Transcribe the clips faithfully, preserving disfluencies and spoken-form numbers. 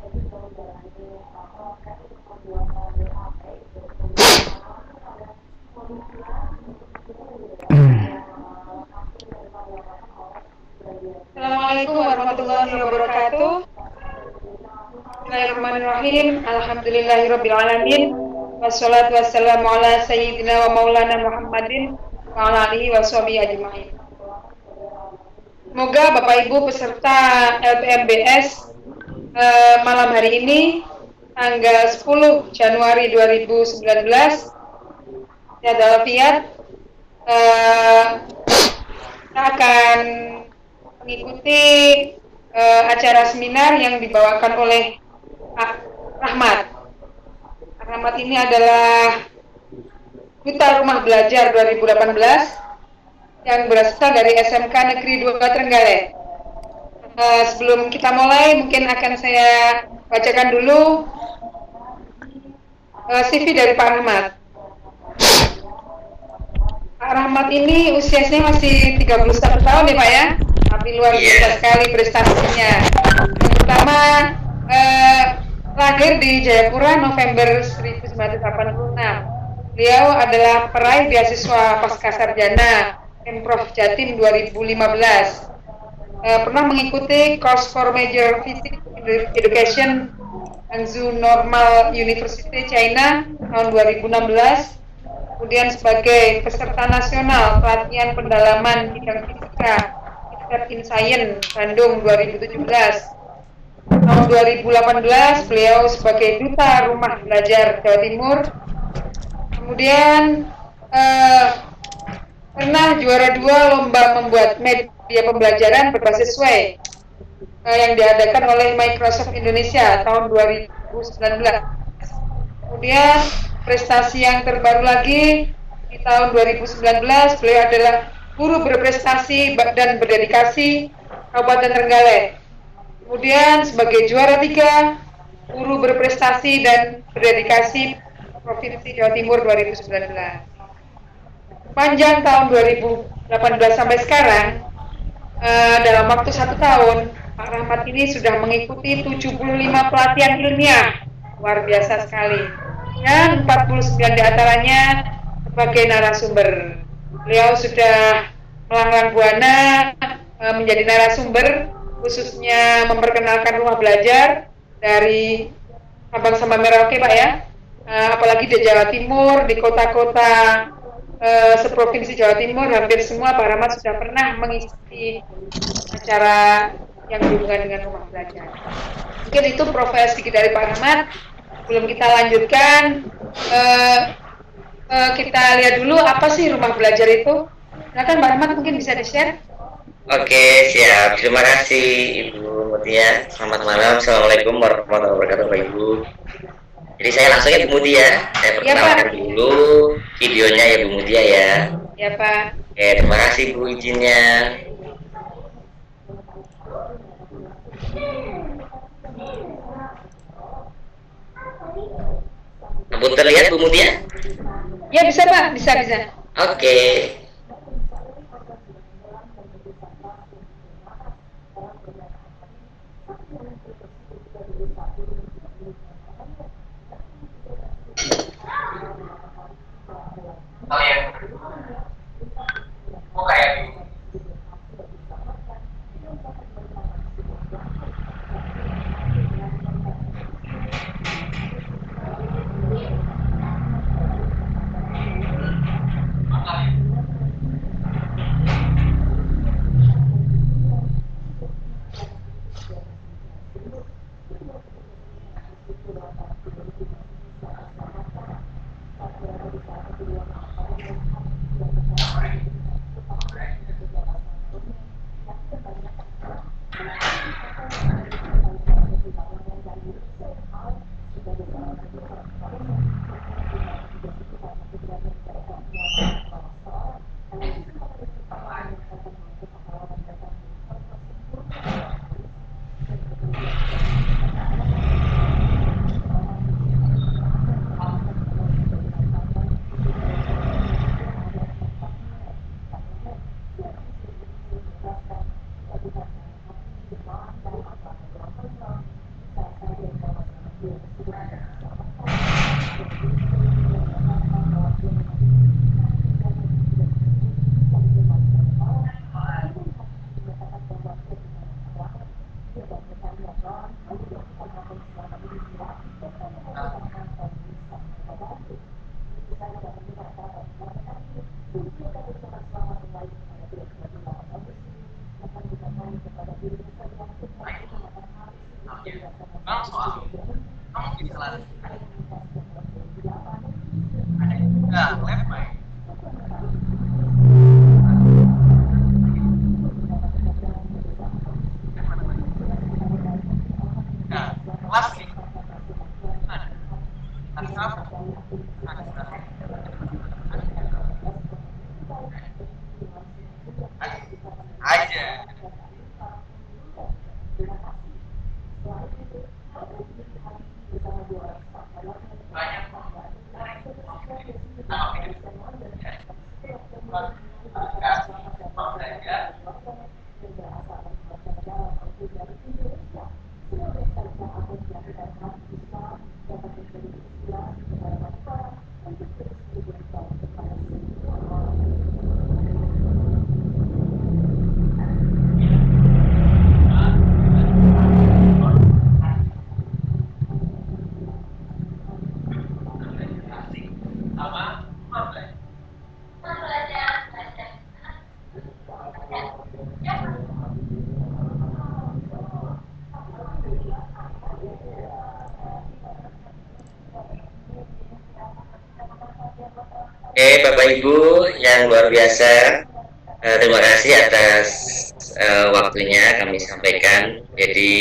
Assalamualaikum warahmatullahi wabarakatuh. Bismillahirrahmanirrahim. Alhamdulillahirrabbilalamin. Wassalatu wassalamu ala sayyidina wa maulana Muhammadin wa ala alihi wa sahbihi ajma'in. Semoga Bapak Ibu peserta L P M B S eh, malam hari ini tanggal sepuluh Januari dua ribu sembilan belas sehat walafiat. Eh, kita akan mengikuti uh, acara seminar yang dibawakan oleh Pak Rahmat. Pak Rahmat ini adalah Duta Rumah Belajar dua ribu delapan belas yang berasal dari S M K Negeri dua Trenggalek. Uh, sebelum kita mulai, mungkin akan saya bacakan dulu uh, C V dari Pak Rahmat. Pak Rahmat ini usianya masih tiga puluh satu tahun ya Pak ya, tapi luar biasa sekali prestasinya. Yang pertama, eh, lahir di Jayapura November seribu sembilan ratus delapan puluh enam. Beliau adalah peraih beasiswa Pascasarjana Pemprov Jatim dua ribu lima belas. Eh, pernah mengikuti course for major physics education Hangzhou Normal University China tahun dua ribu enam belas. Kemudian sebagai peserta nasional pelatihan pendalaman bidang fisika in Science Bandung dua ribu tujuh belas. Tahun dua ribu delapan belas beliau sebagai Duta Rumah Belajar Jawa Timur. Kemudian eh, pernah juara dua lomba membuat media pembelajaran berbasis web eh, yang diadakan oleh Microsoft Indonesia tahun dua ribu sembilan belas. Kemudian prestasi yang terbaru lagi di tahun dua ribu sembilan belas beliau adalah guru berprestasi dan berdedikasi Kabupaten Trenggalek. Kemudian sebagai juara tiga guru berprestasi dan berdedikasi Provinsi Jawa Timur dua ribu sembilan belas. Panjang tahun dua ribu delapan belas sampai sekarang, eh, dalam waktu satu tahun Pak Rahmat ini sudah mengikuti tujuh puluh lima pelatihan ilmiah, luar biasa sekali. Dan empat puluh sembilan diantaranya sebagai narasumber. Beliau sudah melanglang buana e, menjadi narasumber, khususnya memperkenalkan rumah belajar dari Sabang sampai Merauke Pak ya. E, apalagi di Jawa Timur, di kota-kota e, seprovinsi Jawa Timur, hampir semua Pak Rahmat sudah pernah mengisi acara yang berhubungan dengan rumah belajar. Mungkin itu profesi dari Pak Rahmat. Belum kita lanjutkan, uh, uh, kita lihat dulu apa sih rumah belajar itu. Silakan Pak Rahmat mungkin bisa di-share. Oke, siap. Terima kasih Ibu Mutia. Selamat malam. Assalamualaikum warahmatullahi wabarakatuh Pak Ibu. Jadi saya langsung ya Bu Mutia. Saya perkenalkan ya, dulu videonya ya Bu Mutia ya. Ya Pak. Oke, terima kasih Bu izinnya. Bu terlihat Bu Mutia? Ya bisa Pak, bisa bisa. Oke. Oh ya. Buka ya. Oke, Bapak Ibu yang luar biasa, uh, terima kasih atas uh, waktunya kami sampaikan. Jadi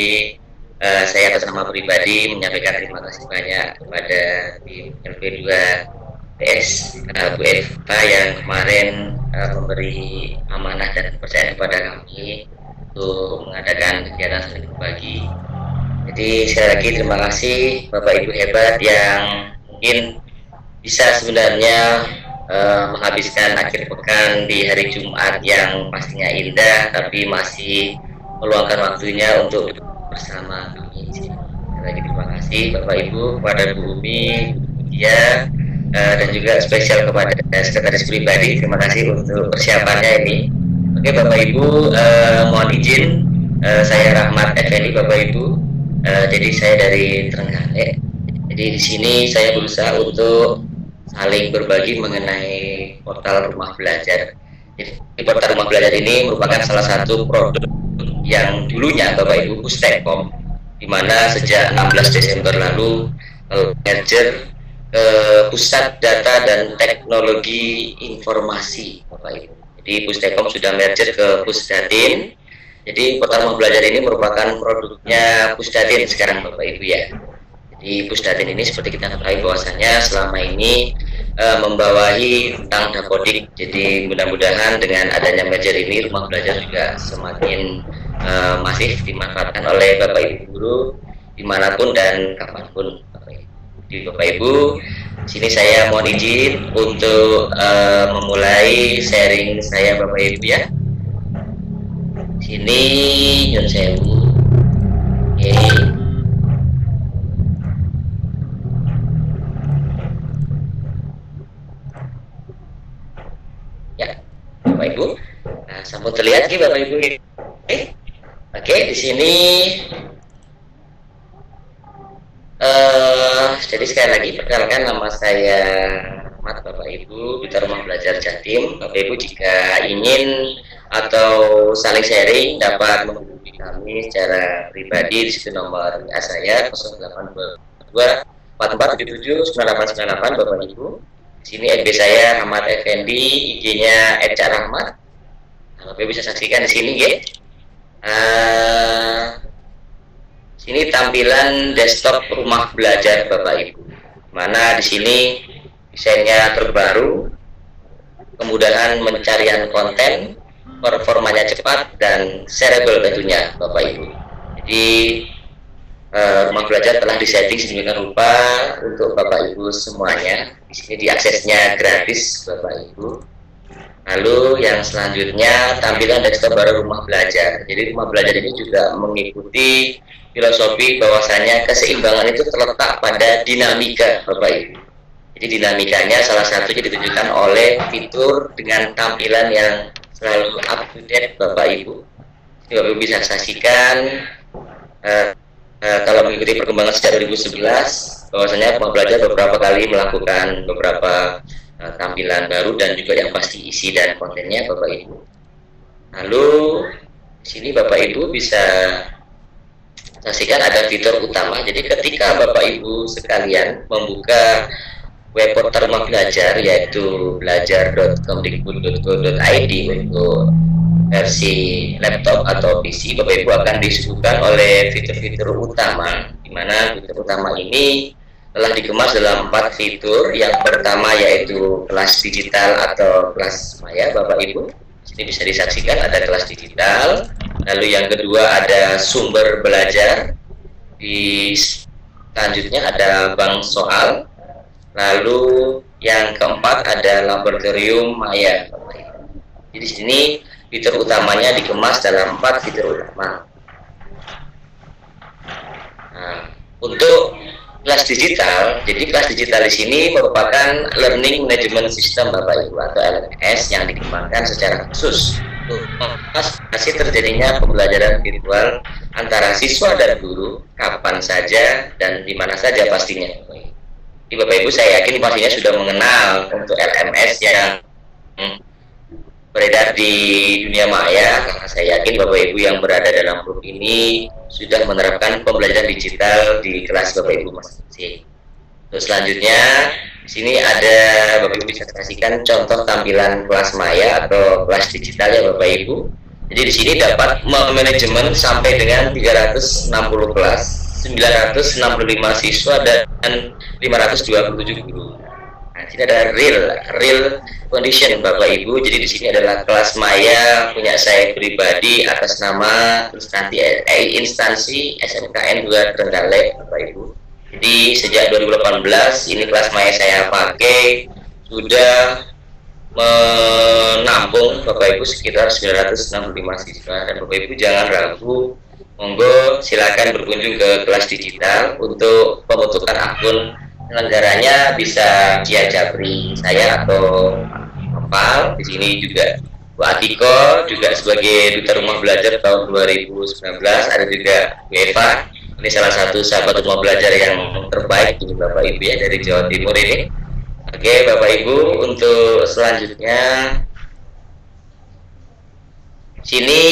uh, saya atas nama pribadi menyampaikan terima kasih banyak kepada tim L P dua P S uh, Bu Eva yang kemarin uh, memberi amanah dan kepercayaan kepada kami untuk mengadakan kegiatan saling berbagi. Jadi sekali lagi terima kasih Bapak Ibu hebat yang mungkin bisa sebenarnya uh, menghabiskan akhir pekan di hari Jumat yang pastinya indah, tapi masih meluangkan waktunya untuk bersama kami. Sekali lagi terima kasih Bapak Ibu, kepada Bu Umi, Bu Dia, uh, dan juga spesial kepada sekretaris pribadi. Terima kasih untuk persiapannya ini. Oke Bapak Ibu, uh, mohon izin, uh, saya Rahmat Effendi Bapak Ibu. Uh, jadi saya dari Trenggalek. Jadi di sini saya berusaha untuk saling berbagi mengenai portal rumah belajar. Jadi portal rumah belajar ini merupakan salah satu produk yang dulunya Bapak Ibu Pustekom, di mana sejak enam belas Desember lalu uh, merger ke Pusat Data dan Teknologi Informasi Bapak Ibu. Jadi Pustekom sudah merger ke Pusdatin. Jadi portal rumah belajar ini merupakan produknya Pusdatin sekarang Bapak Ibu ya. Di Pusdatin ini seperti kita ketahui bahwasanya selama ini e, membawahi tentang Dapodik. Jadi mudah-mudahan dengan adanya merger ini rumah belajar juga semakin e, masif dimanfaatkan oleh Bapak Ibu guru dimanapun dan kapanpun. Jadi Bapak Ibu, sini saya mohon izin untuk e, memulai sharing saya Bapak Ibu ya. Sini nyun sewu. Oke. Bapak Ibu, nah, sampun terlihat ki Bapak Ibu. Oke, oke di sini. Uh, jadi sekali lagi perkenalkan nama saya Ahmad Bapak Ibu, Duta Rumah Belajar Jatim. Bapak Ibu jika ingin atau saling sharing dapat menghubungi kami secara pribadi. Di situ nomor W A saya nol delapan dua empat empat tujuh tujuh sembilan delapan sembilan delapan Bapak Ibu. Sini F B saya Ahmad Effendi, I G-nya et cak rahmat. Nah, Bapak bisa saksikan di sini, ya. Uh, sini tampilan desktop rumah belajar Bapak Ibu. Mana di sini desainnya terbaru, kemudahan pencarian konten, performanya cepat dan shareable tentunya Bapak Ibu. Jadi Uh, rumah belajar telah disetting sedemikian rupa untuk Bapak Ibu semuanya. Di sini diaksesnya gratis Bapak Ibu. Lalu yang selanjutnya tampilan desktop baru rumah belajar. Jadi rumah belajar ini juga mengikuti filosofi bahwasanya keseimbangan itu terletak pada dinamika, Bapak Ibu. Jadi dinamikanya salah satunya ditunjukkan oleh fitur dengan tampilan yang selalu up to date, Bapak Ibu. Jadi Bapak Ibu bisa saksikan uh, uh, kalau mengikuti perkembangan sejak dua ribu sebelas bahwasanya rumah belajar beberapa kali melakukan beberapa tampilan baru dan juga yang pasti isi dan kontennya, Bapak Ibu. Lalu di sini Bapak Ibu bisa saksikan ada fitur utama. Jadi ketika Bapak Ibu sekalian membuka web portal rumah belajar yaitu belajar dot kemdikbud dot go dot i d untuk versi laptop atau P C, Bapak Ibu akan disuguhkan oleh fitur-fitur utama, di mana fitur utama ini telah dikemas dalam empat fitur. Yang pertama yaitu kelas digital atau kelas maya, Bapak Ibu. Ini bisa disaksikan ada kelas digital. Lalu yang kedua ada sumber belajar. Di selanjutnya ada bank soal. Lalu yang keempat ada laboratorium maya, Bapak Ibu. Jadi di sini fitur utamanya dikemas dalam empat fitur utama. Nah, untuk kelas digital, jadi kelas digital di sini merupakan Learning Management System, Bapak Ibu, atau L M S yang dikembangkan secara khusus untuk mengatasi terjadinya pembelajaran virtual antara siswa dan guru kapan saja dan di mana saja pastinya. Jadi Bapak Ibu, saya yakin pastinya sudah mengenal untuk L M S yang beredar di dunia maya, karena saya yakin Bapak Ibu yang berada dalam grup ini sudah menerapkan pembelajaran digital di kelas Bapak Ibu masing-masing. Terus selanjutnya di sini ada Bapak Ibu bisa saksikan contoh tampilan kelas maya atau kelas digital ya Bapak Ibu. Jadi di sini dapat memanajemen sampai dengan tiga ratus enam puluh kelas, sembilan ratus enam puluh lima siswa dan lima ratus dua puluh tujuh guru. Nah, ini ada real, real condition Bapak Ibu. Jadi di sini adalah kelas maya punya saya pribadi atas nama terus nanti instansi S M K N dua Trenggalek, Bapak Ibu. Jadi sejak dua ribu delapan belas ini kelas maya saya pakai sudah menampung Bapak Ibu sekitar sembilan ratus enam puluh lima siswa, dan Bapak Ibu jangan ragu, monggo silakan berkunjung ke kelas digital. Untuk pembentukan akun penyelenggaranya bisa via Japri saya atau Apal. Di sini juga Bu Atiko juga sebagai duta rumah belajar tahun dua ribu sembilan belas, ada juga Bu Eva, ini salah satu sahabat rumah belajar yang terbaik ini Bapak Ibu ya dari Jawa Timur ini. Oke Bapak Ibu, untuk selanjutnya sini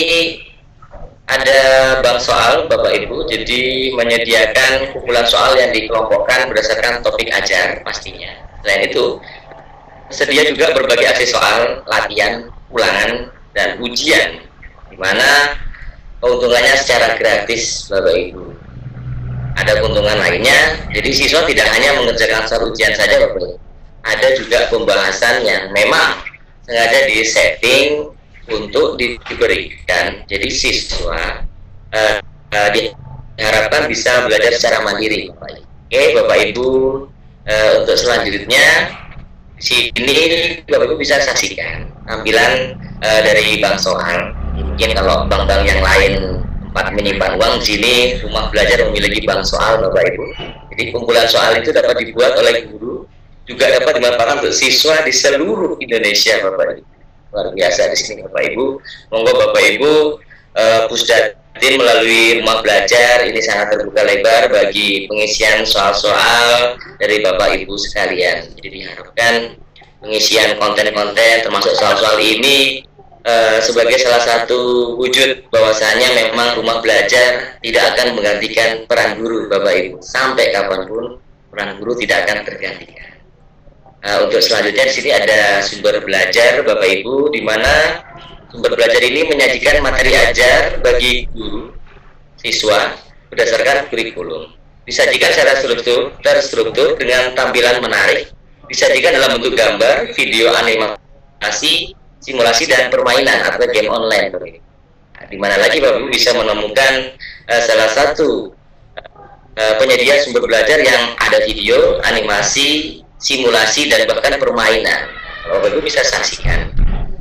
ada bank soal Bapak Ibu. Jadi menyediakan kumpulan soal yang dikelompokkan berdasarkan topik ajar pastinya. Selain itu sedia juga berbagai aksi soal, latihan, ulangan, dan ujian, di mana keuntungannya secara gratis Bapak Ibu. Ada keuntungan lainnya, jadi siswa tidak hanya mengerjakan soal ujian saja Bapak Ibu, ada juga pembahasan yang memang sengaja disetting untuk diberikan. Jadi siswa uh, uh, diharapkan bisa belajar secara mandiri Bapak Ibu. Oke Bapak Ibu, uh, untuk selanjutnya sini Bapak Ibu bisa saksikan tampilan uh, dari bank soal. Mungkin kalau bank-bank yang lain tempat menyimpan uang, di sini rumah belajar memiliki bank soal Bapak Ibu. Jadi kumpulan soal itu dapat dibuat oleh guru, juga dapat dimanfaatkan untuk siswa di seluruh Indonesia Bapak Ibu. Luar biasa di sini Bapak Ibu. Monggo Bapak Ibu, uh, Pusdatin melalui rumah belajar ini sangat terbuka lebar bagi pengisian soal-soal dari Bapak Ibu sekalian. Jadi diharapkan pengisian konten-konten termasuk soal-soal ini uh, sebagai salah satu wujud bahwasanya memang rumah belajar tidak akan menggantikan peran guru Bapak Ibu. Sampai kapanpun peran guru tidak akan tergantikan. Nah, untuk selanjutnya di sini ada sumber belajar Bapak Ibu, di mana sumber belajar ini menyajikan materi ajar bagi guru, siswa berdasarkan kurikulum. Disajikan secara struktur, terstruktur dengan tampilan menarik, disajikan dalam bentuk gambar, video, animasi, simulasi dan permainan atau game online. Nah, di mana lagi Bapak Ibu bisa menemukan uh, salah satu uh, penyedia sumber belajar yang ada video, animasi, simulasi dan bahkan permainan. Bapak Ibu bisa saksikan.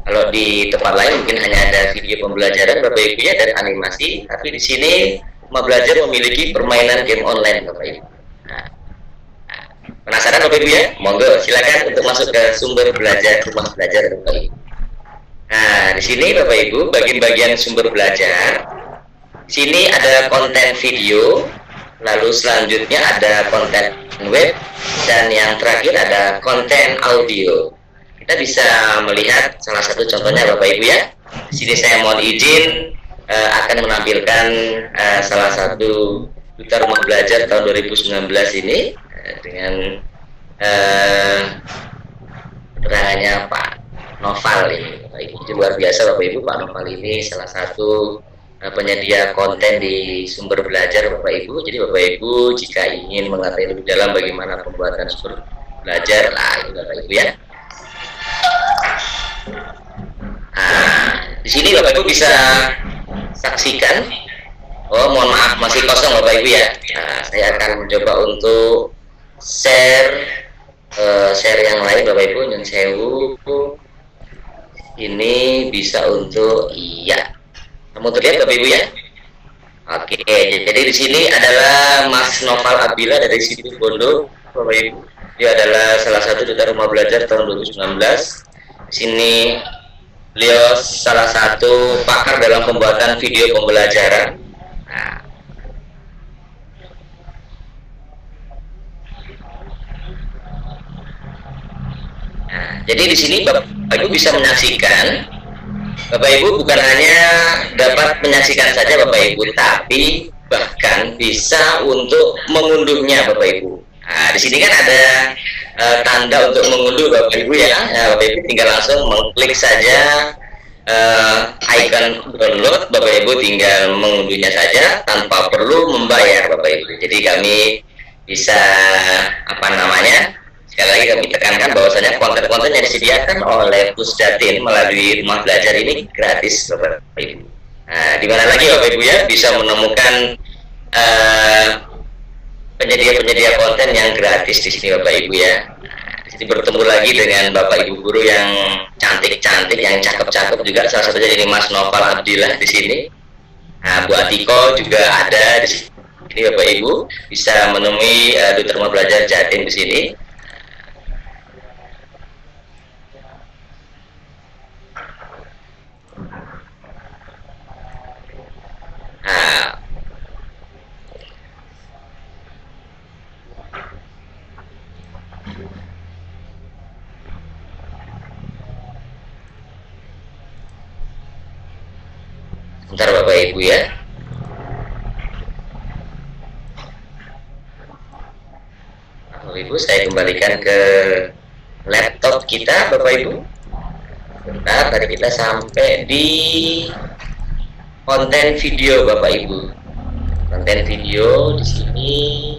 Kalau di tempat lain mungkin hanya ada video pembelajaran Bapak Ibu ya dan animasi, tapi di sini Rumah Belajar memiliki permainan game online Bapak Ibu. Nah, penasaran Bapak Ibu ya? Monggo silakan untuk masuk ke sumber belajar Rumah Belajar Bapak Ibu. Nah, di sini Bapak Ibu bagian-bagian sumber belajar. Di sini ada konten video, lalu selanjutnya ada konten web, dan yang terakhir ada konten audio. Kita bisa melihat salah satu contohnya Bapak Ibu ya. Di sini saya mohon izin uh, akan menampilkan uh, salah satu Duta Rumah Belajar tahun dua ribu sembilan belas ini uh, dengan uh, keterangannya Pak Noval ini. Bapak Ibu, jadi luar biasa Bapak Ibu, Pak Noval ini salah satu uh, penyedia konten di sumber belajar Bapak Ibu. Jadi Bapak Ibu jika ingin mengetahui lebih dalam bagaimana pembuatan sumber belajar, lah ini Bapak Ibu ya. Nah, di sini Bapak Ibu bisa saksikan. Oh, mohon maaf masih kosong Bapak Ibu ya. Nah, saya akan mencoba untuk share uh, share yang lain Bapak Ibu. Nyun sewu. Ini bisa untuk iya. Kamu terlihat Bapak Ibu ya? Oke, jadi di sini adalah Mas Noval Abila dari Situ Bondo Bapak Ibu. Dia adalah salah satu Duta Rumah Belajar tahun dua ribu sembilan belas. Di sini beliau salah satu pakar dalam pembuatan video pembelajaran. Nah, nah, jadi di sini Bapak Ibu bisa menyaksikan. Bapak Ibu bukan hanya dapat menyaksikan saja Bapak Ibu, tapi bahkan bisa untuk mengunduhnya Bapak Ibu. Nah, di sini kan ada uh, tanda untuk mengunduh Bapak Ibu ya. Nah, Bapak Ibu tinggal langsung mengklik saja uh, icon download. Bapak Ibu tinggal mengunduhnya saja tanpa perlu membayar Bapak Ibu. Jadi kami bisa apa namanya? Sekali lagi kami tekankan bahwasanya konten-konten yang disediakan oleh Pusdatin melalui Rumah Belajar ini gratis Bapak Ibu. Nah, di mana lagi Bapak Ibu ya bisa menemukan uh, penyedia-penyedia konten yang gratis di sini Bapak Ibu ya. Jadi bertemu lagi dengan Bapak Ibu guru yang cantik-cantik, yang cakep-cakep juga. Salah satunya ini Mas Noval Abdillah di sini. Nah, Bu Atiko juga ada di sini Bapak Ibu. Bisa menemui uh, Duta Rumah Belajar Jatim di sini. Nah, sebentar Bapak Ibu ya. Bapak Ibu, saya kembalikan ke laptop kita Bapak Ibu. Bentar, tadi kita sampai di konten video Bapak Ibu. Konten video di sini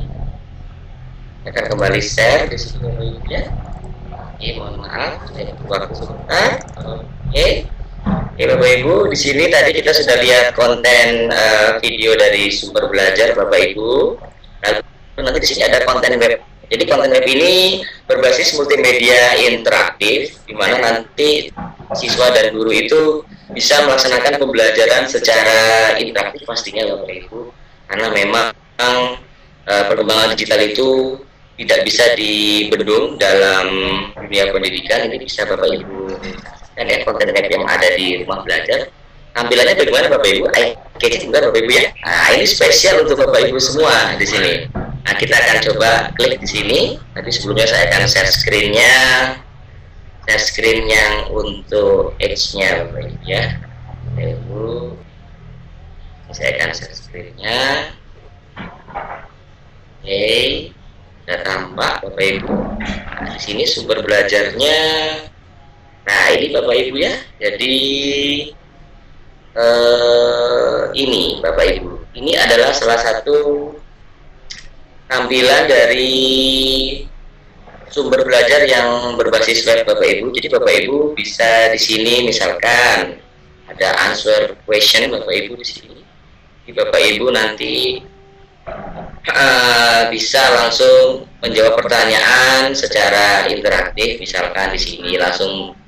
akan kembali share di sini Bapak Ibu ya. Oke, mohon maaf, saya buka sebentar. Oke. Oke Bapak Ibu, di sini tadi kita sudah lihat konten uh, video dari sumber belajar Bapak Ibu. Lalu nanti di sini ada konten web. Jadi konten web ini berbasis multimedia interaktif, di mana nanti siswa dan guru itu bisa melaksanakan pembelajaran secara interaktif pastinya Bapak Ibu. Karena memang uh, perkembangan digital itu tidak bisa dibendung dalam dunia pendidikan. Ini bisa Bapak Ibu dan ya, konten web yang ada di Rumah Belajar. Tampilannya bagaimana Bapak Ibu? Eye-catching juga Bapak Ibu ya. Nah, ini spesial untuk Bapak Ibu semua di sini. Nah, kita akan coba klik di sini. Tapi sebelumnya saya akan share screen-nya. Share screen yang untuk Edge-nya Bapak Ibu ya. Bapak Ibu. Saya akan share screen-nya. Oke. Sudah tampak Bapak Ibu. Nah, di sini sumber belajarnya. Nah, ini Bapak Ibu ya. Jadi eh, ini Bapak Ibu. Ini adalah salah satu tampilan dari sumber belajar yang berbasis web Bapak Ibu. Jadi Bapak Ibu bisa di sini misalkan ada answer question Bapak Ibu di sini. Jadi Bapak Ibu nanti uh, bisa langsung menjawab pertanyaan secara interaktif. Misalkan di sini langsung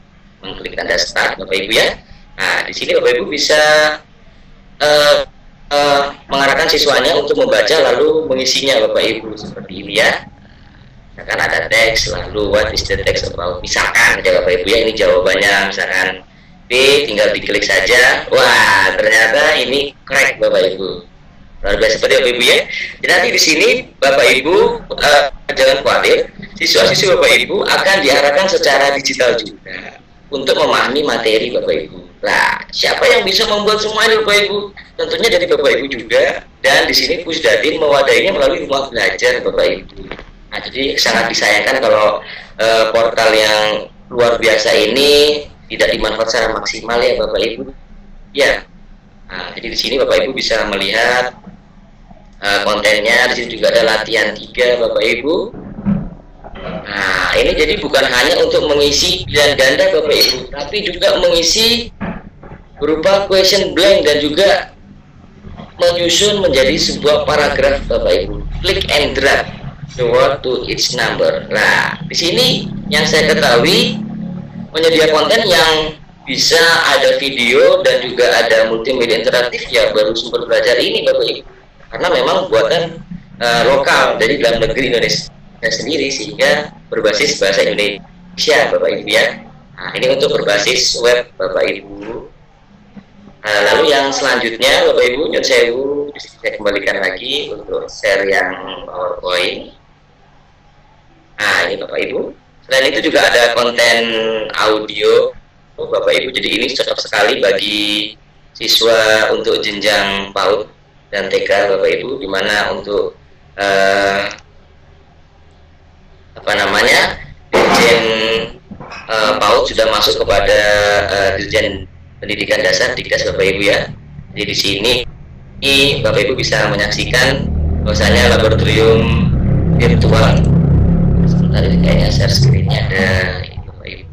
mengklik tanda start Bapak Ibu ya. Nah, di sini Bapak Ibu bisa uh, uh, mengarahkan siswanya untuk membaca lalu mengisinya Bapak Ibu seperti ini ya. Misalkan ada teks, lalu what is the text about, misalkan ya Bapak Ibu ya, ini jawabannya misalkan B, tinggal diklik saja. Wah, ternyata ini correct Bapak Ibu. Luar biasa seperti Bapak Ibu ya. Jadi nanti di sini Bapak Ibu uh, jangan khawatir, siswa-siswi Bapak Ibu akan diarahkan secara digital juga untuk memahami materi Bapak Ibu. Nah, siapa yang bisa membuat semua ini Bapak Ibu? Tentunya dari Bapak Ibu juga. Dan di sini Pusdatin mewadahinya melalui rumah belajar Bapak Ibu. Nah, jadi sangat disayangkan kalau uh, portal yang luar biasa ini tidak dimanfaatkan secara maksimal ya Bapak Ibu. Ya. Nah, jadi di sini Bapak Ibu bisa melihat uh, kontennya. Di sini juga ada latihan tiga Bapak Ibu. Nah, ini jadi bukan hanya untuk mengisi pilihan ganda Bapak Ibu, tapi juga mengisi berupa question blank dan juga menyusun menjadi sebuah paragraf Bapak Ibu. Click and drag the word to each number. Nah, di sini yang saya ketahui menyedia konten yang bisa ada video dan juga ada multimedia interaktif ya baru Sumber Belajar ini Bapak Ibu. Karena memang buatan uh, lokal dari dalam negeri Indonesia sendiri sehingga berbasis bahasa Indonesia Bapak Ibu ya. Nah, ini untuk berbasis web Bapak Ibu. Nah, lalu yang selanjutnya Bapak Ibu, nyun sewu, saya kembalikan lagi untuk share yang PowerPoint. Nah, ini Bapak Ibu. Selain itu juga ada konten audio Bapak Ibu. Jadi ini cocok sekali bagi siswa untuk jenjang PAUD dan T K Bapak Ibu, di mana untuk uh, apa namanya Dirjen uh, PAUD sudah masuk kepada uh, Dirjen Pendidikan Dasar Dikdas Bapak Ibu ya. Jadi di sini ini Bapak Ibu bisa menyaksikan bahwasanya laboratorium virtual. Sebentar ini kayaknya share screen-nya ada ini Bapak Ibu.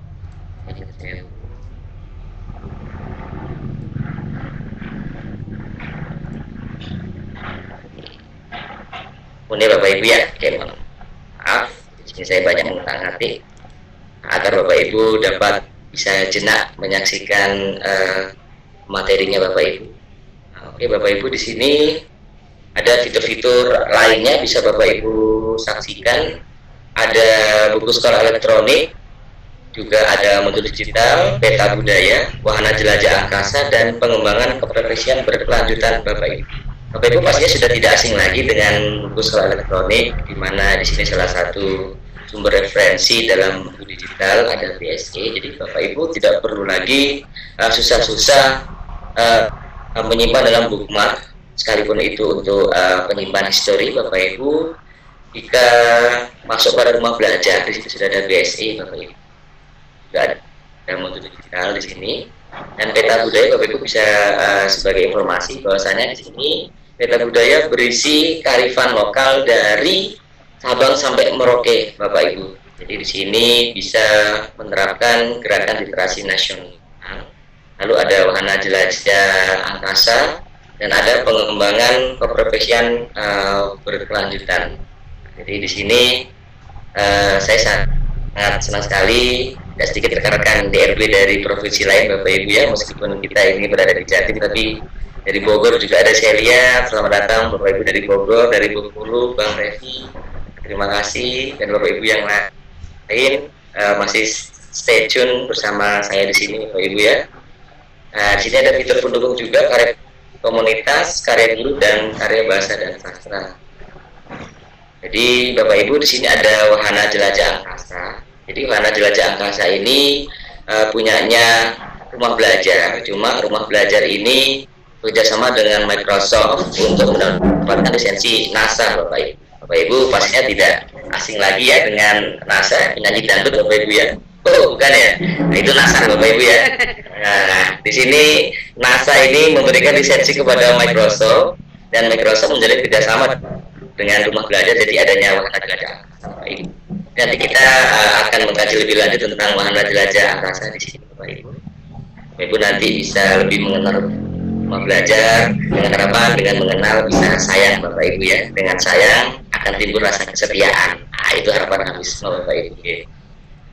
Ini Bapak Ibu ya. Oke, maaf, di sini saya banyak mengutak-atik agar Bapak Ibu dapat bisa jenak menyaksikan uh, materinya Bapak Ibu. Oke Bapak Ibu, di sini ada fitur-fitur lainnya bisa Bapak Ibu saksikan. Ada buku sekolah elektronik, juga ada modul digital, peta budaya, wahana jelajah angkasa, dan pengembangan keprofesian berkelanjutan Bapak Ibu. Bapak Ibu pastinya sudah tidak asing lagi dengan buku sekolah elektronik, di mana di sini salah satu sumber referensi dalam buku digital ada B S E. Jadi Bapak Ibu tidak perlu lagi susah-susah uh, uh, menyimpan dalam bookmark, sekalipun itu untuk uh, penyimpan histori Bapak Ibu. Jika masuk pada rumah belajar, di situ sudah ada B S E Bapak Ibu. Juga ada, ada modul digital di sini. Dan peta budaya Bapak Ibu bisa uh, sebagai informasi bahwasanya di sini peta budaya berisi kearifan lokal dari Sabang sampai Merauke Bapak Ibu. Jadi di sini bisa menerapkan gerakan literasi nasional. Lalu ada wahana jelajah angkasa dan ada pengembangan keprofesian uh, berkelanjutan. Jadi di sini uh, saya sangat senang sekali tidak sedikit rekan-rekan D R B dari provinsi lain Bapak Ibu ya, meskipun kita ini berada di Jatim, tapi dari Bogor juga ada Celia. Selamat datang Bapak Ibu dari Bogor, dari Bengkulu, Bang Revi. Terima kasih, dan Bapak Ibu yang lain uh, masih stay tune bersama saya di sini Bapak Ibu ya. Nah, di sini ada fitur pendukung juga, karya komunitas, karya guru, dan karya bahasa dan sastra. Jadi Bapak Ibu di sini ada wahana jelajah angkasa. Jadi wahana jelajah angkasa ini uh, punyanya rumah belajar. Cuma rumah belajar ini bekerjasama dengan Microsoft untuk mendapatkan lisensi NASA Bapak Ibu. Bapak Ibu pastinya tidak asing lagi ya dengan NASA, penyanyi dangdut Bapak Ibu ya. Oh bukan ya, nah, itu NASA Bapak Ibu ya. Nah di sini NASA ini memberikan lisensi kepada Microsoft, dan Microsoft menjalin kerjasama dengan rumah belajar, jadi adanya wahana jelajah angkasa Bapak Ibu. Nanti kita uh, akan mengkaji lebih lanjut tentang wahana jelajah angkasa di sini Bapak Ibu. Bapak Ibu nanti bisa lebih mengenal rumah belajar dengan harapan dengan mengenal bisa sayang Bapak Ibu ya. Dengan sayang akan timbul rasa kesetiaan. Nah, itu harapan kami semua Bapak Ibu. Oke,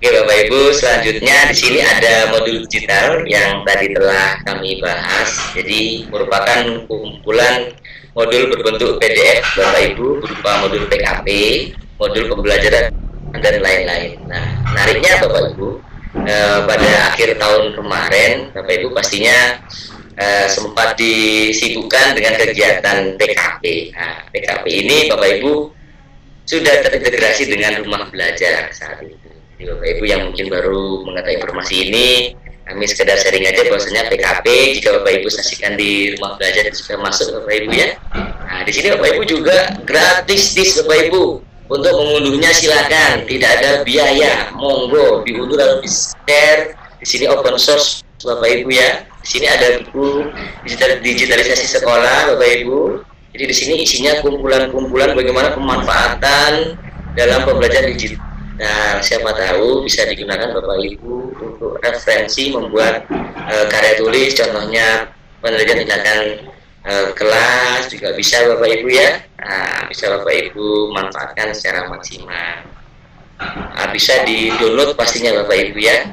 Oke Bapak Ibu, selanjutnya di sini ada modul digital yang tadi telah kami bahas. Jadi merupakan kumpulan modul berbentuk P D F Bapak Ibu berupa modul P K P, modul pembelajaran dan lain-lain. Nah, menariknya Bapak Ibu, eh, pada akhir tahun kemarin Bapak Ibu pastinya eh, sempat disibukkan dengan kegiatan P K P. Nah, P K P ini Bapak Ibu sudah terintegrasi dengan rumah belajar saat ini. Jadi Bapak Ibu yang mungkin baru mengetahui informasi ini, kami sekedar sharing aja bahwasanya P K P jika Bapak Ibu saksikan di rumah belajar sudah masuk Bapak Ibu ya. Nah, di sini Bapak Ibu juga gratis dis Bapak Ibu. Untuk mengunduhnya silakan, tidak ada biaya. Monggo diunduh lalu di-share. Di sini open source Bapak Ibu ya. Di sini ada buku digital, digitalisasi sekolah Bapak Ibu. Jadi di sini isinya kumpulan-kumpulan bagaimana pemanfaatan dalam pembelajaran digital. Nah, siapa tahu bisa digunakan Bapak Ibu untuk referensi membuat e, karya tulis, contohnya penelitian tindakan e, kelas juga bisa Bapak Ibu ya. Nah, bisa Bapak Ibu manfaatkan secara maksimal. Nah, bisa di-download pastinya Bapak Ibu ya.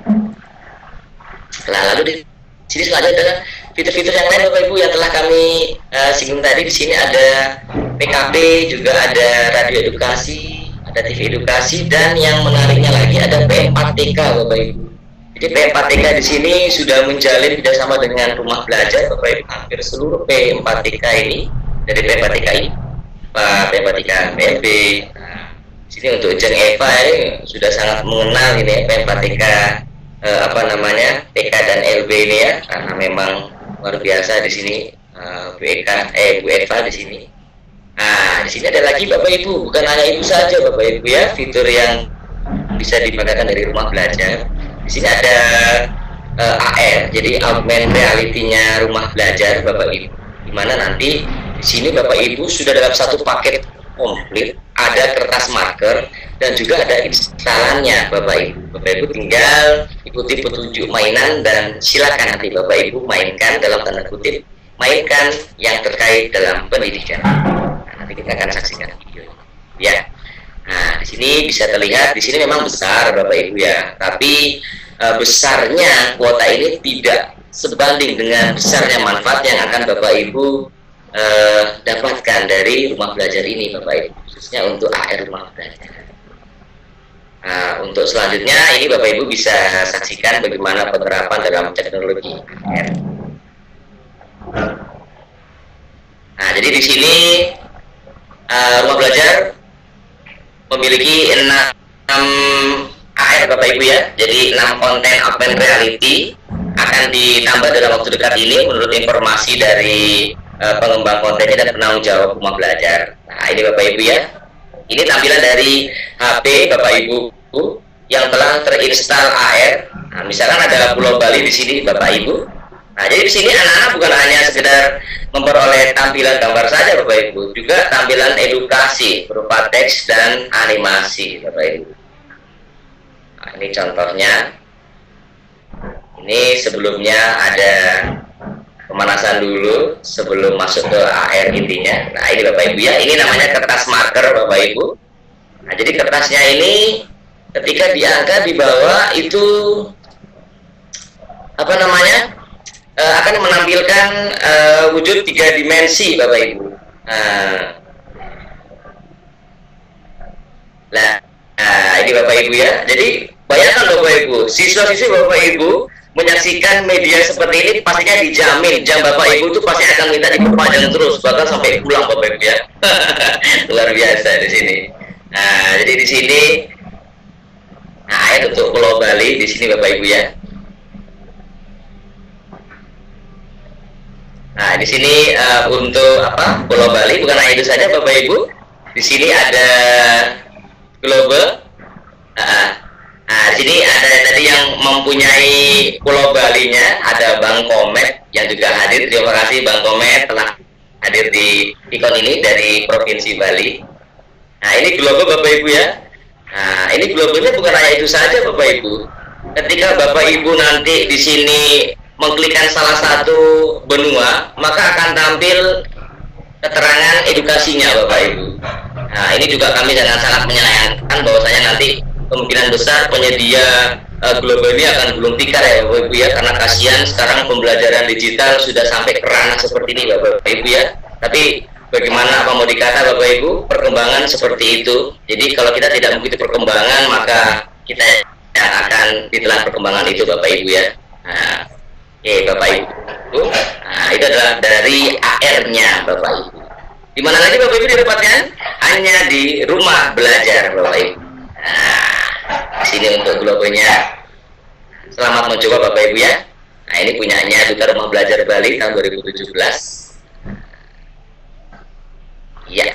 Nah, lalu di sini selanjutnya adalah fitur-fitur yang lain Bapak Ibu yang telah kami uh, singgung tadi. Di sini ada P K P, juga ada radio edukasi, ada T V edukasi, dan yang menariknya lagi ada P empat T K Bapak Ibu. Jadi P empat T K di sini sudah menjalin kerjasama dengan rumah belajar Bapak Ibu. Hampir seluruh P empat T K ini dari P empat T K I, Pak P empat T K P M B. Nah, di sini untuk Jeng Eva ini sudah sangat mengenal ini P empat T K eh, apa namanya T K dan L B ini ya, karena memang luar biasa di sini uh, Bu Eka, eh Bu Eva di sini. Nah, di sini ada lagi Bapak Ibu, bukan hanya itu saja Bapak Ibu ya, fitur yang bisa digunakan dari rumah belajar. Di sini ada uh, A R, jadi augmented reality-nya rumah belajar Bapak Ibu. Dimana nanti di sini Bapak Ibu sudah dalam satu paket komplit, ada kertas marker dan juga ada instalannya Bapak Ibu. Bapak Ibu tinggal ikuti petunjuk mainan dan silakan nanti Bapak Ibu mainkan, dalam tanda kutip mainkan yang terkait dalam pendidikan. Nah, nanti kita akan saksikan video ya. Nah, di sini bisa terlihat di sini memang besar Bapak Ibu ya, tapi e, besarnya kuota ini tidak sebanding dengan besarnya manfaat yang akan Bapak Ibu e, dapatkan dari rumah belajar ini Bapak Ibu, khususnya untuk A R rumah belajar. Nah, untuk selanjutnya ini Bapak Ibu bisa saksikan bagaimana penerapan dalam teknologi A R. Nah, jadi di sini uh, rumah belajar memiliki enam A R Bapak Ibu ya. Jadi enam konten augmented reality akan ditambah dalam waktu dekat ini menurut informasi dari uh, pengembang kontennya dan penanggung jawab rumah belajar. Nah, ini Bapak Ibu ya. Ini tampilan dari H P Bapak Ibu yang telah terinstall A R. Nah, misalkan ada Pulau Bali di sini Bapak Ibu. Nah, jadi di sini anak-anak bukan hanya sekedar memperoleh tampilan gambar saja Bapak Ibu, juga tampilan edukasi berupa teks dan animasi Bapak Ibu. Nah, ini contohnya. Ini sebelumnya ada pemanasan dulu sebelum masuk ke A R intinya. Nah, ini Bapak Ibu ya, ini namanya kertas marker Bapak Ibu. Nah, jadi kertasnya ini ketika diangkat di bawah itu apa namanya e, akan menampilkan e, wujud tiga dimensi Bapak Ibu. Nah, nah, nah ini Bapak Ibu ya. Jadi bayangkan Bapak Ibu, siswa-siswi Bapak Ibu menyaksikan media seperti ini pastinya dijamin jam Bapak Ibu itu pasti akan minta diperpanjang terus bahkan sampai pulang Bapak Ibu ya. Luar biasa di sini. Nah, jadi di sini nah, ayat untuk Pulau Bali di sini Bapak Ibu ya. Nah, di sini uh, untuk apa? Pulau Bali bukan hanya itu saja Bapak Ibu. Di sini ada global. Nah, nah di sini ada tadi yang mempunyai Pulau Balinya, ada Bang Komet yang juga hadir. Terima kasih Bang Komet telah hadir di ikon ini dari Provinsi Bali. Nah, ini global Bapak Ibu ya. Nah, ini globalnya bukan hanya itu saja Bapak Ibu. Ketika Bapak Ibu nanti di sini mengklikkan salah satu benua, maka akan tampil keterangan edukasinya Bapak Ibu. Nah, ini juga kami sangat-sangat menyayangkan bahwasanya nanti kemungkinan besar penyedia uh, global ini akan gulung tikar ya Bapak Ibu ya, karena kasihan sekarang pembelajaran digital sudah sampai ke ranah seperti ini Bapak Ibu ya. Tapi bagaimana apa mau dikata Bapak Ibu, perkembangan seperti itu. Jadi kalau kita tidak mengikuti perkembangan, maka kita yang akan ditelan perkembangan itu Bapak Ibu ya. Nah, oke Bapak Ibu, nah, itu adalah dari A R-nya Bapak Ibu. Di mana lagi Bapak Ibu didapatkan? Hanya di rumah belajar Bapak Ibu. Nah, di sini untuk globenya. Selamat mencoba Bapak Ibu ya. Nah, ini punyanya Duta Rumah Belajar Bali tahun dua ribu tujuh belas. Ya.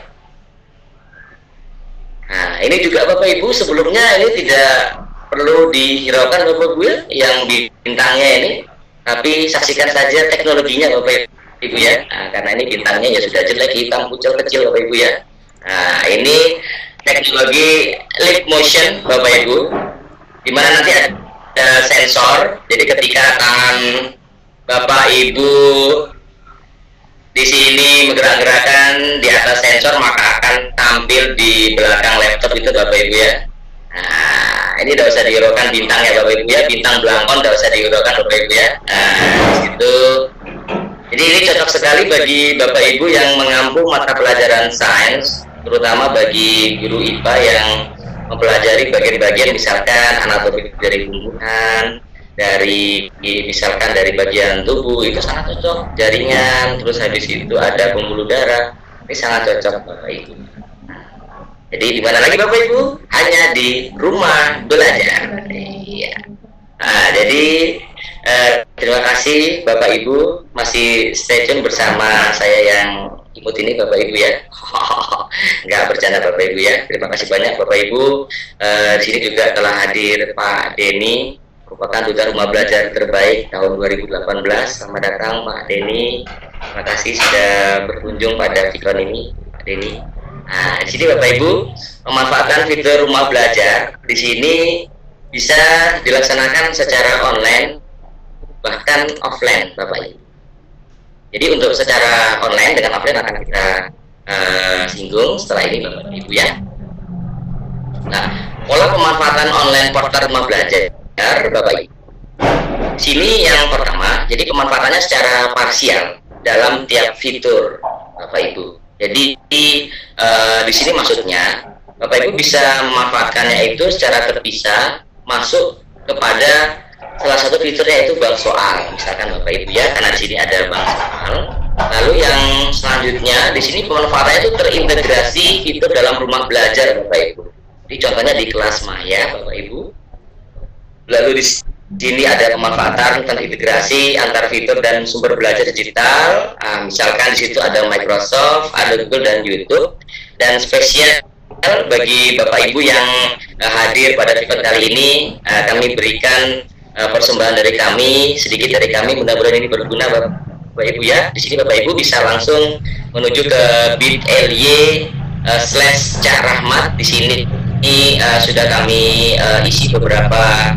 Nah, ini juga Bapak Ibu sebelumnya ini tidak perlu dihiraukan Bapak Ibu ya, yang bintangnya ini, tapi saksikan saja teknologinya Bapak Ibu ya. Nah, karena ini bintangnya ya sudah jelek, hitam, pucel, kecil Bapak Ibu ya. Nah, ini teknologi Leap Motion Bapak Ibu, dimana nanti ada sensor, jadi ketika tangan Bapak Ibu di sini menggerak-gerakkan di atas sensor, maka akan tampil di belakang laptop itu Bapak Ibu ya. Nah, ini tidak usah dihiraukan bintangnya Bapak Ibu ya, bintang belangkon tidak usah dihiraukan Bapak Ibu ya. Nah, situ. Jadi ini cocok sekali bagi Bapak Ibu yang mengampu mata pelajaran sains, terutama bagi guru I P A yang mempelajari bagian-bagian misalkan anatomi dari tumbuhan, dari misalkan dari bagian tubuh, itu sangat cocok, jaringan, terus habis itu ada pembuluh darah, ini sangat cocok Bapak Ibu. Jadi di mana lagi Bapak Ibu? Hanya di rumah belajar. Iya. Nah, jadi eh, terima kasih Bapak Ibu masih stay tune bersama saya yang imut ini Bapak Ibu ya. Nggak bercanda Bapak Ibu ya. Terima kasih banyak Bapak Ibu. Eh, di sini juga telah hadir Pak Denny, merupakan Duta Rumah Belajar terbaik tahun dua ribu delapan belas. Selamat datang Pak Denny. Terima kasih sudah berkunjung pada Vicon ini Pak Denny. Nah, di sini Bapak Ibu memanfaatkan fitur rumah belajar. Di sini bisa dilaksanakan secara online bahkan offline Bapak Ibu. Jadi untuk secara online dengan offline akan kita uh, singgung setelah ini Bapak Ibu ya. Nah, pola pemanfaatan online portal rumah belajar Bapak Ibu. Sini yang pertama, jadi pemanfaatannya secara parsial dalam tiap fitur Bapak Ibu. Jadi uh, di sini maksudnya Bapak Ibu bisa memanfaatkannya itu secara terpisah masuk kepada salah satu fiturnya yaitu bank soal, misalkan Bapak Ibu ya, karena di sini ada bank soal. Lalu yang selanjutnya di sini pemanfaatannya itu terintegrasi fitur dalam rumah belajar Bapak Ibu. Jadi contohnya di kelas Maya Bapak Ibu. Lalu di sini ada pemanfaatan tentang integrasi antar fitur dan sumber belajar digital. Nah, misalkan di situ ada Microsoft, ada Google dan YouTube. Dan spesial bagi Bapak Ibu yang uh, hadir pada Vicon kali ini, uh, kami berikan uh, persembahan dari kami, sedikit dari kami. Mudah-mudahan ini berguna Bapak Ibu ya. Di sini Bapak Ibu bisa langsung menuju ke bit.ly uh, slash Cak Rahmat. Di sini ini uh, sudah kami uh, isi beberapa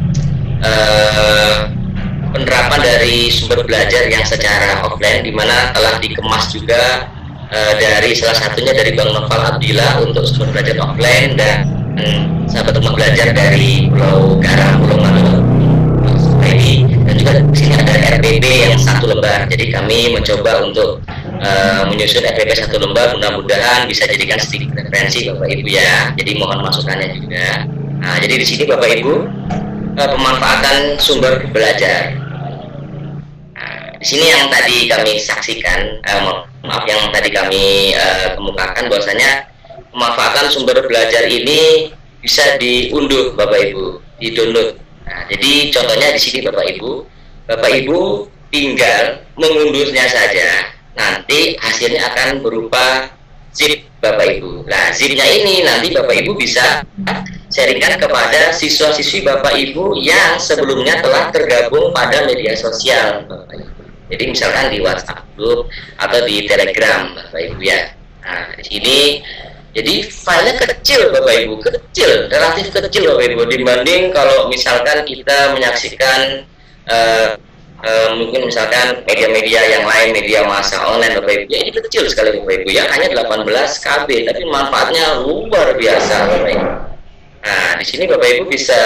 Uh, penerapan dari sumber belajar yang secara offline, di mana telah dikemas juga uh, dari salah satunya dari Bang Noval Abdillah untuk sumber belajar offline, dan um, sahabat rumah belajar dari Pulau Garam, Pulau Maluku ini, dan juga di sini ada R P B yang satu lembar. Jadi kami mencoba untuk uh, menyusun R P B satu lembar, mudah-mudahan bisa jadikan sedikit referensi Bapak Ibu ya. Jadi mohon masukannya juga. Nah, jadi di sini Bapak Ibu pemanfaatan sumber belajar. Nah, di sini yang tadi kami saksikan, eh, maaf yang tadi kami eh, kemukakan bahwasanya pemanfaatan sumber belajar ini bisa diunduh Bapak Ibu, di-download. Nah, jadi contohnya di sini Bapak Ibu, Bapak Ibu tinggal mengundurnya saja. Nanti hasilnya akan berupa zip Bapak Ibu. Nah, zipnya ini nanti Bapak Ibu bisa sharingkan kepada siswa-siswi Bapak Ibu yang sebelumnya telah tergabung pada media sosial Bapak Ibu. Jadi misalkan di WhatsApp group atau di Telegram Bapak Ibu ya. Nah, di sini jadi filenya kecil Bapak Ibu, kecil, relatif kecil Bapak Ibu, dibanding kalau misalkan kita menyaksikan uh, Uh, mungkin misalkan media-media yang lain, media massa online Bapak Ibu ya, ini kecil sekali Bapak Ibu ya, hanya delapan belas K B, tapi manfaatnya luar biasa Bapak Ibu. Nah, di sini Bapak Ibu bisa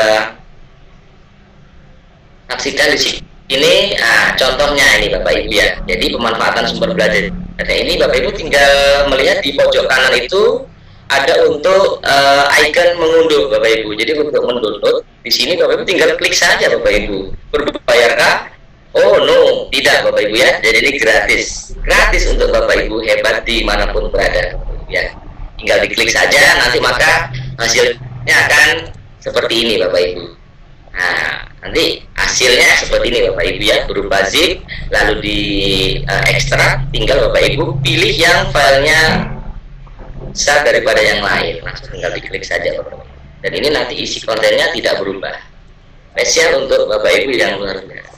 saksikan di sini. Ini ah, contohnya ini Bapak Ibu ya. Jadi pemanfaatan sumber belajar. Nah, ini Bapak Ibu tinggal melihat di pojok kanan itu ada untuk uh, icon mengunduh Bapak Ibu. Jadi untuk mendownload di sini Bapak Ibu tinggal klik saja Bapak Ibu. Berbayarkah? Oh no, tidak Bapak Ibu ya. Jadi ini gratis, gratis untuk Bapak Ibu hebat dimanapun berada ya. Tinggal diklik saja, nanti maka hasilnya akan seperti ini Bapak Ibu. Nah, nanti hasilnya seperti ini Bapak Ibu ya, berupa zip, lalu di uh, ekstrak. Tinggal Bapak Ibu pilih yang filenya besar daripada yang lain, langsung tinggal diklik saja Bapak Ibu. Dan ini nanti isi kontennya tidak berubah, spesial untuk Bapak Ibu yang luar biasa.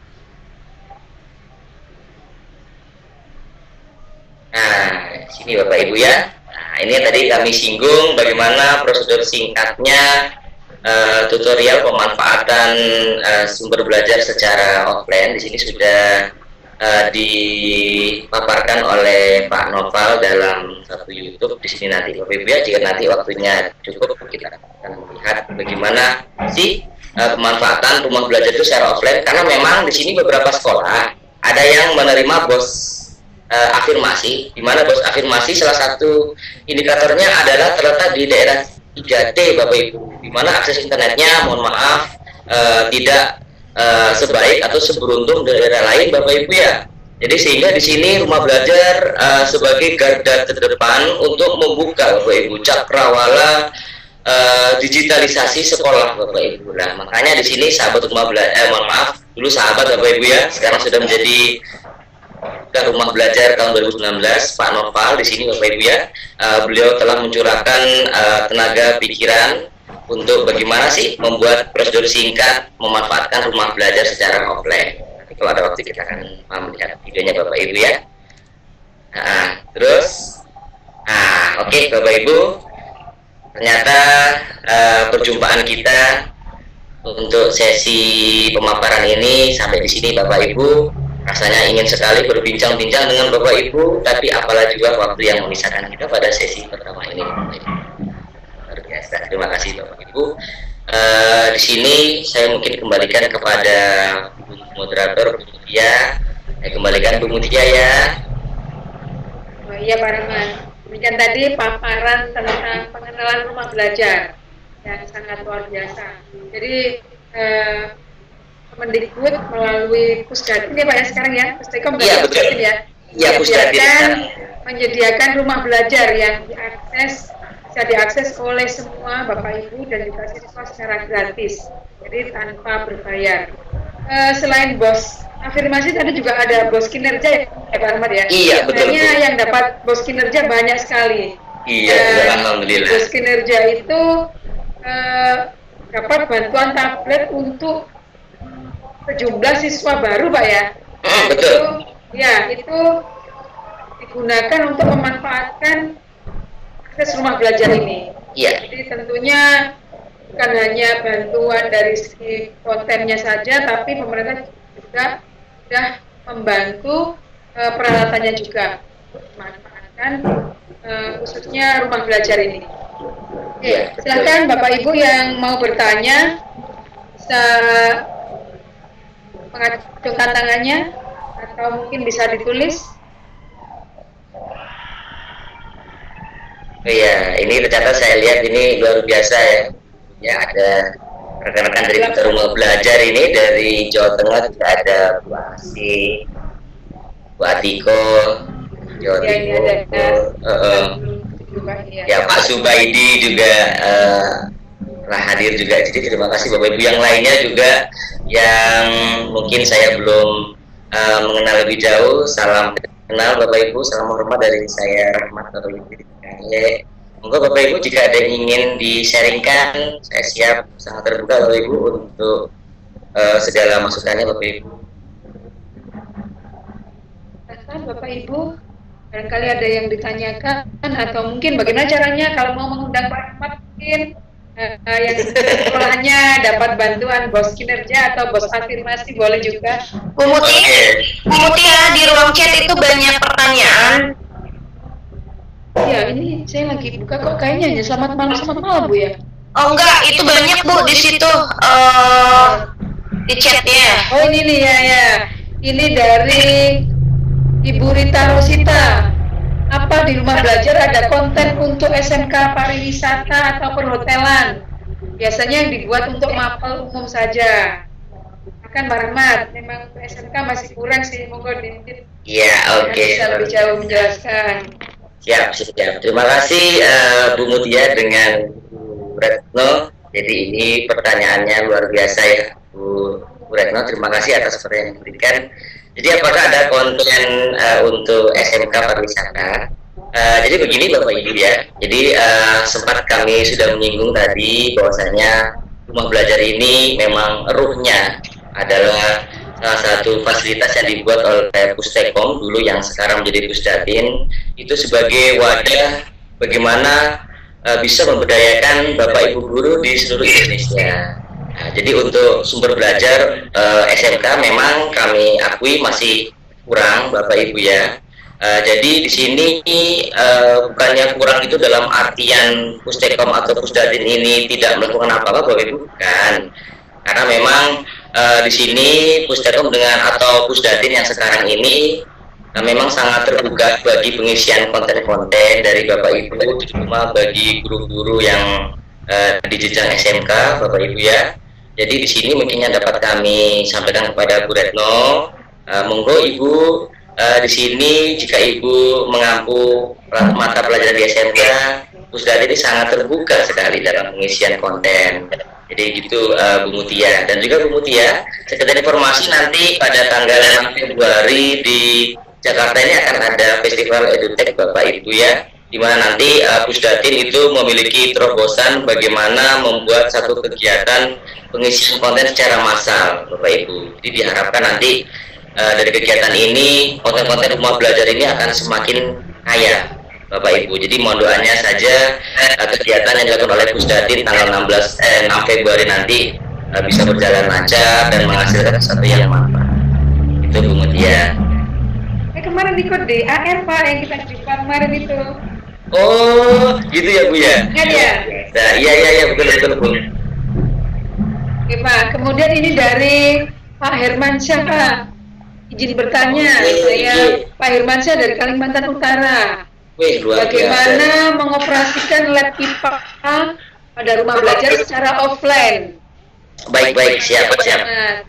Nah, sini Bapak Ibu ya. Nah, ini tadi kami singgung bagaimana prosedur singkatnya uh, tutorial pemanfaatan uh, sumber belajar secara offline. Di sini sudah Uh, dipaparkan oleh Pak Noval dalam satu YouTube. Di sini nanti Bapak Ibu ya, jika nanti waktunya cukup kita akan melihat bagaimana sih uh, pemanfaatan rumah belajar itu secara offline, karena memang di sini beberapa sekolah ada yang menerima bos uh, afirmasi, di mana bos afirmasi salah satu indikatornya adalah terletak di daerah tiga T Bapak Ibu, di mana akses internetnya mohon maaf uh, tidak Uh, sebaik atau seberuntung daerah lain Bapak Ibu ya. Jadi sehingga di sini rumah belajar uh, sebagai garda terdepan untuk membuka Bapak Ibu cakrawala uh, digitalisasi sekolah Bapak Ibu. Nah, makanya di sini sahabat rumah belajar, eh, mohon maaf dulu sahabat Bapak Ibu ya, sekarang sudah menjadi rumah belajar tahun dua ribu sembilan belas Pak Noval di sini Bapak Ibu ya. Uh, beliau telah mencurahkan uh, tenaga pikiran untuk bagaimana sih membuat prosedur singkat memanfaatkan rumah belajar secara offline. Nanti kalau ada waktu kita akan melihat videonya Bapak Ibu ya. Nah, terus, nah oke okay, Bapak Ibu, ternyata uh, perjumpaan kita untuk sesi pemaparan ini sampai di sini Bapak Ibu. Rasanya ingin sekali berbincang-bincang dengan Bapak Ibu, tapi apalah juga waktu yang memisahkan kita pada sesi pertama ini Bapak Ibu. Biasa. Terima kasih Bapak Ibu. Uh, di sini saya mungkin kembalikan kepada Bu moderator Bu Mutia. Saya kembalikan Bu Mutia ya. Oh, iya Pak Rahman. Demikian tadi paparan tentang pengenalan rumah belajar yang sangat luar biasa. Jadi uh, Kemendikbud melalui Pusdatin ya Pak ya sekarang ya, Pusdikom ya, betul. ya. Iya Pusdatin menyediakan rumah belajar yang diakses bisa diakses oleh semua Bapak Ibu dan juga siswa secara gratis, jadi tanpa berbayar. Uh, selain bos afirmasi tadi juga ada bos kinerja ya Pak Ahmad ya. Iya betul. Sebenarnya yang dapat bos kinerja banyak sekali. Iya, uh, alhamdulillah. Bos kinerja itu uh, dapat bantuan tablet untuk sejumlah siswa baru Pak ya. Mm, betul. Itu, ya itu digunakan untuk memanfaatkan akses rumah belajar ini. Iya. Jadi tentunya bukan hanya bantuan dari segi kontennya saja, tapi pemerintah juga sudah membantu uh, peralatannya juga untuk memanfaatkan uh, khususnya rumah belajar ini. Oke, ya, silakan Bapak Ibu yang mau bertanya bisa mengacungkan tangannya atau mungkin bisa ditulis. Iya, ini ternyata saya lihat ini luar biasa ya. Ya ada rekan-rekan dari Duta Rumah Belajar ini dari Jawa Tengah, juga ada Bu Asi, Bu Atiko, Jawa Ya, Timur, ada, uh, uh, ya Pak Subaidi juga uh, telah hadir juga. Jadi terima kasih Bapak Ibu yang lainnya juga yang mungkin saya belum uh, mengenal lebih jauh. Salam kenal Bapak Ibu, salam hormat dari saya Rahmat Nurul. Monggo Bapak Ibu jika ada yang ingin di-sharingkan, saya siap sangat terbuka Bapak Ibu untuk uh, segala masukannya Bapak Ibu. Bapak Ibu, barangkali ada yang ditanyakan atau mungkin bagaimana caranya kalau mau mengundang Pak Ahmad mungkin uh, yang sekolahnya dapat bantuan bos kinerja atau bos afirmasi boleh juga. Bu Muti, okay. Bu Muti ya di ruang chat itu banyak pertanyaan. Ya ini saya lagi buka kok kayaknya ya. Selamat malam, selamat malam Bu ya. Oh enggak, itu banyak Bu di situ uh, di chatnya. Oh ini nih ya ya. Ini dari Ibu Rita Rosita. Apa di rumah belajar ada konten untuk S M K pariwisata atau perhotelan? Biasanya yang dibuat untuk mapel umum saja. Kan Pak Rahmat, memang S M K masih kurang sih, monggo Dintin. Iya, oke. Okay. Bisa lebih jauh menjelaskan. Siap, siap. Terima kasih uh, Bu Mutia dengan Bu Retno. Jadi ini pertanyaannya luar biasa ya, Bu, Bu Retno. Terima kasih atas pertanyaan yang diberikan. Jadi apakah ada konten uh, untuk S M K pariwisata? Uh, jadi begini Bapak Ibu ya. Jadi uh, sempat kami sudah menyinggung tadi bahwasanya rumah belajar ini memang ruhnya adalah salah satu fasilitas yang dibuat oleh Pustekom dulu yang sekarang menjadi Pusdatin, itu sebagai wadah bagaimana uh, bisa memberdayakan Bapak Ibu guru di seluruh Indonesia. Nah, jadi untuk sumber belajar uh, S M K memang kami akui masih kurang Bapak Ibu ya. Uh, jadi di sini uh, bukannya kurang itu dalam artian Pustekom atau Pusdatin ini tidak melakukan apa-apa Bapak Ibu, bukan. Karena memang uh, di sini Pustekom dengan atau Pusdatin yang sekarang ini uh, memang sangat terbuka bagi pengisian konten-konten dari Bapak Ibu, terutama bagi guru-guru yang uh, di jenjang S M K Bapak Ibu ya. Jadi di sini mungkin yang dapat kami sampaikan kepada Bu Retno, uh, monggo Ibu uh, di sini jika Ibu mengampu mata pelajaran di S M K, Pusdatin ini sangat terbuka sekali dalam pengisian konten. Jadi gitu uh, Bu Mutia. Dan juga Bu Mutia, sekedar informasi nanti pada tanggal enam Februari di Jakarta ini akan ada Festival EduTech Bapak Ibu ya, di mana nanti uh, Pusdatin itu memiliki terobosan bagaimana membuat satu kegiatan pengisian konten secara massal Bapak Ibu. Jadi diharapkan nanti uh, dari kegiatan ini konten-konten rumah belajar ini akan semakin kaya Bapak Ibu. Jadi mohon doanya saja uh, kegiatan yang dilakukan oleh Pusdatin tanggal enam belas eh, enam Februari nanti uh, bisa berjalan lancar dan menghasilkan sesuatu yang manfaat. Itu Bu Mutia. Eh kemarin ikut di A R Pak yang kita jumpa kemarin itu. Oh, gitu ya Bu ya? Kan ya? Nah, iya iya iya betul betul Bu. Oke Pak, kemudian ini dari Pak Hermansyah Pak. Izin bertanya, oh, saya Pak Hermansyah dari Kalimantan Utara. Wih, luar Bagaimana biasa. mengoperasikan lab I P A pada rumah belajar secara offline? Baik baik, siap siap. Nah,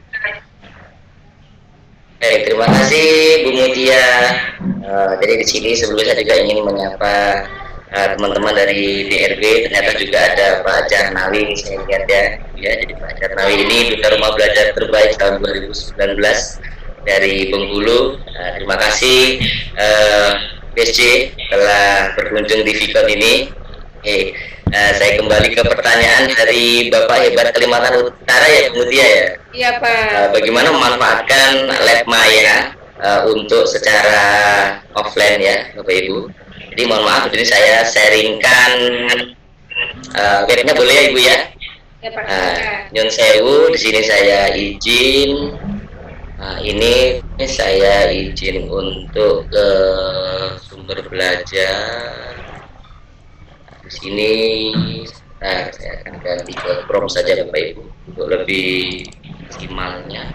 Baik, terima kasih Bu Mutia. Uh, jadi di sini sebelumnya saya juga ingin menyapa teman-teman uh, dari D R B. Ternyata juga ada Pak Jarnawi, saya lihat ya. Ya, jadi Pak Jarnawi ini duta rumah belajar terbaik tahun dua ribu sembilan belas dari Bengkulu. Uh, terima kasih uh, B S C telah berkunjung di Vicon ini. Oke, uh, saya kembali ke pertanyaan dari Bapak Hebat Kalimantan Utara ya, Bu Mutia ya. Iya Pak. Uh, bagaimana memanfaatkan Lab Maya uh, untuk secara offline ya, Bapak Ibu. Jadi mohon maaf, ini saya sharingkan uh, webnya boleh ya Ibu ya. Ya Pak. Uh, Nyun Sewu, di sini saya izin. Nah, ini saya izin untuk ke sumber belajar. Di sini nah, saya akan ganti ke Chrome saja Bapak Ibu untuk lebih maksimalnya.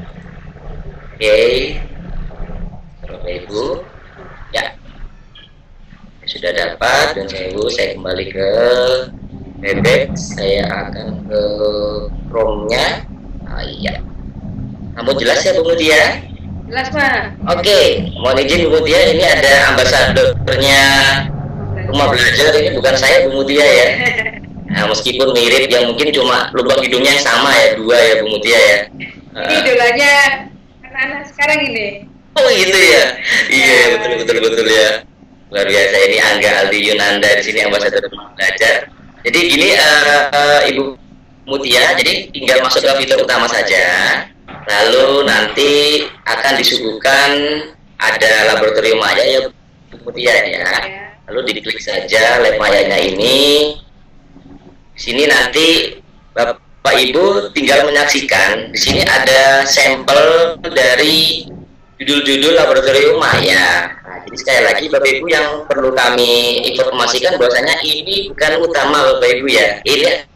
Oke, okay. Bapak Ibu, ya sudah dapat. Dan saya Ibu, saya kembali ke Bebek. Saya akan ke Chrome-nya. Ah, iya. Kamu jelas ya Bu Mutia? Jelas Pak. Oke, okay. Mohon izin Bu Mutia, ini ada ambasadornya rumah belajar, ini bukan saya Bu Mutia ya. Nah, meskipun mirip, yang mungkin cuma lubang hidungnya yang sama ya, dua ya Bu Mutia ya. Ini idolanya anak-anak sekarang ini. Oh gitu ya. Iya betul betul betul ya. Luar biasa, ini Angga Aldi Yunanda di sini ambasador rumah belajar. Jadi gini uh, uh, Ibu Mutia, jadi tinggal masuk ke fitur utama saja. Lalu nanti akan disuguhkan ada laboratorium maya ya Bu Mutia ya. Lalu diklik saja lab mayanya ini. Di sini nanti Bapak Ibu tinggal menyaksikan. Di sini ada sampel dari judul-judul laboratorium maya. Nah, jadi sekali lagi Bapak Ibu yang perlu kami informasikan bahwasanya ini bukan utama Bapak Ibu ya. Ini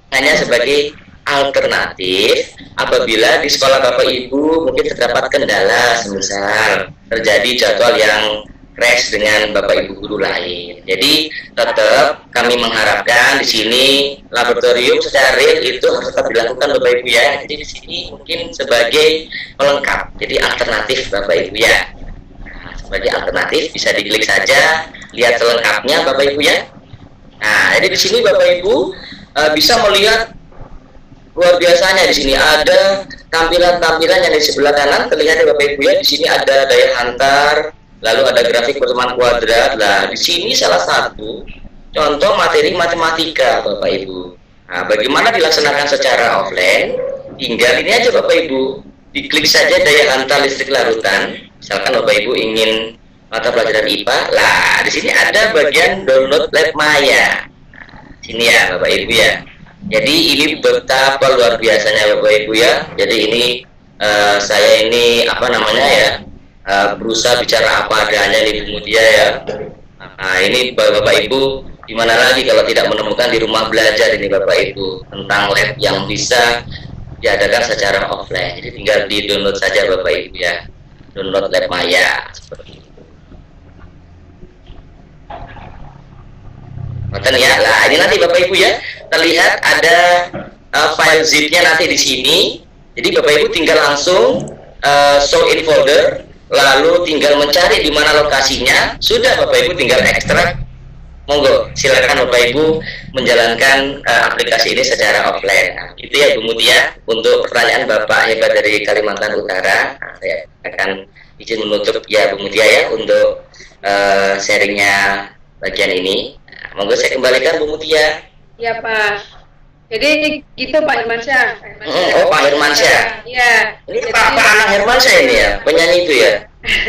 hanya sebagai alternatif apabila di sekolah Bapak Ibu mungkin terdapat kendala, semisal terjadi jadwal yang crash dengan Bapak Ibu guru lain. Jadi tetap kami mengharapkan di sini laboratorium secara real itu harus tetap dilakukan Bapak Ibu ya. Jadi di sini mungkin sebagai pelengkap, jadi alternatif Bapak Ibu ya. Nah, sebagai alternatif bisa diklik saja, lihat selengkapnya Bapak Ibu ya. Nah, jadi di sini Bapak Ibu uh, bisa melihat luar biasanya. Di sini ada tampilan-tampilan yang di sebelah kanan terlihat ya Bapak Ibu ya. Di sini ada daya hantar, lalu ada grafik pertemuan kuadrat. Nah, di sini salah satu contoh materi matematika Bapak Ibu. Nah, bagaimana dilaksanakan secara offline? Tinggal ini aja Bapak Ibu, diklik saja daya hantar listrik larutan. Misalkan Bapak Ibu ingin mata pelajaran I P A, lah di sini ada bagian download lab Maya. Nah, sini ya Bapak Ibu ya. Jadi ini betapa luar biasanya Bapak Ibu ya. Jadi ini uh, saya ini apa namanya ya, uh, berusaha bicara apa adanya nih Bu Mutia ya. Nah ini Bapak Ibu, gimana lagi kalau tidak menemukan di rumah belajar ini Bapak Ibu tentang lab yang bisa diadakan secara offline. Jadi tinggal di download saja Bapak Ibu ya, download lab Maya seperti itu. Nonton ya. Nah ini nanti Bapak Ibu ya, terlihat ada uh, file zipnya nanti di sini. Jadi Bapak Ibu tinggal langsung uh, show in folder, lalu tinggal mencari di mana lokasinya. Sudah Bapak Ibu tinggal ekstrak. Monggo silakan Bapak Ibu menjalankan uh, aplikasi ini secara offline. Nah, itu ya Bu Mutia untuk pertanyaan Bapak hebat dari Kalimantan Utara. Nah, saya akan izin menutup ya Bu Mutia ya untuk uh, sharingnya bagian ini. Nah, monggo saya kembalikan Bu Mutia. Ya Pak. Jadi gitu Pak Hermansyah. Hmm, oh Pak Hermansyah. Iya. Ini jadi, Pak Pak anak Hermansyah ini ya, penyanyi itu ya.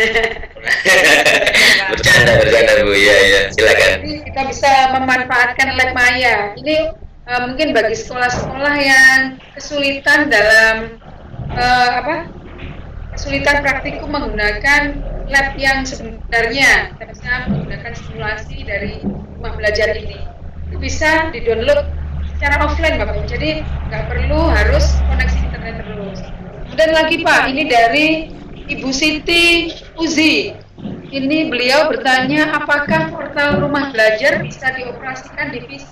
bercanda bercanda Bu ya ya silakan. Jadi kita bisa memanfaatkan lab Maya. Ini uh, mungkin bagi sekolah-sekolah yang kesulitan dalam uh, apa? Kesulitan praktikum menggunakan lab yang sebenarnya, kita bisa menggunakan simulasi dari rumah belajar ini. Itu bisa di-download secara offline Bapak. Jadi nggak perlu harus koneksi internet terus. Kemudian lagi Pak, ini dari Ibu Siti Uzi. Ini beliau bertanya apakah portal rumah belajar bisa dioperasikan di P C.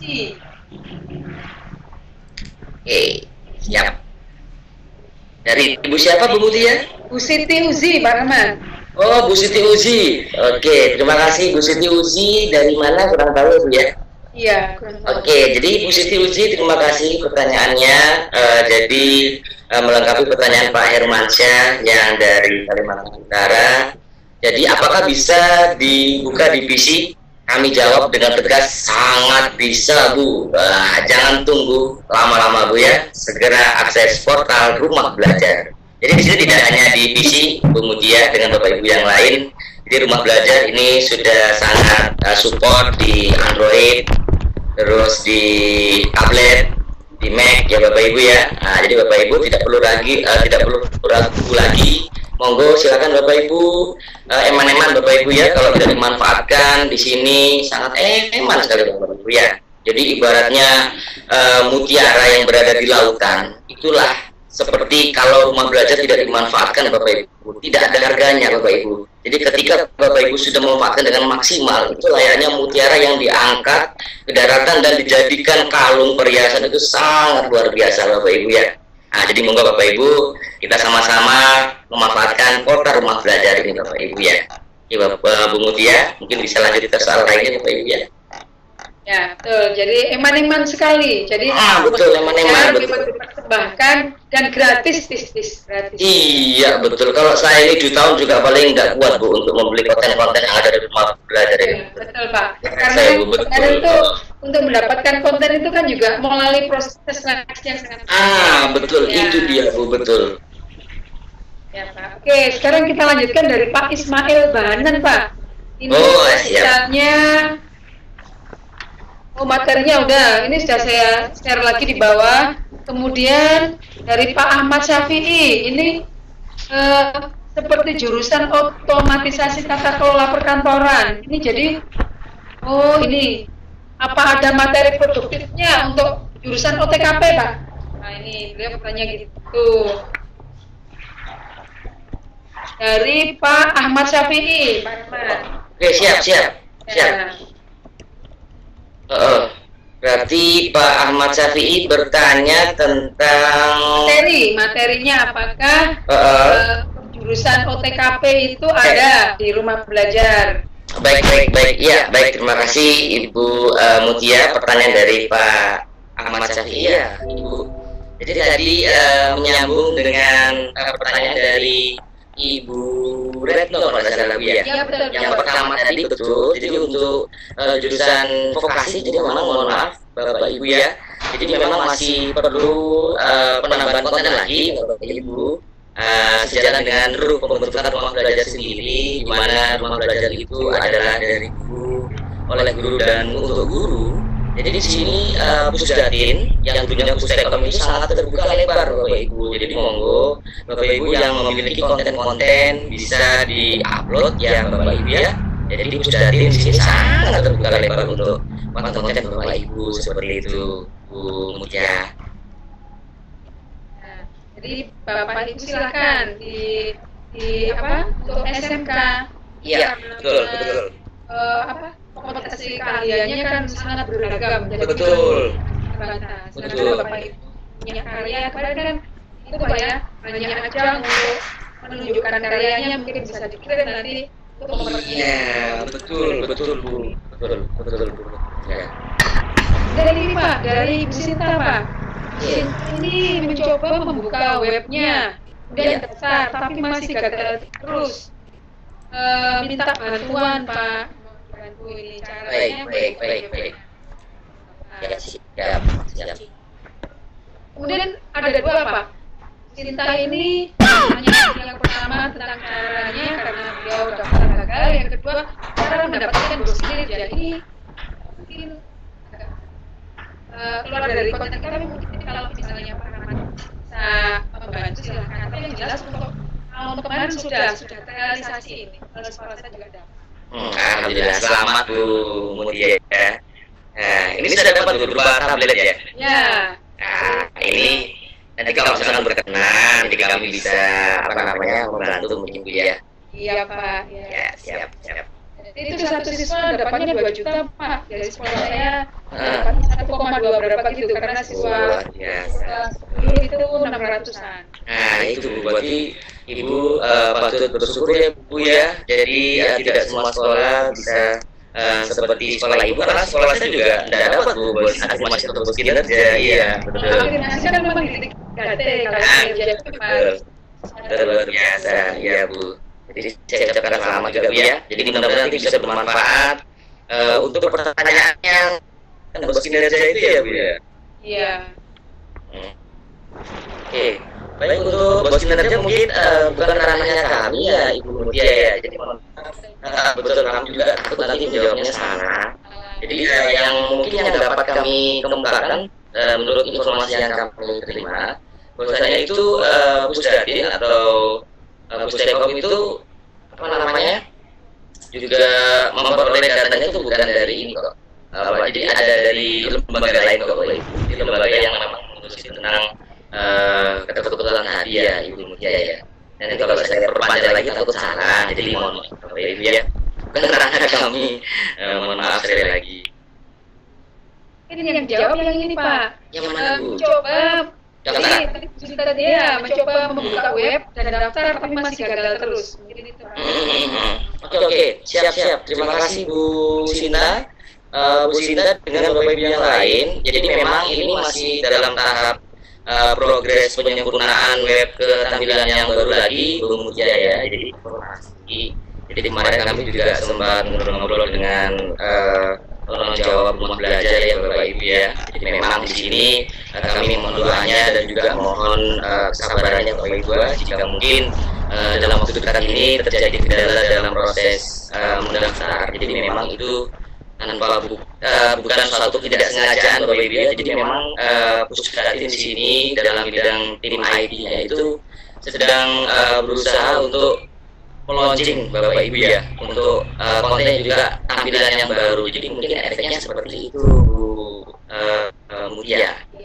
Oke, siap. Dari Ibu siapa Bu Mutia? Bu Siti Uzi Pak Rahman. Oh Bu Siti Uzi. Oke, terima kasih Bu Siti Uzi. Dari mana kurang tahu Bu ya? Iya. Oke, jadi Bu Siti Uzi terima kasih pertanyaannya. Uh, jadi uh, melengkapi pertanyaan Pak Hermansyah yang dari Kalimantan Utara. Jadi apakah bisa dibuka di P C? Kami jawab dengan tegas, sangat bisa Bu. Uh, jangan tunggu lama-lama Bu ya. Segera akses portal rumah belajar. Jadi di sini tidak hanya di P C Bu Mutia dengan Bapak Ibu yang lain. Jadi rumah belajar ini sudah sangat uh, support di Android, terus di tablet, di Mac ya Bapak Ibu ya. Nah, jadi Bapak Ibu tidak perlu lagi uh, tidak perlu ragu lagi. Monggo silakan Bapak Ibu uh, eman-eman Bapak Ibu ya, kalau tidak dimanfaatkan di sini sangat eman sekali Bapak Ibu ya. Jadi ibaratnya uh, mutiara yang berada di lautan, itulah seperti kalau rumah belajar tidak dimanfaatkan Bapak Ibu, tidak ada harganya Bapak Ibu. Jadi ketika Bapak Ibu sudah memanfaatkan dengan maksimal, itu layaknya mutiara yang diangkat ke daratan dan dijadikan kalung perhiasan, itu sangat luar biasa Bapak Ibu ya. Nah, jadi monggo Bapak Ibu, kita sama-sama memanfaatkan portal rumah belajar ini Bapak Ibu ya. Ya Bapak Bu Mutia, mungkin bisa lanjut ke soal lainnya Bapak Ibu ya. Ya, betul. Jadi eman-eman sekali. Jadi ah, betul, eman-eman betul. Dipersembahkan dan gratis, tis, tis, gratis. Iya, betul. Kalau saya ini di tahun juga paling nggak kuat Bu untuk membeli konten-konten yang ada di rumah belajar ini. Ya, betul Pak. Karena, saya, Bu, betul. karena itu untuk mendapatkan konten itu kan juga melalui proses seleksi yang sangat. Ah, betul. Ya. Itu dia Bu, betul. Ya Pak. Oke, sekarang kita lanjutkan dari Pak Ismail Bahanan Pak. Ini oh, siap. misalnya. Oh, materinya udah, ini sudah saya share lagi di bawah. Kemudian dari Pak Ahmad Syafi'i, ini eh, seperti jurusan otomatisasi tata kelola perkantoran. Ini jadi, oh ini, apa ada materi produktifnya untuk jurusan O T K P, Pak. Nah, ini beliau bertanya gitu. Dari Pak Ahmad Syafi'i, Pak Ahmad. Oke, siap, siap, siap. Ya. Uh, berarti Pak Ahmad Syafi'i bertanya tentang Materi, materinya apakah uh, uh, jurusan O T K P itu ada di rumah belajar? Baik, baik, baik. Ya, baik. Terima kasih Ibu uh, Mutia. Pertanyaan dari Pak Ahmad Syafi'i ya, Ibu. Jadi tadi uh, menyambung dengan uh, pertanyaan dari Ibu Retno kalau tidak salah Bu ya. Ya, betul. Yang pertama tadi betul. Jadi untuk uh, jurusan vokasi, jadi memang mohon maaf Bapak Ibu ya. Jadi memang masih perlu uh, penambahan konten lagi Bapak Ibu. Uh, sejalan dengan ruh pembentukan rumah belajar sendiri, di mana rumah belajar itu adalah dari guru, oleh guru dan untuk guru. Jadi di sini uh, Pusdatin yang dulunya Pusdakom itu sangat terbuka lebar Bapak Ibu. Jadi monggo Bapak Ibu yang memiliki konten-konten bisa di-upload ya Bapak Ibu ya. Jadi Pusdatin di sini sangat terbuka lebar untuk konten-konten Bapak Ibu seperti itu Bu Mutia. Jadi Bapak Ibu silakan di di apa untuk S M K. Iya, betul, betul. Uh, apa kompetensi keahliannya kan sangat beragam. Jadi betul. Terbatas. Betul. Karena Bapak Ibu punya karya kemarin kan itu Pak ya banyak ajang untuk menunjukkan karyanya mungkin bisa dikirim nanti untuk pemerintah. Iya, betul, betul Bu, betul, betul Bu. Ya. Dari ini Pak, dari Bu Sinta Pak. Iya. Ini mencoba membuka webnya dan besar tapi masih gagal terus. E, minta bantuan Pak, bantu ini caranya. Baik, baik, baik, baik. Ya, siap, siap. Kemudian ada dua Pak. Sinta ini hanya yang pertama tentang caranya karena beliau daftar gagal, yang kedua cara mendapatkan bos sendiri. Jadi mungkin Uh, keluar dari konten kami mungkin kalau misalnya Pak Rahmat bisa membantu silahkan. Tapi yang jelas untuk kalau untuk kemarin sudah sudah terrealisasi ini. Kalau sekolah saya juga ada. Hmm, Alhamdulillah selamat Bu Mutia ya. Nah, ini sudah dapat berupa tablet ya. Ya. Nah, ini nanti kalau misalkan berkenan, jadi kami bisa apa namanya membantu mungkin Bu ya. Iya Pak. Ya, ya siap, siap. Itu satu siswa dapatnya dua juta Pak. Dari sekolah saya dapat satu koma dua berapa gitu karena siswa ini itu enam ratusan. Nah itu Bu, berarti Ibu uh, patut bersyukur ya Bu ya. Jadi uh, tidak semua sekolah bisa uh, seperti sekolah Ibu, karena sekolah saya juga tidak dapat Bu bos afirmasi atau bos kinerja. Iya betul. Afirmasi kan memang di tiga T kalau kinerja itu Pak. Luar biasa ya Bu. Jadi saya ucapkan selamat juga Bu ya. Jadi mudah-mudahan nanti bisa bermanfaat uh, untuk pertanyaan yang bos kinerja itu ya Bu ya. Iya. Hmm. Oke, okay. Baik untuk bos kinerja mungkin uh, bukan ranahnya kami ya Ibu Mutia ya. Jadi uh, betul kami juga takut nanti menjawabnya salah. Jadi uh, yang mungkin yang dapat kami kemukakan uh, menurut informasi yang kami terima, bahwasanya itu uh, Pusdatin atau uh, Pusdakom itu apa namanya juga memperoleh datanya itu bukan dari ini kok. Uh, jadi ada dari lembaga lain kok, Ibu. Jadi lembaga yang memang mengurusi tentang uh, kebetulan hadiah Ibu Mutia ya. Nanti kalau saya perpanjang lagi takut salah, jadi mohon maaf Bapak Ibu ya. Bukan ranah kami, uh, mohon maaf sekali lagi. Ini yang jawab yang ini Pak. Yang mana Bu? Coba. Yang Jadi cerita dia mencoba membuka web dan daftar tapi masih gagal terus. Mungkin itu Pak. Oke oke, siap siap. Terima kasih Bu Sinta. Uh, Bu Sinta dengan Bapak Ibu yang lain. Jadi memang ini masih dalam tahap uh, progres penyempurnaan web ke tampilan yang baru lagi Bu Mutia ya. Jadi informasi. Jadi kemarin kami juga sempat ngobrol-ngobrol dengan uh, tolong jawab rumah belajar ya Bapak Ibu ya. Jadi memang di sini uh, kami mohon doanya dan juga mohon uh, kesabarannya Bapak Ibu jika mungkin uh, dalam waktu dekat ini terjadi kendala dalam proses uh, mendaftar. Jadi memang itu tanpa bu uh, bukan suatu ketidaksengajaan Bapak Ibu ya. Jadi memang uh, Pusdatin di sini dalam bidang tim I T-nya itu sedang uh, berusaha untuk launching Bapak Ibu ya untuk uh, konten juga tampilan yang baru. Jadi mungkin efeknya seperti itu uh, uh, Mutia. Iya.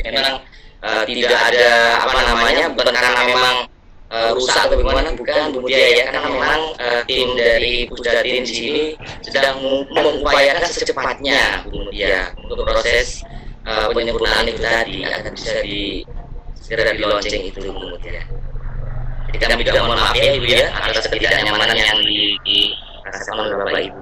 memang uh, tidak ada apa namanya, bukan karena memang uh, rusak atau bagaimana, bukan Bu Mutia ya, karena memang uh, tim dari Pusdatin di sini sedang mengupayakan secepatnya Bu Mutia untuk proses uh, penyempurnaan itu tadi akan bisa di segera di launching itu Bu Mutia. Jadi kami juga mohon maaf ya Ibu ya atas ketidaknyamanan yang dirasakan oleh Bapak Ibu.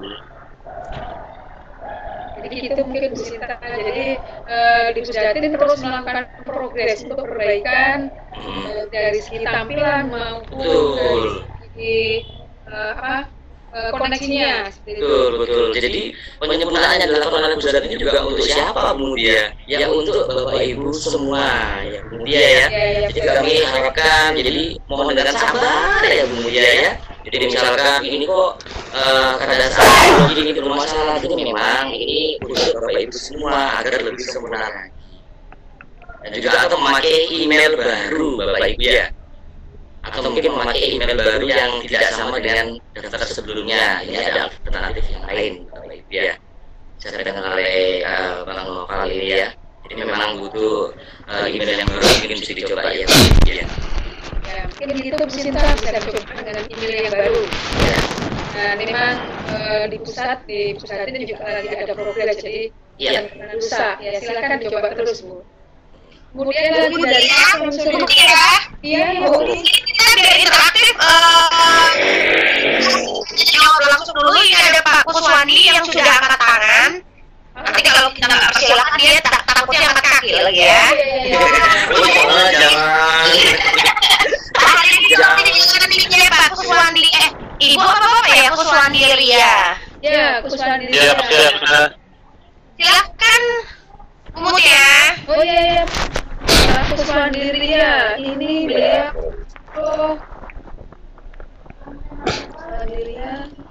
Jadi kita mungkin Sinta, jadi uh, di Pusdatin terus melakukan progres untuk perbaikan uh, dari segi tampilan maupun dari segi uh, apa uh, koneksinya. Betul, betul. Jadi penyempurnaannya dilakukan oleh Pusdatin ini juga untuk siapa Bu Mutia? Ya untuk Bapak Ibu semua ya Bu Mutia ya. Jadi kami harapkan, jadi mohon dengan sabar ya Bu Mutia ya. Jadi misalkan ini kok uh, karena saat ini bermasalah, jadi memang ini untuk Bapak Ibu semua agar lebih sempurna lagi. Dan juga atau memakai email baru Bapak Ibu ya, atau mungkin memakai email baru yang tidak sama dengan daftar sebelumnya. Ini ada alternatif yang lain Bapak Ibu ya. Saya dengar oleh uh, Bang Noval ini ya. Jadi memang butuh uh, email yang baru, mungkin bisa dicoba ya Bapak Ibu ya. Ya, mungkin itu Sinta bisa coba dengan email yang baru. Ya. Nah, memang uh, di pusat di Pusdatin juga lagi ada progres, jadi Iya. jangan rusak. Ya, silakan dicoba terus Bu. Kemudian lagi dari konsul. Iya, Bu. Kita biar interaktif, uh, jawab langsung dulu. Ini ada Pak Kuswandi yang sudah angkat tangan. Nanti kalau kita nggak persilahkan dia tak takutnya angkat kaki lagi ya. Oh, jangan, jangan. Jangan Pak Kuswandi, eh Ibu apa apa ya Kuswandi Ria? Ya, Kuswandi. Iya, betul. Silakan Bu Mutia. Oh iya, iya. Pak Kuswandi Ria, ini beliau. Oh. Kuswandi Ria.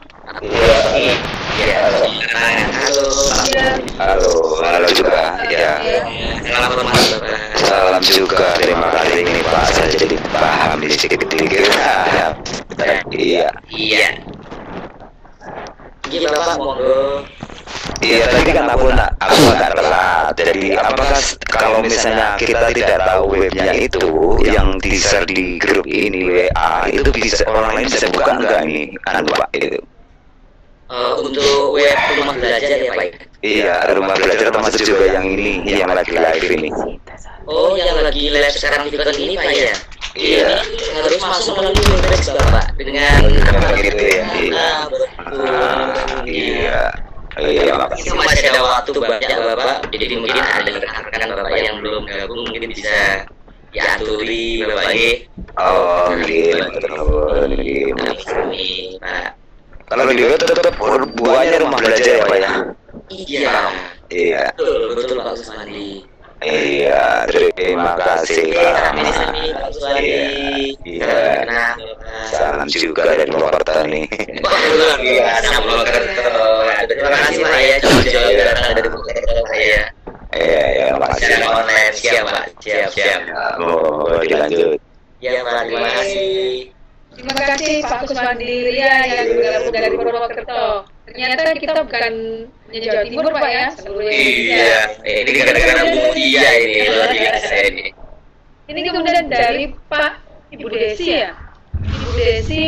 Iya, halo. Iya. Halo, halo juga. Ya, Selamat malam Bapak. salam juga. Terima kasih ini Pak. Saya jadi paham di sedikit-sedikit. Iya, Iya. Iya Bapak, monggo. iya tadi kan aku nak, aku agak telat. Jadi apakah s- kalau misalnya kita tidak tahu webnya itu yang di share di grup ini W A itu bisa orang lain bisa buka enggak nih? Anu Pak itu. Eh, untuk web rumah belajar ya Pak. Iya, rumah belajar termasuk juga yang ini, yang lagi live ini. Oh, yang lagi live sekarang di Beton ini Pak ya? Iya. Ini harus masuk melalui website Bapak dengan Gitu ya. Iya. Ah, betul. Iya. Iya, makasih. Itu masih ada waktu banyak Bapak. Jadi mungkin ada rekan-rekan Bapak yang belum gabung mungkin bisa diaturi Bapak ya. Oh, iya, betul. Iya. Kami Pak. Kalau di web tetap buahnya rumah belajar ya Pak ya? Iya. Iya. Betul, betul Pak Kuswandi. Iya, terima kasih Pak. Amin, amin Pak Kuswandi. Iya. Kenal Bapak. Salam juga dari Purwokerto nih. Wah, luar biasa Purwokerto. Terima kasih Pak ya, jauh-jauh datang dari Purwokerto Pak ya. Iya, iya, makasih. Secara online, siap Pak, siap, siap. Oh, dilanjut. Ya Pak, terima kasih. Terima kasih Pak Kuswandi Ria yang bergabung dari Purwokerto. Ternyata kita bukan hanya Jawa Timur Pak ya, seluruh Indonesia. Iya, eh, ini gara-gara Bu Mutia ini, luar biasa ini. Ini kemudian dari Pak Ibu Desi ya, Ibu Desi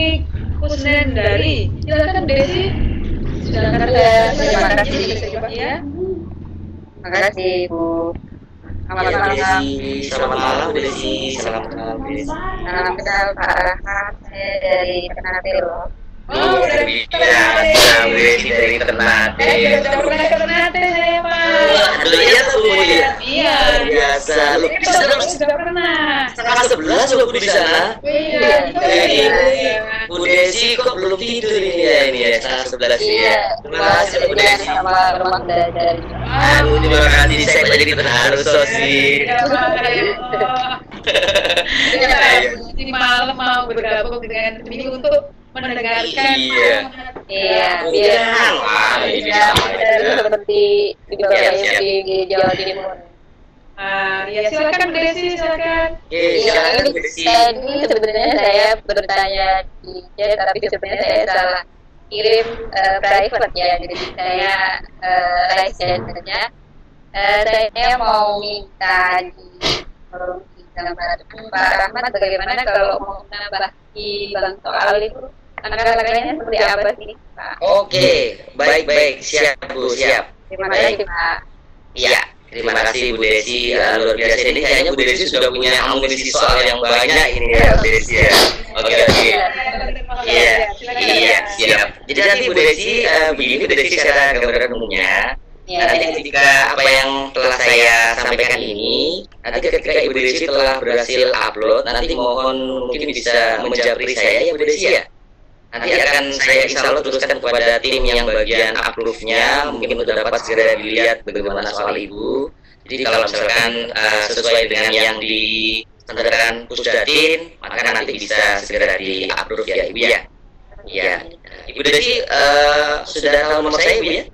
Kusnendari. Silakan Desi. Silakan ada. Terima kasih. Bisa coba ya. Terima kasih Bu. Selamat Ya, malam. Desi, selamat malam Desi, selamat malam Desi. Salam kenal Pak Rahmat. Saya dari Ternate loh. Oh, Luar dari biasa, Desi dari Ternate. Eh, sudah pernah ke Ternate saya Pak. Aduh, iya tuh Bu ya. Iya. Luar biasa, lu di sana Sudah pernah. setengah sebelas loh Bu di sana. Iya. Eh, ini Bu Desi kok belum tidur ini ya ini ya setengah sebelas ya. Terima kasih Bu Desi. Sama rumah belajar. Aduh, terima kasih saya kok jadi terharu Sosi. Di malam mau bergabung dengan ini untuk mendengarkan. Iya. Iya, Biar biar wah, ini bisa bisa. seperti di Siap, Bapak siap. di di Jawa Timur. Ah, ya silakan Desi, silakan. Oke, Iya, silakan ini Bu Desi. tadi sebenarnya saya bertanya di chat, tapi sebenarnya saya salah kirim eh, private ya, jadi saya uh, license-nya Eh, saya mau minta di forum gambar Pak Rahmat bagaimana kalau mau menambah di Bang Soal itu langkah-langkahnya seperti apa sih Pak? Oke, baik-baik, siap Bu, siap. Terima kasih Pak. Iya, terima kasih Bu Desi, uh, luar biasa ini kayaknya Bu Desi sudah punya amunisi soal yang banyak ini ya Bu Desi ya. Oke oke. Iya, iya, siap. Jadi nanti Bu Desi, uh, begini Bu Desi secara gambaran umumnya. Nanti ketika apa yang telah saya sampaikan ini, nanti ketika Ibu Desi telah berhasil upload, nanti mohon mungkin bisa menjapri saya ya Bu Desi ya. Nanti akan saya insya Allah teruskan kepada tim yang bagian approve-nya, mungkin sudah dapat segera dilihat bagaimana soal Ibu. Jadi kalau misalkan uh, sesuai dengan yang ditentukan Pusdatin, maka nanti bisa segera di approve ya Ibu ya. Iya. Ibu Desi uh, sudah tahu nomor saya Ibu ya?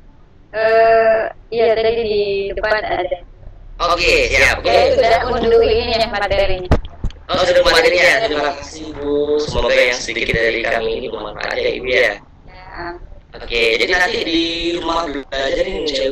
Uh, iya tadi di depan ada. Oke, siap. Saya sudah unduh ini ya materinya. Oh, sudah materinya. Terima kasih Bu. Semoga yang sedikit dari kami ini bermanfaat ya Ibu ya. Ya. Oke, jadi nanti di rumah belajar ini saya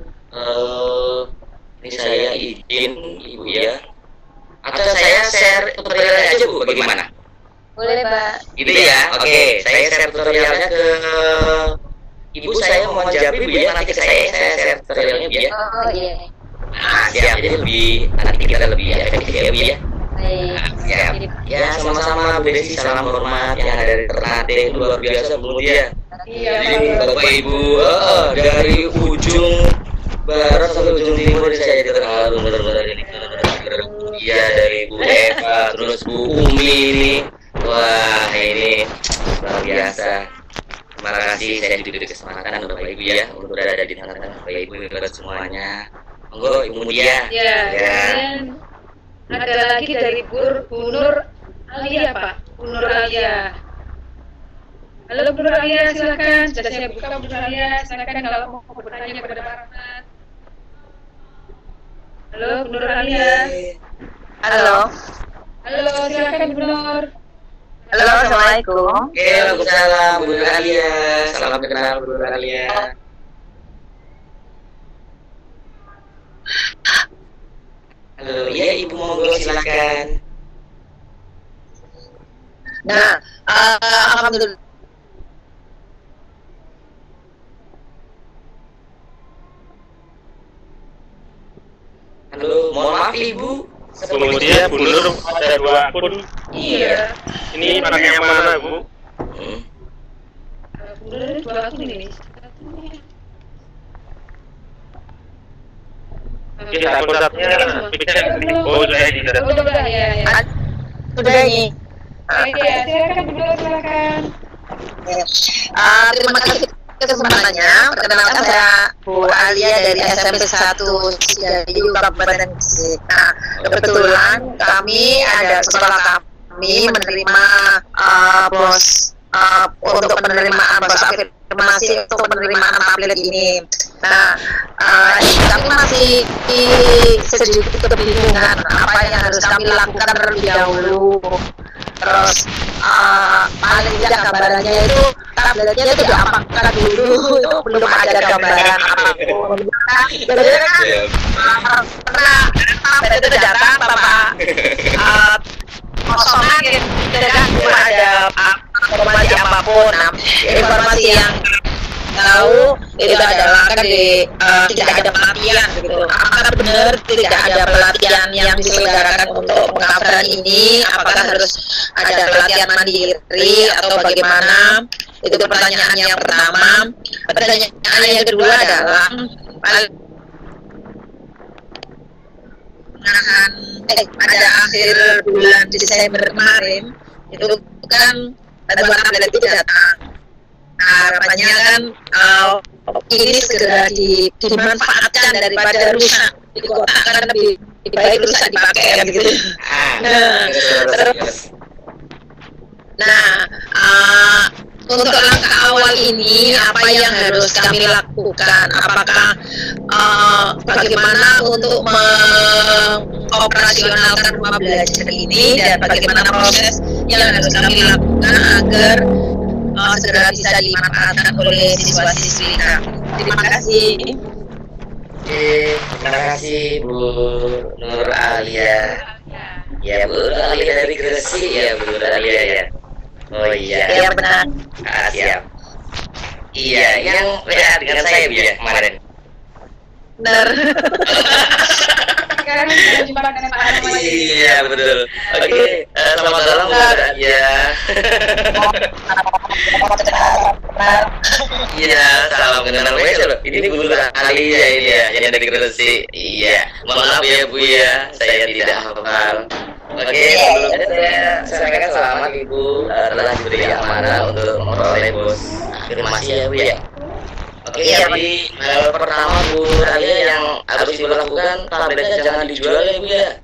uh, ini saya izin Ibu ya. Atau saya share tutorialnya aja Bu, bagaimana? Boleh Pak. Gitu ya. Oke, saya share tutorialnya ke Ibu, saya mau jawab Bu ya, nanti ke saya, saya share tutorialnya Bu ya. Oh iya. Nah, siap, jadi lebih, nanti kita lebih efektif ya Bu ya. Baik. Nah, siap. Ya, sama-sama Bu Desi, salam hormat yang ada dari Ternate, luar biasa Bu Mutia. Iya, Jadi Bapak Ibu, oh, dari ujung barat sampai ujung timur saya jadi terharu benar-benar ini. Iya, dari Bu Eva, terus Bu Umi ini. Wah, ini luar biasa. Terima kasih saya diberi kesempatan Bapak Ibu ya untuk berada di tengah-tengah Bapak Ibu dan semuanya. Monggo Ibu Mutia. Ya, kemudian ada lagi dari Bu Nur Alia Pak, Bu Nur Alia. Halo Bu Nur Alia, silakan. Sudah saya buka Bu Nur Alia, silakan kalau mau bertanya kepada Pak Rahmat. Halo Bu Nur Alia. Halo. Halo, silakan Bu Nur. Halo, assalamualaikum. Oke, waalaikumsalam Bu Nur Alia. Salam kenal Bu Nur Alia. Halo, ya Ibu monggo silakan. Nah, uh, alhamdulillah. Halo, mohon maaf Ibu. Kemudian Bu Nur ada dua akun. Iya. Ini pakai yang mana Bu? Hmm. Bu Nur ada dua akun ini. Oke, akun satunya oh sudah ini sudah. Oh, sudah ya, ya. Sudah ini. Ya, silakan Bu Nur, silakan. Uh, terima kasih kesempatannya. Perkenalkan saya Bu Alia dari S M P satu Sidayu Kabupaten Gresik. Nah, kebetulan kami ada sekolah kami menerima uh, bos uh, untuk penerimaan bos afirmasi untuk penerimaan tablet ini. Nah, uh, kami masih sedikit kebingungan apa yang harus kami lakukan terlebih dahulu. Terus uh, paling tidak gambarannya itu tabletnya itu diapakan dulu, itu belum ada gambaran apapun. Jadi kan uh, pernah tablet itu datang tanpa uh, kosongan gitu, tidak ada informasi apapun. Nah, informasi yang tahu itu adalah kan di uh, tidak ada pelatihan gitu. Apakah benar tidak ada pelatihan yang diselenggarakan untuk pengkabaran ini? Apakah harus ada pelatihan mandiri atau bagaimana? Itu pertanyaan yang pertama. Pertanyaan yang kedua adalah eh, pada akhir bulan Desember kemarin itu kan bantuan tablet itu datang. Harapannya kan uh, ini segera di, dimanfaatkan daripada rusak di kota, kan lebih, lebih baik rusak dipakai kan gitu. Nah, terus, nah uh, untuk langkah awal ini apa yang harus kami lakukan? Apakah uh, bagaimana untuk mengoperasionalkan rumah belajar ini dan bagaimana proses yang harus kami lakukan agar Uh, segera bisa dimanfaatkan oleh siswa-siswi kami. Terima kasih. Oke, terima kasih Bu Nur Alia. Ya Bu Nur Alia dari Gresik ya Bu Nur Alia ya. Oh iya. Iya benar. Ah, siap. Iya, yang W A dengan saya Bu ya kemarin. Benar. Sekarang kita jumpa dengan Pak Arman lagi. Iya betul. Oke, eh, selamat malam Bu Nur Alia. Iya, salam kenal wes loh. Ini Bu Nur Alia ini ya, yang dari Gresik. Iya, mohon maaf ya Bu ya, saya tidak hafal. Oke, sebelumnya saya sampaikan selamat Ibu eh, telah diberi amanah untuk memperoleh bos afirmasi ya Bu ya. Oke, jadi hal pertama Bu Alia yang harus Ibu lakukan, tabletnya jangan dijual ya Bu ya.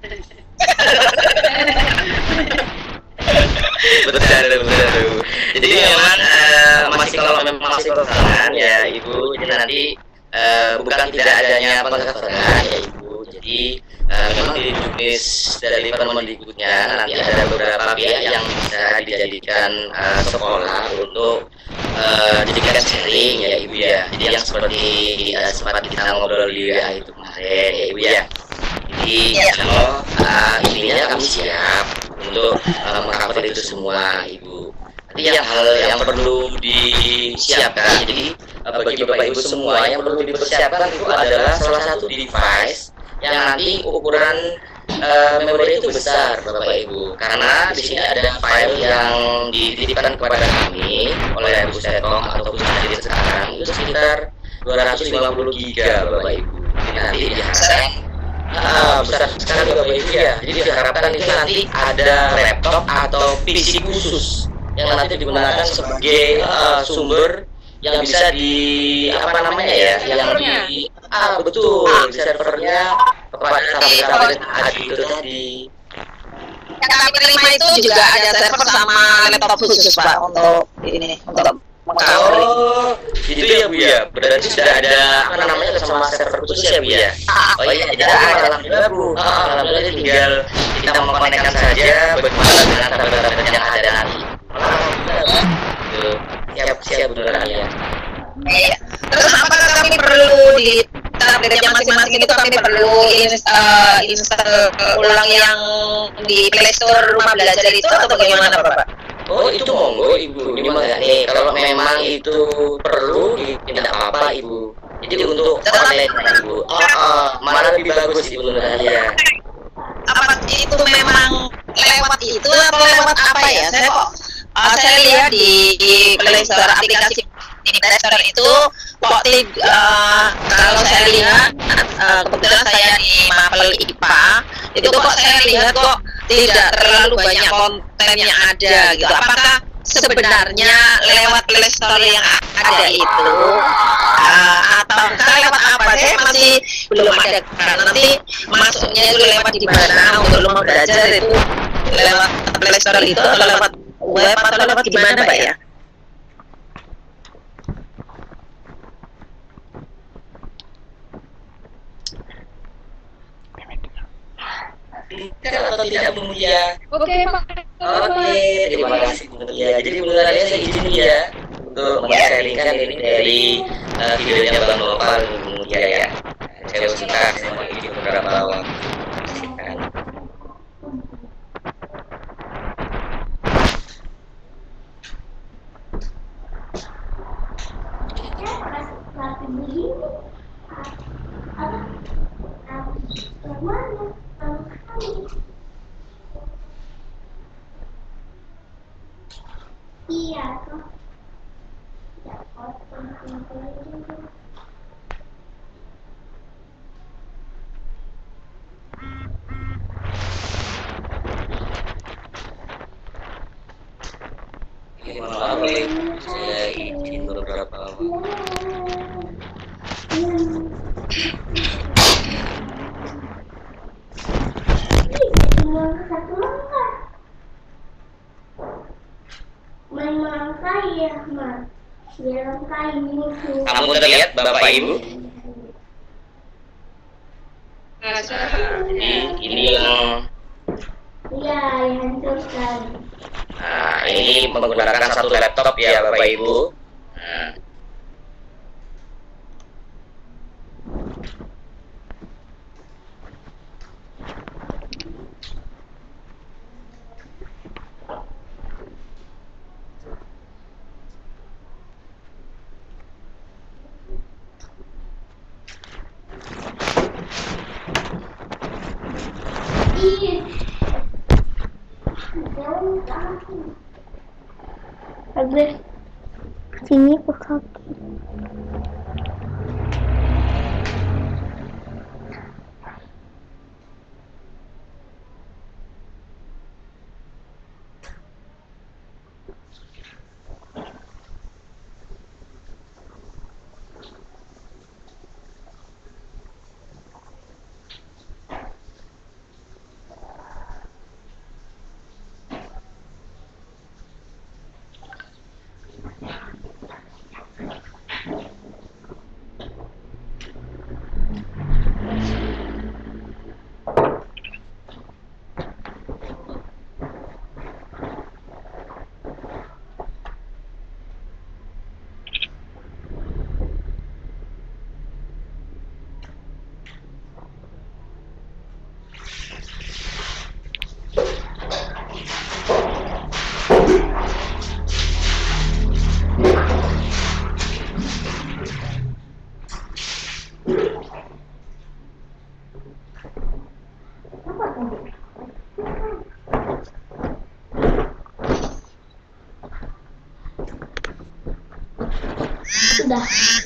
Betul, betul. Jadi memang uh, masih kalau memang masih kekurangan ya Ibu, jadi nanti uh, bukan tidak adanya pengkabaran ya Ibu. Jadi uh, memang di juknis dari Permendikbudnya nanti ada beberapa pihak yang bisa dijadikan uh, sekolah untuk uh, jadikan sharing ya Ibu ya. Jadi yang seperti uh, sempat kita ngobrol di W A itu kemarin ya Ibu ya. Jadi kalau uh, intinya kami siap untuk uh, mengcover itu semua Ibu. Nanti yang hal yang perlu disiapkan, jadi uh, bagi Bapak Ibu semua yang perlu dipersiapkan itu adalah salah satu device yang nanti ukuran uh, memori itu besar Bapak Ibu. Karena di sini ada file yang dititipkan kepada kami oleh Bu Setom atau Bu Hadir sekarang itu sekitar dua ratus lima puluh giga Bapak Ibu. Jadi nanti diharapkan Ah, besar sekali Bapak Ibu ya. Jadi diharapkan ini nanti ada laptop atau P C khusus yang nanti digunakan sebagai uh, sumber yang bisa di apa namanya ya, yang di ah betul di servernya kepada tablet-tablet tadi itu tadi. Yang kami terima itu juga ada server sama laptop khusus Pak untuk ini untuk mengcover. Oh, itu ya Bu ya. Berarti sudah ada apa namanya sama server khusus ya Bu ya. Oh iya, jadi alhamdulillah Bu. Ah, alhamdulillah tinggal kita mengkonekkan saja bagaimana dengan tablet-tablet yang ada nanti. Alhamdulillah. Tuh, siap siap benar ya. Iya. Terus apakah kami perlu di tabletnya masing-masing itu kami perlu install, install ulang yang di Play Store Rumah Belajar itu atau bagaimana Bapak? Oh itu monggo Ibu, ini mah nih kalau memang itu perlu tidak apa-apa Ibu. Jadi untuk online Ibu, oh, oh, malah lebih bagus Ibu ya. Apa itu memang lewat itu atau lewat apa ya? Saya kok uh, saya lihat di, di Play Store aplikasi di Play Store itu kok uh, kalau saya lihat uh, kebetulan saya di Mapel I P A itu kok saya lihat kok tidak terlalu banyak konten yang ada gitu. Apakah sebenarnya lewat Play Store yang ada itu uh, atau lewat apa? Saya masih belum ada. Nanti masuknya itu lewat di mana untuk Rumah Belajar itu lewat Play Store itu atau lewat web atau lewat di mana Pak ya? Atau tidak Bu ya? Oke Pak. Oke, terima kasih Bu ya. Jadi Bu Nadia saya izin ya untuk men-sharingkan ini dari uh, videonya Bang Nopal Bu ya ya. Saya suka sama ini beberapa waktu. Iya. Maaf, saya izin beberapa waktu. Satu langkah. Memang saya, Mas. Dalam kain musuh. Kamu terlihat Bapak Ibu? Nah, Ini, ini yang Iya, dihancurkan. nah, ini menggunakan satu laptop ya Bapak Ibu. Nah. Ih. Jalan kaki. Habis sini ke kaki. Sudah.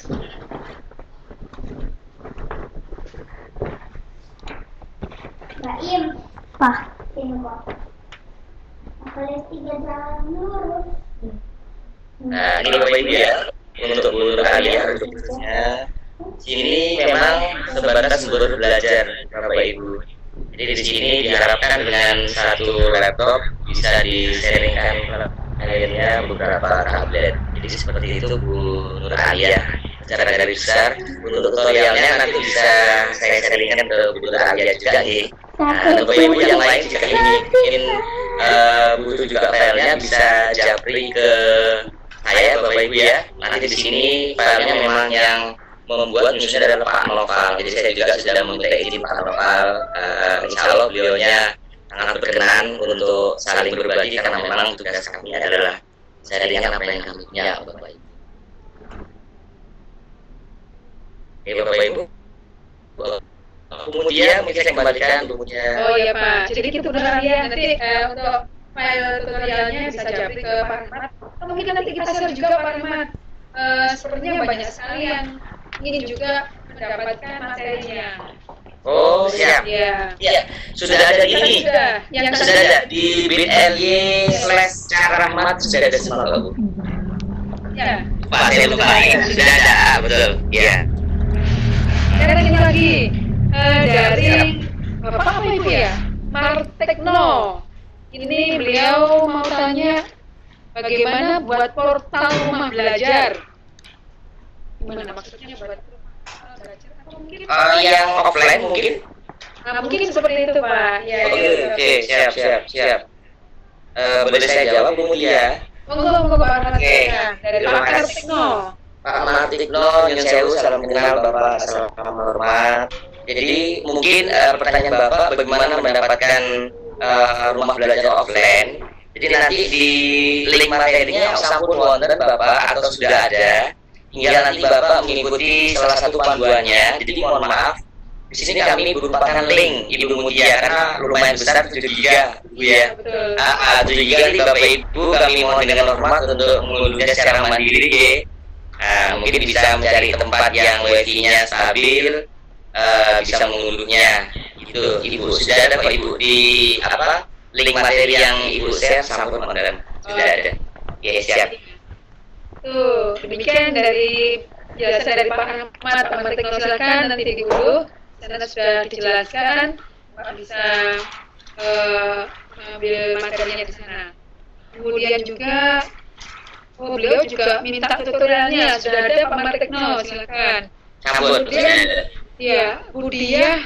Baim. Pak. Ini Pak. Kalau tiga jalan lurus. Nah, ini Bapak Ibu ya, untuk Bu Nur Alia khususnya. Sini memang sebatas sumber belajar Bapak Ibu. Jadi di sini diharapkan dengan satu laptop bisa di-sharingkan akhirnya beberapa tablet. Jadi seperti itu Bu Nur Alia. Secara garis besar untuk tutorialnya nanti bisa saya sharingkan ke Bu Nur Alia juga nih. Nah, Bapak Ibu yang lain jika ingin uh, butuh juga filenya bisa japri ke saya Bapak Ibu ya. Nanti di sini filenya memang yang membuat khususnya adalah Pak Noval. Jadi saya juga sudah meminta izin Pak Noval. Uh, insya Allah beliaunya sangat berkenan untuk saling berbagi karena memang tugas kami adalah sharingan apa yang kami punya Bapak Ibu. Oke Bapak Ibu. Kemudian mungkin saya kembalikan bukunya. Oh iya Pak, jadi gitu benar ya. Nanti eh, untuk file tutorialnya bisa japri ke Pak Rahmat. Atau mungkin nanti kita share juga Pak Rahmat. Eh, sepertinya banyak sekali yang ingin juga mendapatkan materinya. Oh siap. Iya. Ya, sudah ada di ini. Sudah, yang Sudah ada di bit.ly slash Rahmat sudah ada semua Bu. Ya. Pak saya lupa ya, sudah ada betul. Ya. Sekarang ini lagi eh, dari Bapak apa Ibu ya? Martekno. Ini beliau mau tanya bagaimana buat portal rumah belajar. Gimana maksudnya buat rumah belajar? Atau mungkin Uh, yang offline mungkin? Nah, mungkin seperti itu Pak. Ya. Oke, gitu. oke, siap, siap, siap. Uh, boleh saya jawab Bu Mulia? Monggo, monggo Pak Rahmat. Oke. Dari Terima Pak kasih. Martekno. Pak Martikno, Nyun Sewu, salam kenal Bapak, salam hormat. Jadi mungkin uh, pertanyaan Bapak bagaimana mendapatkan uh, rumah belajar offline. Jadi nanti di link materinya sampun wonten Bapak atau sudah ada. Tinggal nanti Bapak mengikuti salah satu panduannya. Jadi mohon maaf, di sini kami berupakan link Ibu Mutia karena lumayan besar tujuh giga Bu ya. Betul. Ah, tujuh giga nanti Bapak Ibu kami mohon dengan hormat untuk mengunduhnya secara mandiri ya. Nah, mungkin bisa mencari tempat yang wifi-nya stabil, uh, bisa mengunduhnya. Itu Ibu sudah ada Pak Ibu di apa link materi yang Ibu share sampun wonten sudah ada. Ya siap. Tuh, demikian dari jelasan dari Pak Rahmat. Pak Martekno silakan nanti diunduh. Sana sudah dijelaskan, Pak bisa uh, ambil materinya di sana. Kemudian juga, oh beliau juga minta tutorialnya. Sudah ada Pak Martekno, silakan. Sampun sudah ada. Ya, Budiah,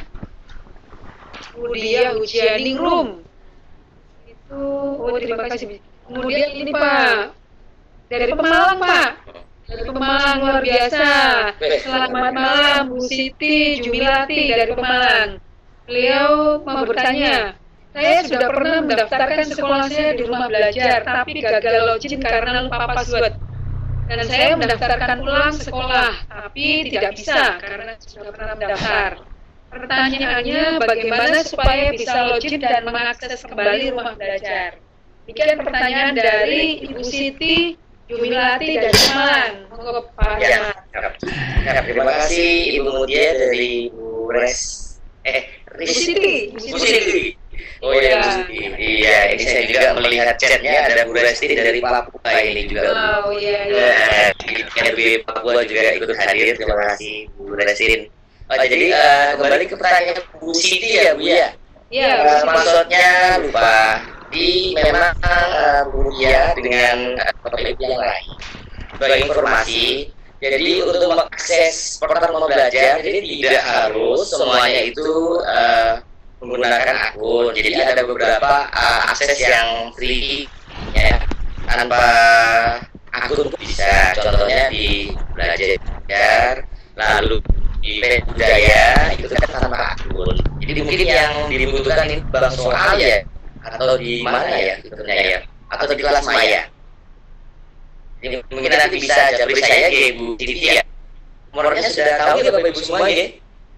Budiah Ujianing Room. Itu, oh terima kasih. Kemudian ini Pak. Dari Pemalang Pak, dari Pemalang luar biasa. Selamat malam Bu Siti Jumilati dari Pemalang. Beliau mau bertanya, saya sudah pernah mendaftarkan sekolah saya di rumah belajar, tapi gagal login karena lupa password. Dan saya mendaftarkan ulang sekolah, tapi tidak bisa karena sudah pernah mendaftar. Pertanyaannya, bagaimana supaya bisa login dan mengakses kembali rumah belajar? Demikian pertanyaan dari Ibu Siti Jumilati dari Malang. Monggo Pak Ya, Ahmad. ya, terima kasih Ibu Mutia dari Ibu Res. Eh, Ibu Siti. Bu Siti. Oh ya, Bu Siti. Iya, ini saya juga melihat chatnya ada Bu Resti dari Papua ini juga. Oh iya iya. Nah, di Papua juga ikut hadir. Terima kasih Bu Restin. Oh, jadi uh, kembali ke pertanyaan Bu Siti ya Bu ya. Iya. Uh, passwordnya lupa. Di memang uh, Bu Mutia dengan topik uh, yang lain. Sebagai informasi, jadi untuk mengakses portal mau belajar, jadi tidak harus semuanya itu uh, menggunakan akun. Jadi ada beberapa uh, akses yang free ya, tanpa akun bisa. Contohnya di belajar, lalu di budaya itu kan tanpa akun. Jadi mungkin yang dibutuhkan ini bank soal ya, atau di mana ya sebetulnya ya, atau di kelas maya. Ini mungkin nanti bisa japri saya ya Bu Siti ya. Nomornya sudah tahu ya Bapak Ibu semua ya.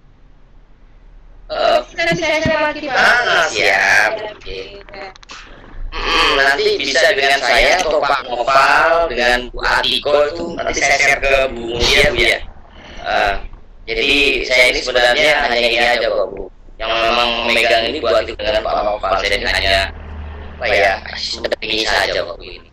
Uh, Nanti saya share lagi Pak. Ah, siap. Oke. Hmm, nanti bisa dengan saya atau Pak Noval dengan Bu Atiko itu nanti saya share ke Bu Mutia Bu ya. Uh, jadi saya ini sebenarnya hanya ini aja Pak Bu. Yang memang memegang ini Bu Atiko dengan Pak Noval. Saya ini hanya apa ya, ini saja Pak Bu ini.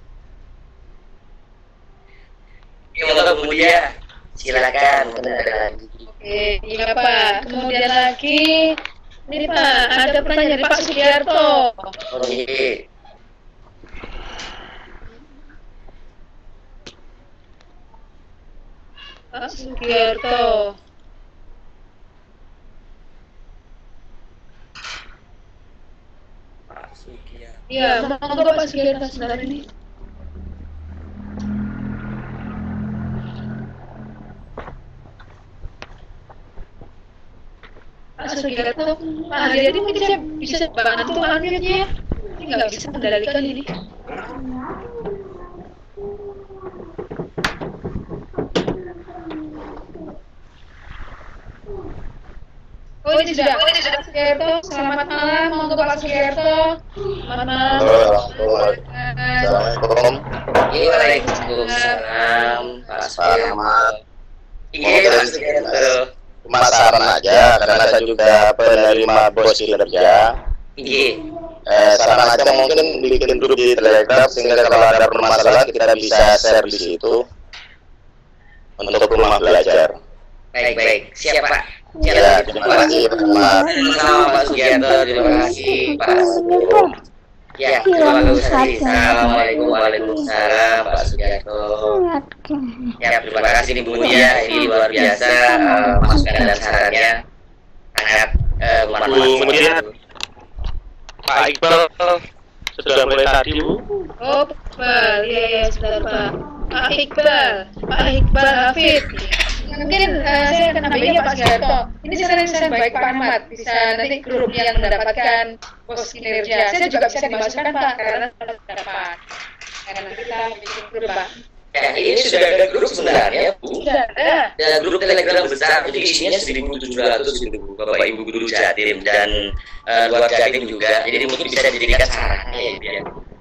Gimana Bu Mutia? Silakan. Oke, iya Pak. Kemudian lagi, ini Pak, ada pertanyaan dari Pak Sugiarto. Oke. Pak Sugiarto. Pak Sugiarto. Iya, monggo Pak Sugiarto sebentar ini. Pak Sugiarto, Pak Haryadi mungkin saya bisa bantu unmute-nya ya. Ini nggak bisa mengendalikan ini. Oh ini sudah, oh ini sudah Pak Sugiarto. Selamat malam, monggo Pak Sugiarto. Selamat malam. Assalamualaikum. Waalaikumsalam. Pak Sugiarto. Iya Pak Sugiarto. Cuma saran aja, karena saya juga penerima bos kinerja. Iya. Eh, saran aja mungkin bikin grup di Telegram sehingga kalau ada permasalahan kita bisa share di situ untuk rumah belajar. Baik baik. Siap Pak. Ya, terima kasih Pak. Sama Pak Sugiarto. Terima kasih Pak. Ya, terima kasih. Assalamualaikum Waalaikumsalam Pak Sugiarto. Ya, terima kasih nih Bu Mutia. Ini luar biasa uh, masukan dan sarannya sangat uh, bermanfaat. Bu Mutia, Pak Iqbal sudah mulai tadi Bu. Oh, Iqbal, iya ya sebentar Pak. Pak Iqbal, Pak Iqbal Hafid. Mungkin uh, saya akan nambah ya Pak Sugiarto. Ini saran-saran baik Pak Ahmad, bisa nanti grup yang mendapatkan pos kinerja. Saya juga bisa dimasukkan Pak, karena dapat. Karena kita bikin grup Pak. Ya, ini sudah ada grup sebenarnya Bu. Sudah ada. Ada grup Telegram besar, jadi isinya seribu tujuh ratus gitu Bu, Bapak Ibu guru Jatim dan uh, luar Jatim juga. Jadi mungkin bisa dijadikan sarannya ya Bu ya.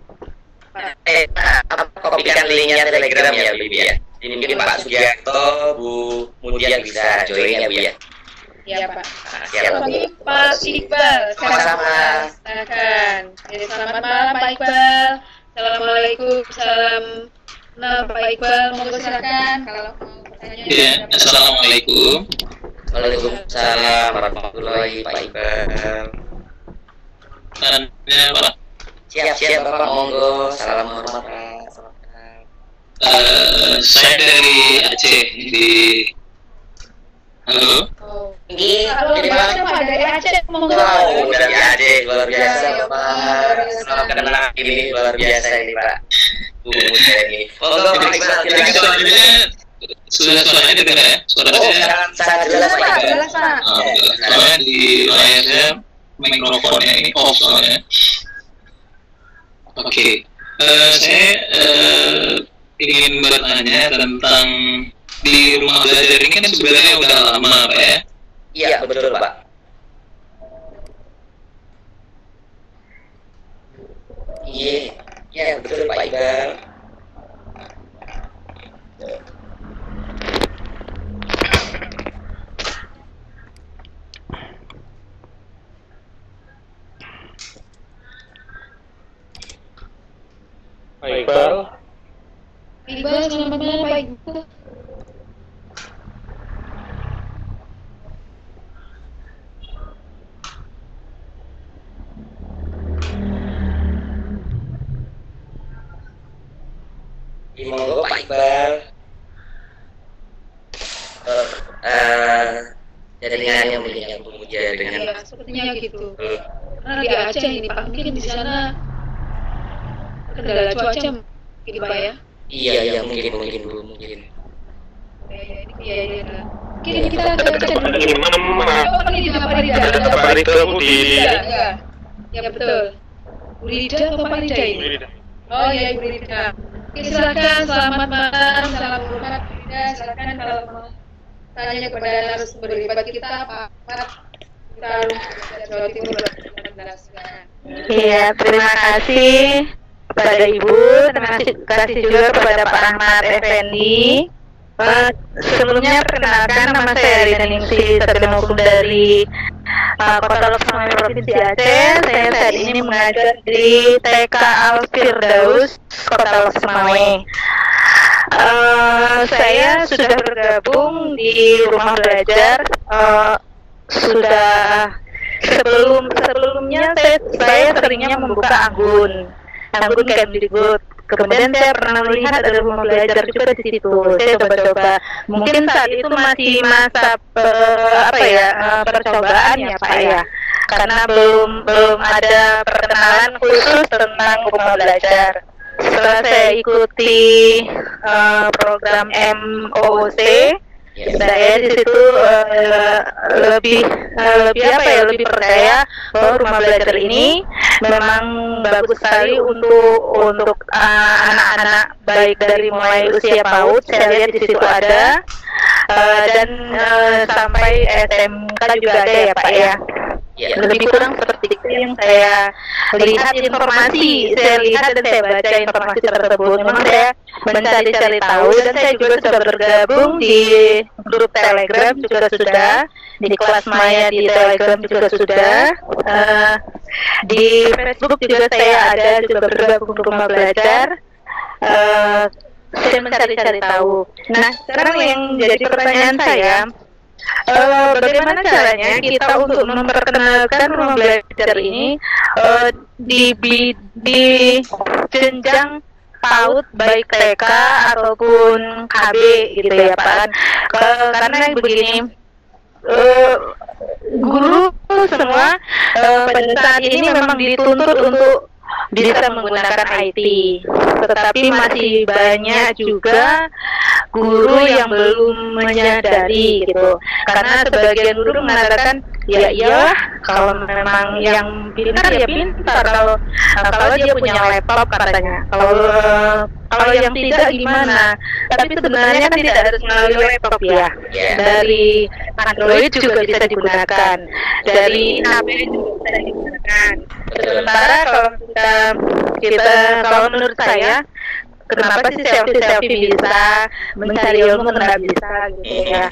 Eh, apa kopikan linknya Telegram ya Bu ya. Ini mungkin Pak Sugiarto, Bu Mutia bisa join ya Bu ya. Iya Pak. Nah, siap Bu. Pak Iqbal, Sama-sama. silakan. Jadi selamat malam Pak Iqbal. Assalamualaikum, salam. Nah Pak Iqbal, monggo silakan kalau mau pertanyaan. Ya, assalamualaikum. Waalaikumsalam warahmatullahi Pak Iqbal. Sarannya Pak. Siap-siap Bapak, monggo. Salam hormat Pak. Uh, saya dari Aceh di. Halo. Oh. Ini Halo, dari Pak, mana? Pak, dari Aceh, monggo. Wow, dari Aceh, luar biasa Bapak. Selamat kenal ini luar biasa ini Pak. Bu Mutia ini. Monggo Pak Iqbal. Jadi suaranya suara suaranya dengar ya? Suara Oh, saya. sangat sangat jelas Pak Iqbal. Jelas Pak. Oh, soalnya di layar saya mikrofonnya ini off soalnya. Oke, okay. uh, saya uh, ingin bertanya tentang di rumah belajar ini kan sebenarnya udah lama Pak ya? Iya betul Pak. Iya, ya betul Pak Iqbal. Pak Iqbal. Iqbal, selamat malam Pak Iqbal. Ya, monggo Pak Iqbal. Uh, uh, jaringannya mungkin yang pemuja dengan. Ya, sepertinya gitu. Uh, Karena di Aceh ini Pak, mungkin di sana kendala cuaca mungkin Pak ya. iya iya mungkin mungkin Bu mungkin. Iya iya. Mungkin kita ke Aceh dulu. Imam Oh, ini Pak Rida. Pak Rida Bu di Ya, ya betul. Bu Rida atau Pak Rida ini? Oh iya Bu Rida. Oke, silakan, selamat malam, salam hormat Bu Rida. Silakan kalau mau tanya kepada narasumber debat kita Pak Ahmad Tarung Jawa Timur dua ribu delapan belas. Iya, terima kasih kepada Ibu, terima kasih juga kepada Pak Ahmad Effendi. Uh, sebelumnya perkenalkan, nama saya Rina Ningsi Sarjana Hukum dari uh, Kota Lok Sumawe Provinsi Aceh. Saya saat ini mengajar di T K Al Firdaus Kota Lok Sumawe. Uh, saya sudah bergabung di rumah belajar. Uh, sudah sebelum sebelumnya saya saya seringnya membuka akun akun Kemdikbud. Kemudian saya pernah melihat ada rumah belajar juga di situ. Saya coba-coba. Mungkin saat itu masih masa uh, apa ya uh, percobaan ya Pak ya. Karena belum belum ada perkenalan khusus tentang rumah belajar. Setelah saya ikuti uh, program M O O C, saya di situ uh, lebih uh, lebih apa ya lebih percaya bahwa rumah belajar ini memang bagus sekali untuk untuk uh, anak-anak baik dari mulai usia PAUD, saya lihat di situ ada uh, dan uh, sampai S M K juga ada ya Pak ya. Ya. Lebih kurang seperti itu yang saya lihat informasi, saya lihat dan saya baca informasi tersebut. Memang saya mencari-cari tahu dan saya juga sudah bergabung di grup Telegram juga sudah, di kelas Maya di Telegram juga sudah, uh, di Facebook juga saya ada juga bergabung di rumah belajar. Uh, saya mencari-cari tahu. Nah, sekarang yang jadi pertanyaan saya, Uh, bagaimana caranya kita untuk memperkenalkan rumah belajar ini uh, di, di di jenjang PAUD baik T K ataupun K B gitu ya Pak. Uh, karena begini, uh, guru semua uh, pada saat ini memang dituntut untuk bisa menggunakan I T, tetapi masih banyak juga guru yang belum menyadari gitu. Karena sebagian guru mengatakan ya iyalah kalau memang yang pintar ya pintar, kalau kalau dia punya laptop katanya, kalau kalau yang tidak gimana. Tapi sebenarnya kan tidak harus melalui laptop ya. Dari Android juga bisa digunakan, dari H P juga bisa digunakan. Sementara kalau kita kita kalau menurut saya, kenapa sih selfie selfie bisa, mencari ilmu kenapa bisa gitu ya?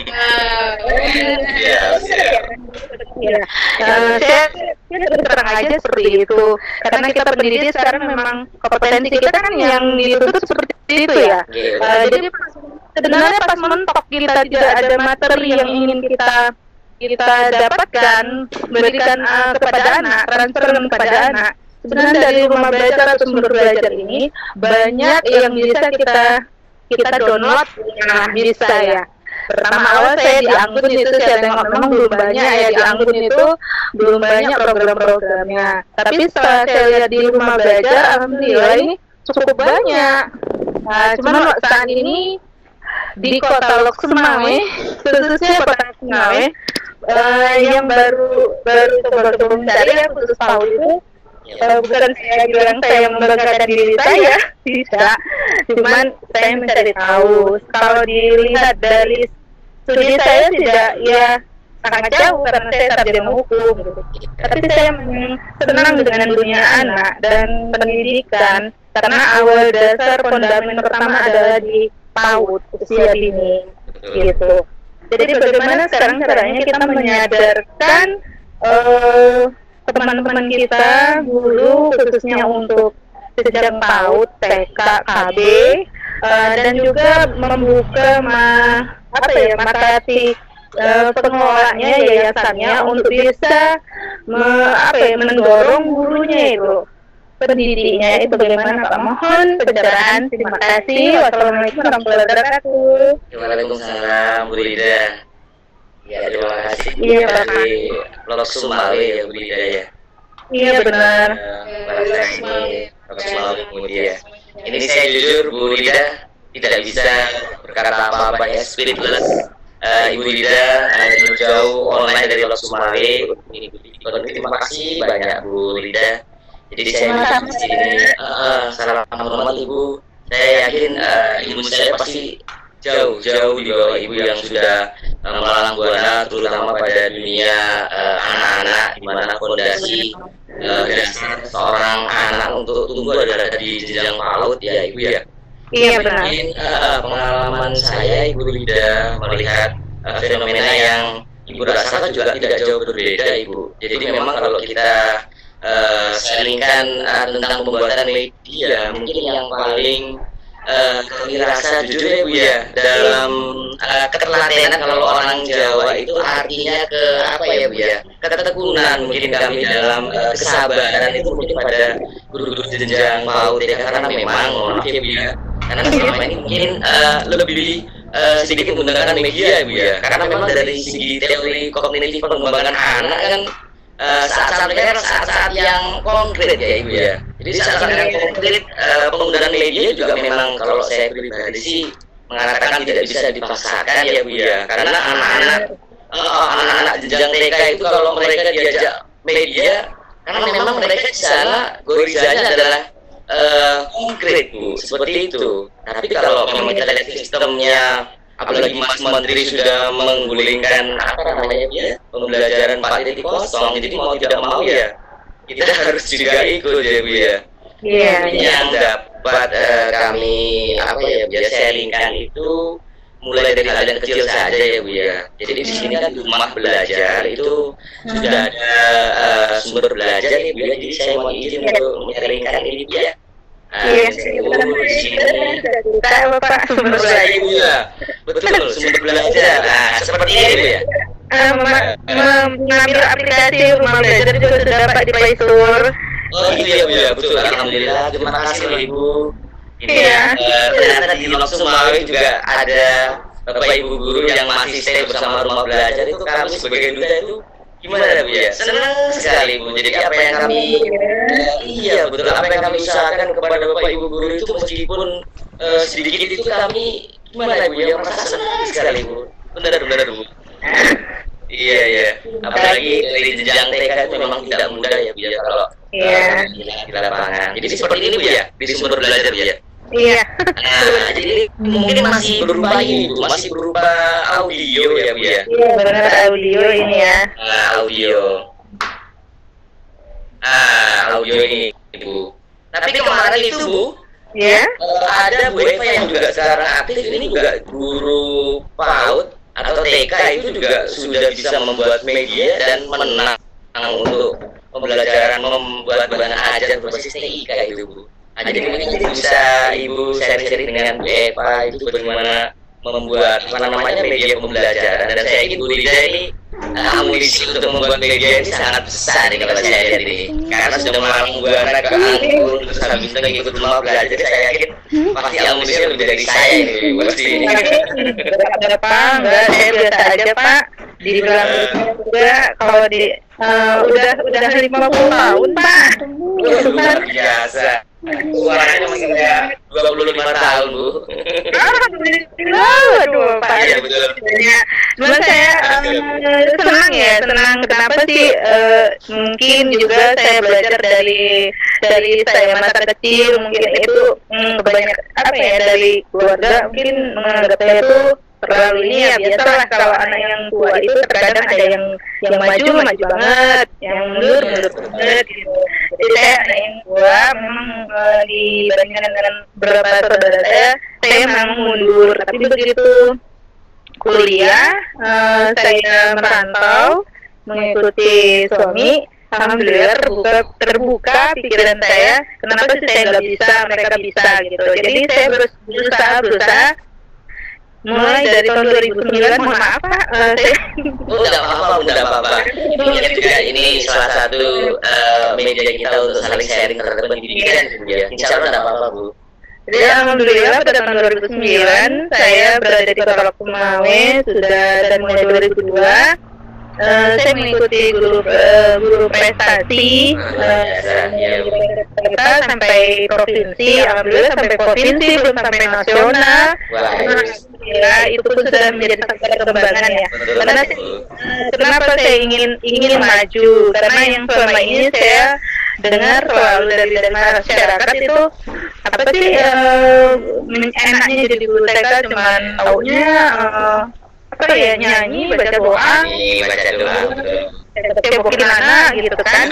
Ya, uh, saya, saya terus terang aja seperti itu. Karena kita pendidik sekarang memang kompetensi kita kan yang dituntut seperti itu ya. Uh, jadi sebenarnya pas mentok kita tidak ada materi yang ingin kita kita dapatkan, berikan uh, kepada anak, transfer kepada anak. Sebenarnya dari rumah belajar atau sumber belajar ini banyak yang bisa kita kita download, nah bisa ya. Pertama awal saya di Anggun itu saya tengok memang belum banyak ya, di Anggun itu belum banyak program-programnya. Tapi setelah saya lihat di rumah belajar, alhamdulillah ini cukup banyak. Nah, cuman saat ini di Kota Lok Sumawe, khususnya Kota Lok Sumawe, uh, yang baru baru coba-coba mencari yang khusus PAUD itu, uh, bukan saya bilang saya membanggakan diri saya, tidak. Cuman saya mencari tahu. Kalau dilihat dari studi saya tidak, ya sangat jauh karena saya sarjana hukum gitu. Tapi saya mm, senang dengan dunia anak dan pendidikan karena awal dasar fondamen pertama adalah di PAUD, usia dini gitu. Jadi bagaimana sekarang caranya kita menyadarkan uh, teman-teman kita, guru khususnya untuk sejak PAUD, T K, K B, uh, dan juga membuka ma, apa ya, makasih uh, pengelolanya, yayasannya untuk bisa me, apa ya, mendorong gurunya itu, pendidiknya itu bagaimana Pak. Mohon pencerahan. Terima kasih. Wassalamualaikum warahmatullahi wabarakatuh. Waalaikumsalam Bu Lida. Ya, terima kasih. Iya Pak. Dari Blok Sumawe ya Bu Lida ya. Iya benar. Bahasa ini Blok Sumawe kemudian. Ini saya jujur Bu Lida tidak bisa berkata apa-apa ya, spiritless. Uh, Ibu Lida uh, jauh online dari Blok Sumawe. Terima kasih banyak Bu Lida. Jadi saya di sini uh, salam hormat Ibu. Saya yakin uh, ibu saya pasti jauh-jauh di bawah Ibu yang sudah uh, melalang buana, terutama pada dunia uh, anak-anak, di mana fondasi uh, dasar seorang anak untuk tumbuh adalah di jenjang PAUD ya Ibu ya. Iya benar. Mungkin uh, pengalaman saya Ibu Lida melihat uh, fenomena yang Ibu rasakan juga tidak jauh berbeda Ibu. Jadi memang kalau kita Uh, sharingkan uh, tentang pembuatan media, mungkin yang paling uh, kami rasa jujur ya Bu ya, dalam uh, ketelatenan kalau orang Jawa itu artinya ke apa ya Bu ya, ketekunan mungkin kami dalam uh, kesabaran itu mungkin pada guru-guru jenjang PAUD ya, karena memang mohon maaf ya Bu ya, karena selama ini mungkin uh, lebih uh, sedikit menggunakan media ya Bu ya, karena memang dari segi teori kognitif pengembangan anak kan Uh, saat-saat mereka saat-saat yang konkret ya Ibu ya. Jadi saat-saat yang konkret uh, penggunaan media juga memang kalau saya pribadi sih mengatakan tidak bisa dipaksakan ya Bu ya. Karena anak-anak uh, anak-anak jenjang T K itu kalau mereka diajak media, karena memang mereka di sana gorizanya adalah uh, konkret Bu, seperti itu. Tapi kalau memang kita lihat sistemnya, apalagi Mas Menteri sudah menggulingkan apa namanya ya, pembelajaran empat titik nol, jadi mau tidak mau ya kita harus juga ikut ya Bu ya. Iya. Yang dapat uh, kami apa ya biasa sharingkan itu mulai dari hal yang kecil saja ya Bu ya. Jadi di sini kan rumah belajar itu sudah ada uh, sumber belajar ya Bu ya. Jadi saya mau izin untuk sharingkan ini Bu ya. Iya, kita Bapak sumber belajar. Iya, betul, sumber belajar. Nah, seperti ini Bu ya. Mengambil aplikasi rumah belajar juga sudah dapat di Play Store. Oh iya Bu ya, betul. Alhamdulillah, terima kasih loh Ibu. Ini Iya. uh, ternyata di Blok Sumawe juga ada Bapak Ibu guru yang masih stay bersama rumah belajar itu, kami sebagai duta itu gimana Bu ya? Senang sekali Bu. Jadi apa yang kami uh, iya betul, apa yang kami usahakan kepada Bapak Ibu guru itu meskipun uh, sedikit itu kami gimana Bu ya, merasa senang sekali Bu. Benar benar Bu. Iya iya. Apalagi dari jenjang T K itu memang tidak mudah ya Bu ya kalau Iya. uh, di, di lapangan. Jadi seperti ini Bu ya, di sumber belajar Bu ya. Iya. Nah, jadi mungkin masih berupa ini Bu, masih berupa audio ya Bu ya. Iya benar, audio ini ya. Nah, audio. Ah, audio ini Bu. Tapi kemarin itu Bu, Ya. uh, ada Bu Eva yang juga sekarang aktif, ini juga guru PAUD atau T K itu juga sudah bisa membuat media dan menang untuk pembelajaran membuat bahan ajar berbasis T I kayak itu Bu. Nah, jadi mungkin bisa Ibu sharing-sharing dengan Bu Eva itu bagaimana membuat apa namanya media pembelajaran, dan saya yakin Bu Lida ini uh, amunisi untuk membuat media ini sangat besar nih kalau saya lihat ini, karena sudah melalang buana ke angkut terus habis itu ikut rumah belajar, saya yakin pasti amunisinya lebih dari saya ini pasti. Berapa? Enggak, saya biasa aja Pak. Dibilang juga kalau di uh, udah udah lima puluh tahun Pak. Luar biasa. Suaranya masih kayak dua puluh lima tahun Bu. Aduh Pak. Iya betul. Cuma saya uh, senang ya, senang. Kenapa sih? Uh, mungkin juga saya belajar dari dari saya masa kecil, mungkin itu hmm, banyak apa ya, dari keluarga mungkin menganggap saya itu terlalu ini ya biasalah kalau anak yang tua itu terkadang ada yang yang maju maju banget, yang mundur mundur banget gitu. Jadi saya anak yang tua memang uh, dibandingkan dengan beberapa saudara saya, saya memang mundur. Tapi begitu kuliah, uh, saya merantau mengikuti suami. Alhamdulillah terbuka terbuka pikiran saya. Kenapa sih saya nggak bisa, mereka bisa gitu. Jadi saya berus- berusaha berusaha. Mulai dari tahun dua ribu sembilan, mohon maaf Pak, uh, saya Oh, enggak apa-apa, enggak apa-apa. Ini juga ini salah satu uh, media kita untuk saling sharing terhadap pendidikan ya. Insya Allah enggak apa-apa, Bu. Jadi alhamdulillah pada tahun dua ribu sembilan saya berada di Kota Loksemawe Komawe sudah dan mulai dua ribu dua uh, saya mengikuti guru uh, guru prestasi uh, kita sampai provinsi, alhamdulillah sampai provinsi belum sampai nasional. Ya, itu pun sudah menjadi satu perkembangan ya. Karena uh, kenapa saya ingin ingin maju? Karena yang selama ini saya dengar selalu dari dari masyarakat itu apa sih uh, enaknya jadi guru T K cuman taunya uh, apa ya nyanyi, baca doa, baca doa, cebokin anak gitu kan.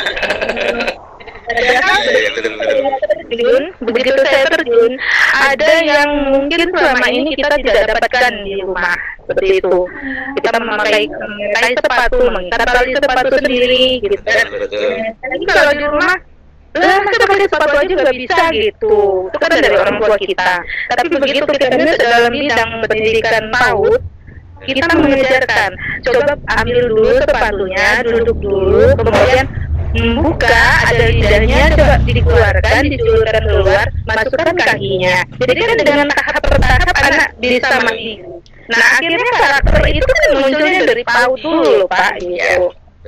Terjun, begitu saya terjun, ada yang mungkin selama ini kita tidak dapatkan di rumah seperti itu. Kita memakai memakai sepatu, mengikat tali sepatu sendiri, gitu kan. Tapi kalau di rumah, lah kita pakai sepatu aja nggak bisa gitu. Itu kan dari orang tua kita. Tapi begitu kita masuk dalam bidang pendidikan PAUD, kita mengajarkan, coba ambil dulu sepatunya, duduk dulu, kemudian membuka, ada lidahnya, coba dikeluarkan, diculurkan keluar, masukkan kakinya. Jadi kan dengan tahap bertahap anak bisa mandiri. Nah akhirnya karakter itu kan munculnya dari PAUD dulu Pak gitu.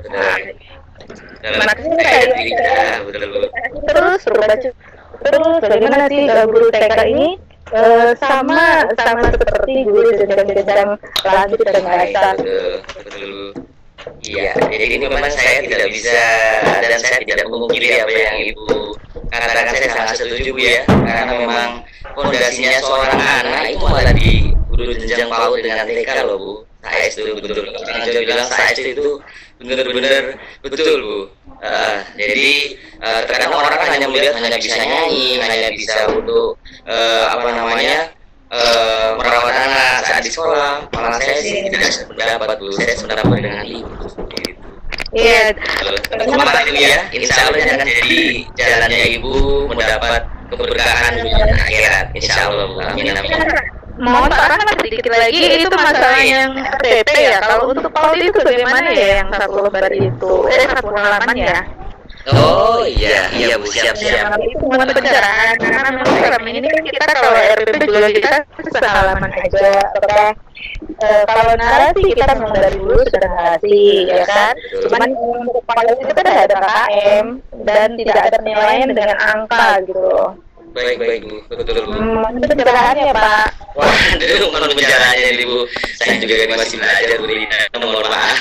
Makanya saya terus berbaca terus bagaimana sih guru T K ini uh, sama sama seperti guru jenjang-jenjang lanjut dan bahasa. Iya, jadi ini memang saya tidak bisa dan saya tidak memungkiri apa yang Ibu katakan, saya sangat setuju Bu ya, karena memang fondasinya seorang anak itu malah di guru jenjang PAUD dengan T K loh Bu. Saya itu betul, saya bilang saya itu benar-benar betul Bu. Uh, jadi uh, terkadang orang kan hanya melihat hanya bisa nyanyi, hanya bisa untuk uh, apa namanya uh, merawat anak saat di sekolah. Malah saya sih tidak sependapat Bu, saya sependapat dengan Ibu. Iya. Semangat Ibu ya, insya Allah akan jadi jalannya Ibu mendapat keberkahan dunia dan akhirat. Insya Allah Bu, amin amin. Mohon parahkan sedikit lagi, itu masalah yang R T P ya. Kalau untuk PAUD itu bagaimana ya yang satu lembar itu? Eh satu halaman ya? Oh iya, iya Bu, siap-siap. Itu mohon pencerahan, karena memang selama ini kan kita kalau R T P juga kita sehalaman aja. Apakah uh, kalau narasi kita memang dari dulu sudah narasi, ya kan? Cuman untuk PAUD itu kan ada K M dan tidak ada penilaian dengan angka gitu. Baik, baik Bu, betul Bu. Hmm, itu pencerahannya Pak. Wah, itu mohon pencerahannya Bu. Saya juga masih belajar Bu Rida, mohon maaf.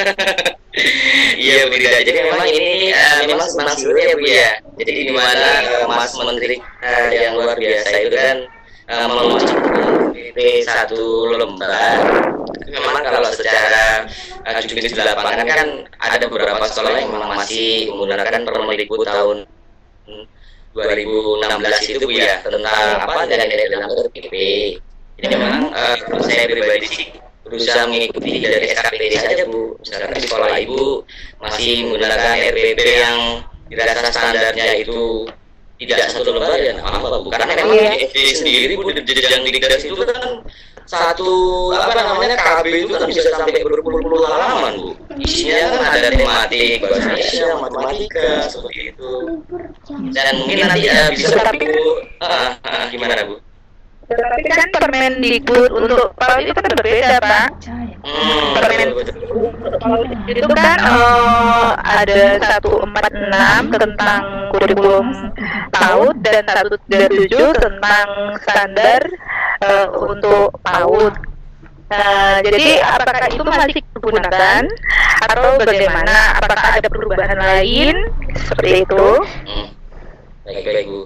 Iya Bu Rida, jadi memang ini uh, memang senang sekali ya Bu ya. Jadi di mana uh, Mas Menteri uh, yang luar biasa itu kan uh, meluncurkan P P satu lembar. Memang kalau secara uh, jujur di lapangan kan ada beberapa sekolah yang memang masih menggunakan Permendikbud tahun dua ribu enam belas itu Bu ya, tentang apa dan dalam P P. Jadi memang uh, saya pribadi sih berusaha mengikuti dari S K P D saja Bu. Misalkan di sekolah Ibu masih menggunakan R P P yang dirasa standarnya itu tidak satu lembar ya apa Bu, karena memang di S D sendiri Bu, di jenjang dikdasi itu kan satu apa namanya K B itu kan bisa sampai berpuluh-puluh halaman Bu. Isinya kan ada tematik bahasa Indonesia, matematika seperti itu. Dan mungkin nanti uh, bisa Bu uh, uh, gimana Bu? Tapi kan Permendikbud untuk PAUD itu kan berbeda Pak. Hmm, Permendikbud itu kan uh, ada seratus empat puluh enam tentang kurikulum PAUD dan seratus tiga puluh tujuh tentang standar uh, untuk PAUD. Nah, jadi apakah itu masih digunakan atau bagaimana? Apakah ada perubahan lain seperti itu? Hmm. Baik, baik Bu. Ya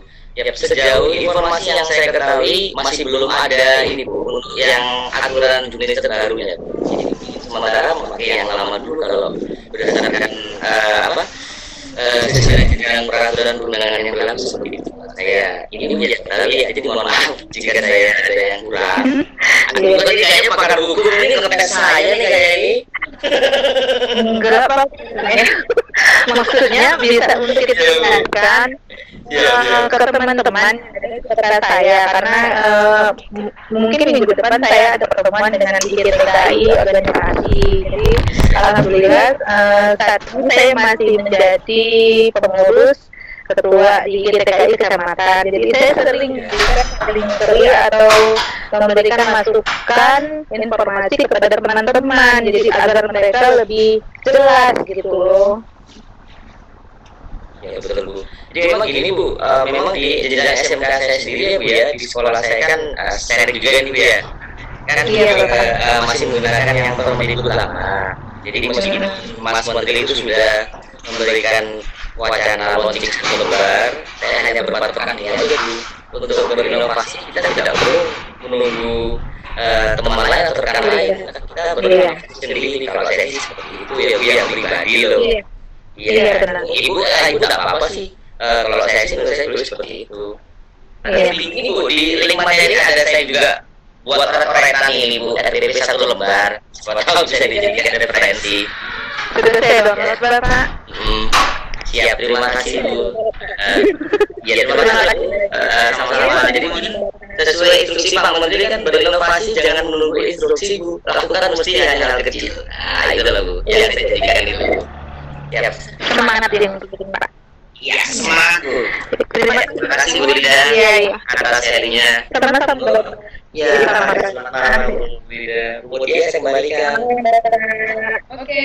Ya, sejauh informasi yang saya ketahui masih belum ada ini Bu untuk yang aturan Indonesia terbarunya. Jadi sementara memakai yang lama dulu kalau berdasarkan uh, apa uh, sejalan peraturan perundangan yang berlaku seperti itu. Saya ini ya ketahui ya, jadi mohon maaf jika saya ada yang kurang. Aduh, kayaknya pakar hukum ini ngetes saya nih kayak ini. Enggak apa maksudnya bisa untuk ditanyakan uh, ke teman-teman kepada saya karena uh, mungkin minggu depan saya ada pertemuan dengan I G T K I organisasi. Jadi alhamdulillah uh, saat ini saya masih menjadi pengurus ketua I G T K I kecamatan. Jadi saya sering sering sering atau memberikan masukan informasi kepada teman-teman jadi agar mereka lebih jelas gitu loh. Ya betul Bu. Jadi memang gini Bu, uh, memang di jenjang S M K saya sendiri ya Bu ya, di sekolah saya kan uh, sharing juga nih Bu ya. Kan Iya, juga uh, masih menggunakan yang Permendikbud lama. Jadi meskipun Mas Menteri itu sudah memberikan wacana launching satu lembar, saya hanya berperan ya Bu untuk berinovasi. Kita tidak perlu menunggu uh, teman lain atau rekan lain. Kita berinovasi sendiri. Kalau saya sih seperti itu ya Bu yang pribadi loh. Iya, benar. Ibu, eh, ibu tidak apa-apa sih. Uh, kalau saya sih, menurut saya dulu seperti itu. Ada Iya. link ini Bu, di link materi ada saya juga buat coret-coretan ini Bu, R T P satu lembar. Siapa tahu bisa dijadikan referensi. Sudah saya download Bapak. Hmm, siap, terima kasih Bu. Uh, ya, terima kasih. Uh, sama-sama. Jadi mungkin sesuai instruksi Pak Menteri kan berinovasi jangan menunggu instruksi Bu. Lakukan mesti hanya hal kecil. Nah, itu lah Bu. Yang saya jadikan itu. Ya, Semangat yang penting Pak. ya semangat Bu. Terima Terima kasih Bu Rida Iya, iya. atas sharingnya. Sama-sama. Ya, selamat malam Bu Rida. Bu Rida saya kembalikan. Oke.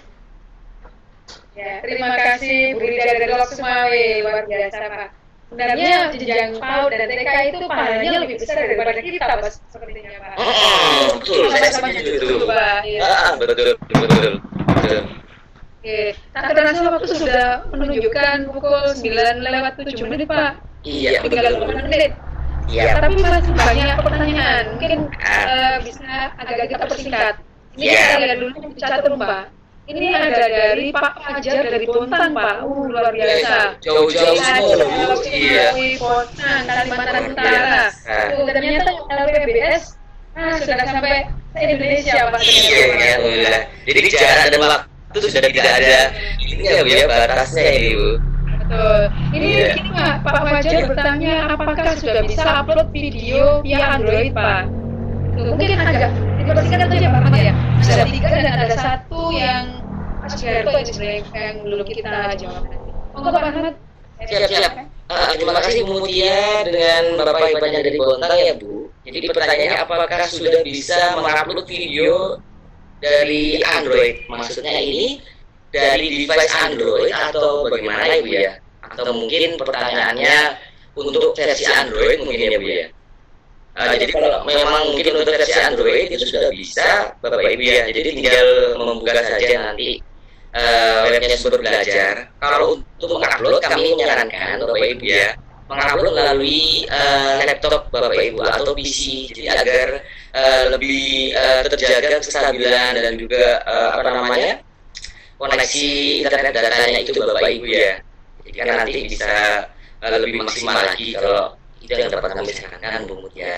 Ya, terima kasih Bu Rida dari Lok Sumawe, luar biasa Pak. Sebenarnya jenjang PAUD dan T K itu pahalanya lebih besar daripada kita Pak, sepertinya Pak. Hmm, betul, saya setuju itu. Pak. Iya. Ah, betul, betul, betul. Oke, tak terasa waktu sudah menunjukkan pukul sembilan lewat tujuh menit Pak. Iya, Tinggal betul. delapan menit. Iya. Tapi masih banyak pertanyaan. Mungkin eh, bisa agak kita persingkat. Ini Iya. kita lihat dulu catat Pak. Ini ada dari Pak Fajar dari Bontang Pak. Uh, luar biasa. Jauh-jauh semua loh Bu. Iya. Bontang, Kalimantan Utara. Tuh, ternyata L P B S ah, sudah sampai se Indonesia Pak. Iya, alhamdulillah. Jadi jarak dan waktu itu sudah tidak ada ini ya Bu ya batasnya ini Bu. Betul. Ini Iya. gini Pak, Pak Fajar bertanya apakah sudah bisa upload video via Android Pak? Tuh, mungkin agak dibersihkan aja Pak Ahmad ya. Ada tiga dan ada satu yang Mas Gerto yang sebenarnya yang belum kita jawab nanti. Monggo Pak Ahmad. Siap, siap. Ah, terima kasih Bu Mutia dengan Bapak Ibunya dari Bontang ya Bu. Jadi pertanyaannya apakah sudah bisa mengupload video dari Android? Maksudnya ini dari device Android atau bagaimana ya Bu ya? Atau mungkin pertanyaannya untuk versi Android mungkin ya Bu ya? Uh, jadi kalau memang mungkin untuk versi Android itu sudah bisa Bapak Ibu ya. Jadi tinggal membuka saja nanti uh, webnya Sumber Belajar. Kalau untuk mengupload kami menyarankan Bapak Ibu ya mengupload melalui uh, laptop Bapak Ibu atau P C. Jadi agar uh, lebih uh, terjaga kestabilan dan juga uh, apa namanya koneksi internet datanya itu Bapak Ibu ya. Jadi kan nanti bisa uh, lebih maksimal lagi kalau itu yang dapat kami sarankan Bu Mutia.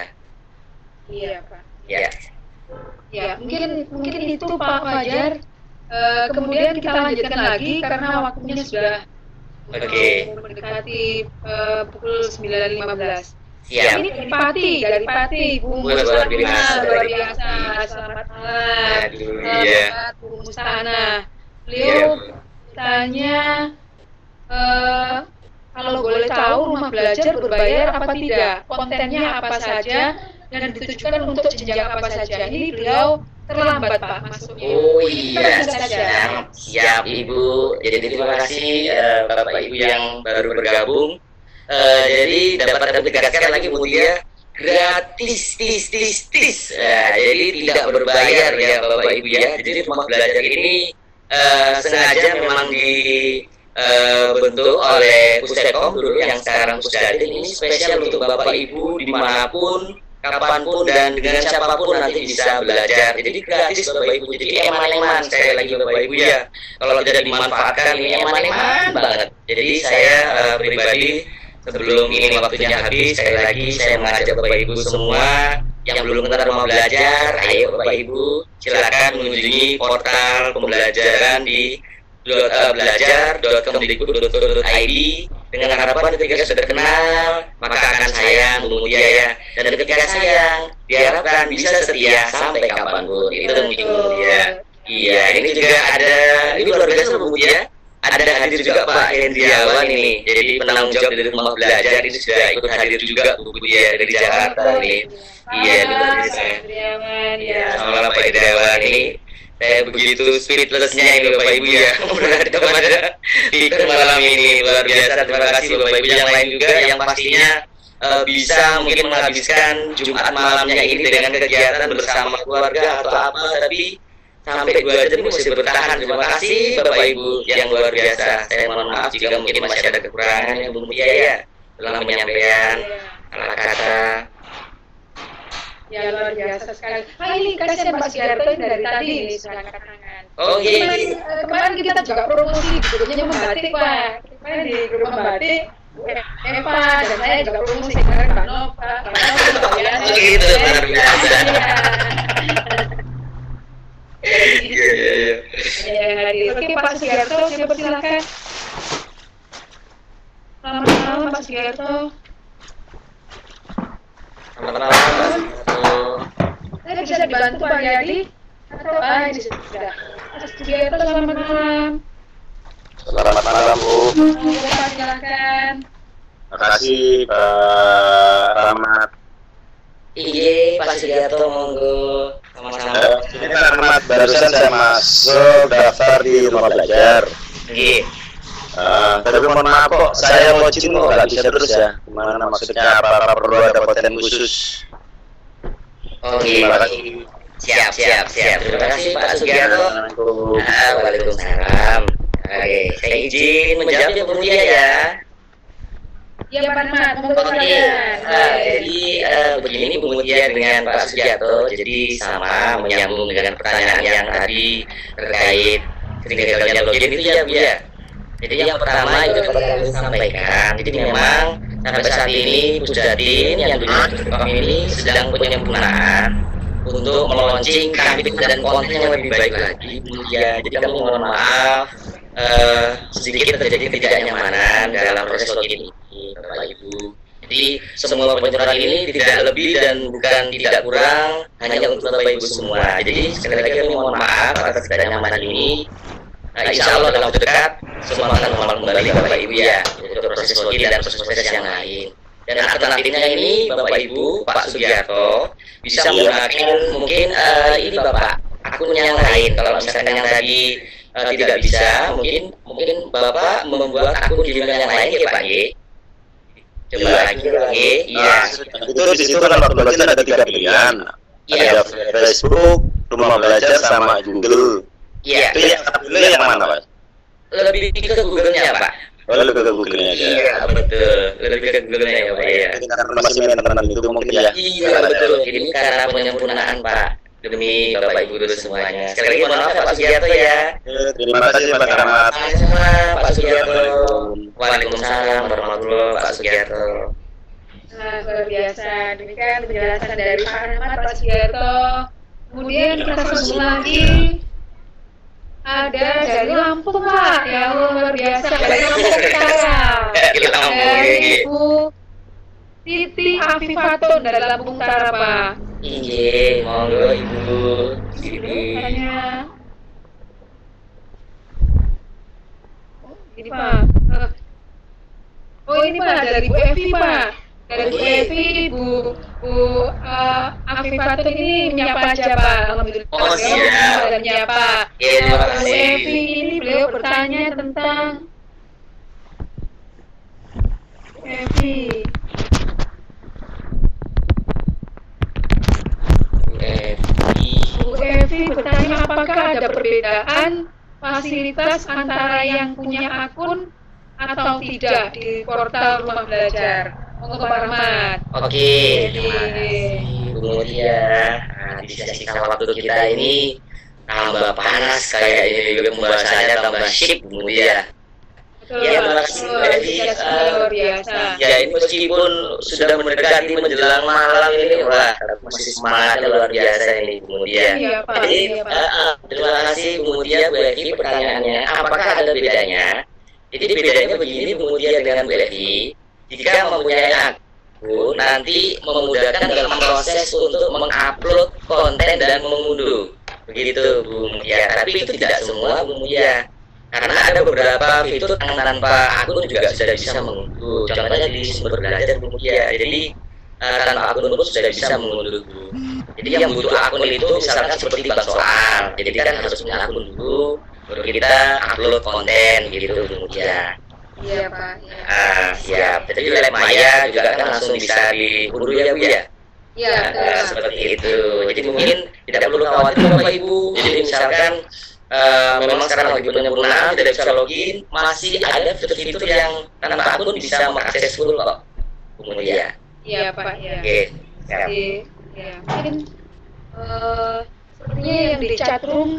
Iya Pak. Ya. Ya, mungkin mungkin itu Pak Fajar. Eh, kemudian kita lanjutkan lagi karena waktunya sudah Oke. mendekati eh, pukul sembilan lima belas. Siap. Ini dari Pati, dari Pati, Bu Bu, luar biasa. luar biasa. Selamat malam. Aduh, Eh, iya. buat Bu Mustana. Beliau tanya eh, kalau boleh tahu rumah belajar berbayar apa tidak, kontennya apa saja, dan ditujukan untuk jenjang apa saja. Ini beliau terlambat Pak masuknya. Oh iya, Terus saja. siap, siap Ibu. Jadi terima kasih eh, Bapak Ibu yang baru bergabung. Eh, jadi dapat kami tegaskan lagi Bu Tia, gratis, tis, tis, tis. Nah, jadi tidak berbayar ya Bapak Ibu ya. Jadi rumah belajar ini eh, sengaja memang di uh, bentuk oleh Pustekom dulu yang sekarang Pusdatin. Ini spesial untuk Bapak Ibu dimanapun, kapanpun dan dengan siapapun nanti bisa belajar. Jadi gratis Bapak Ibu. Jadi eman-eman sekali lagi Bapak Ibu ya. Kalau tidak dimanfaatkan ini eman-eman banget. Jadi saya uh, pribadi sebelum ini waktunya habis, sekali lagi saya mengajak Bapak Ibu semua yang belum kenal mau belajar, ayo Bapak Ibu silakan mengunjungi portal pembelajaran di uh, belajar dot kemdikbud dot co dot i d dengan harapan ketika sudah kenal maka akan sayang Bu Mutia ya, dan ketika sayang diharapkan bisa setia sampai kapanpun. Itu mungkin Bu Mutia. Iya, ini juga ada, ini luar biasa Bu Mutia. Ada hadir juga Pak Hendriawan ini, jadi penanggung jawab dari rumah belajar ini sudah ikut hadir juga Bu Mutia dari Jakarta ini. Iya, luar biasa. Iya, selamat Pak Hendriawan ini. Saya begitu speechlessnya ini Bapak Ibu ya, berada pada speaker malam ini, luar biasa. Terima kasih Bapak Ibu yang lain juga yang pastinya uh, bisa mungkin menghabiskan Jumat malamnya ini dengan kegiatan bersama keluarga atau apa, tapi sampai dua jam masih bertahan. Terima kasih Bapak Ibu yang luar biasa. Saya mohon maaf jika mungkin masih ada kekurangan yang Bu Mutia ya dalam penyampaian kata-kata. Ya luar biasa sekali. Ah ini kasihan Pak Sugiarto ini dari tadi ini sudah angkat tangan. Oh iya. Kemarin, uh, kemarin kita juga promosi di grupnya membatik Pak. Kemarin di grup membatik Eva dan saya juga promosi kemarin Mbak Nova. Oh gitu, luar biasa. Iya iya iya. Ya hadir. Oke Pak Sugiarto, saya persilakan. Selamat malam Pak Sugiarto. Selamat malam Pak Sugiarto. Saya bisa dibantu Pak Yadi atau ah ini sudah. Pak Sugiarto selamat malam. Selamat malam Bu. Pak silakan. Terima kasih Pak Rahmat. Iya Pak Sugiarto monggo. Sama-sama. Ini Pak Rahmat, barusan saya masuk daftar di rumah belajar. Iya. Uh, tapi mohon maaf kok, saya mau izin kok nggak bisa terus ya. Gimana maksudnya, apa perlu ada konten khusus? Oh iya. Siap siap siap. Terima kasih Pak Sugiarto. Ah, waalaikumsalam. Oke, saya izin menjawab ya Bu Mutia ya. Iya Pak Rahmat, monggo silakan. Nah, jadi uh, begini Bu Mutia dengan Pak Sugiarto, jadi sama menyambung dengan pertanyaan yang tadi terkait sering gagalnya login itu ya Bu ya. Jadi yang pertama itu dapat kami sampaikan, jadi memang sampai saat ini Pusdatin yang dulu Pusdatin ini sedang penyempurnaan untuk melaunching tampil dan konten yang lebih baik lagi Bu Mutia. Jadi kami mohon maaf uh, sedikit terjadi ketidaknyamanan dalam proses login ini Bapak Ibu. Jadi semua penyempurnaan ini tidak lebih dan bukan tidak kurang, hanya untuk Bapak Ibu semua. Jadi sekali lagi kami mohon maaf atas ketidaknyamanan ini. Nah, insya Allah dalam waktu dekat semua akan normal kembali Bapak Ibu ya, untuk proses login dan proses-proses yang lain. Dan alternatifnya ini Bapak Ibu, Pak Sugiarto bisa menggunakan mungkin uh, ini Bapak akun yang lain. Kalau misalkan yang tadi uh, tidak bisa, mungkin mungkin Bapak membuat akun di yang lain ya Pak Y. Coba lagi lagi, iya. Itu di situ kan waktu belajar ada tiga pilihan. Ada Facebook, rumah belajar sama Google. Iya. Itu yang dulu yang mana Pak? Lebih ke Google-nya Pak. Oh, lebih ke Google-nya aja. Iya betul, lebih ke Google-nya ya Pak ya. Karena masih maintenance itu mungkin ya. Iya betul. Ini karena penyempurnaan Pak, demi Bapak Ibu dulu semuanya. Sekali lagi mohon maaf ya Pak Sugiarto ya. Terima kasih Pak Rahmat. Sama Pak Sugiarto. Waalaikumsalam warahmatullahi wabarakatuh Pak Sugiarto. Nah, luar biasa. Demikian penjelasan dari Pak Rahmat, Pak Sugiarto. Kemudian kita sambung lagi. Ada dari Lampung Pak, ya luar biasa dari Lampung Utara. Dari Ibu Titi Afifatun dari Lampung Utara Pak. Iya, monggo Ibu Titi. Ini Pak. Oh ini Pak dari Bu Evi Pak. Dari Bu Evi, Bu Bu uh, Afifatun ini menyapa aja Pak. Alhamdulillah. Oh siap. Ada menyapa. Iya, terima Bu kasih. Evi ini beliau bertanya tentang Bu Evi. Bu Evi. Bu Evi bertanya apakah ada perbedaan fasilitas antara yang punya akun atau tidak di portal Rumah Belajar. Monggo Pak Rahmat. Oke, terima kasih Bu Mutia. Nah, di sisa waktu kita ini tambah panas kayak ini juga pembahasannya tambah syik Bu Mutia. Ya, makasih Devi. Luar biasa. Ya, ini meskipun sudah mendekati menjelang malam ini, wah, masih semangatnya luar biasa ini Bu Mutia. Iya, Pak. Jadi, Iya, Pak. uh, uh, terima kasih Bu Mutia, Bu Evi. Pertanyaannya, apakah ada bedanya? Jadi bedanya begini Bu Mutia dengan Bu Evi. Jika mempunyai akun, nanti memudahkan dalam proses untuk mengupload konten dan mengunduh. Begitu Bu Mutia. Tapi itu tidak semua Bu Mutia. Karena ada beberapa fitur yang tanpa akun juga sudah bisa mengunduh. Contohnya di sumber belajar Bu Mutia. Jadi uh, tanpa akun pun sudah bisa mengunduh Bu. Jadi yang butuh akun itu misalkan seperti bank soal. Jadi kan harus punya akun dulu, baru kita upload konten gitu Bu Mutia. Iya Pak. Iya. Ah, siap. Jadi lab maya juga kan langsung bisa diunduh ya Bu ya. Iya. Nah, seperti itu. Jadi mungkin tidak perlu khawatir Bapak Ibu. Jadi misalkan Uh, memang sekarang lagi penyempurnaan tidak bisa login, masih ada fitur-fitur yang tanpa akun bisa mengakses full kok Bu Mutia. Iya Pak ya. Oke, siap. Ya, mungkin uh, sepertinya yang di chatroom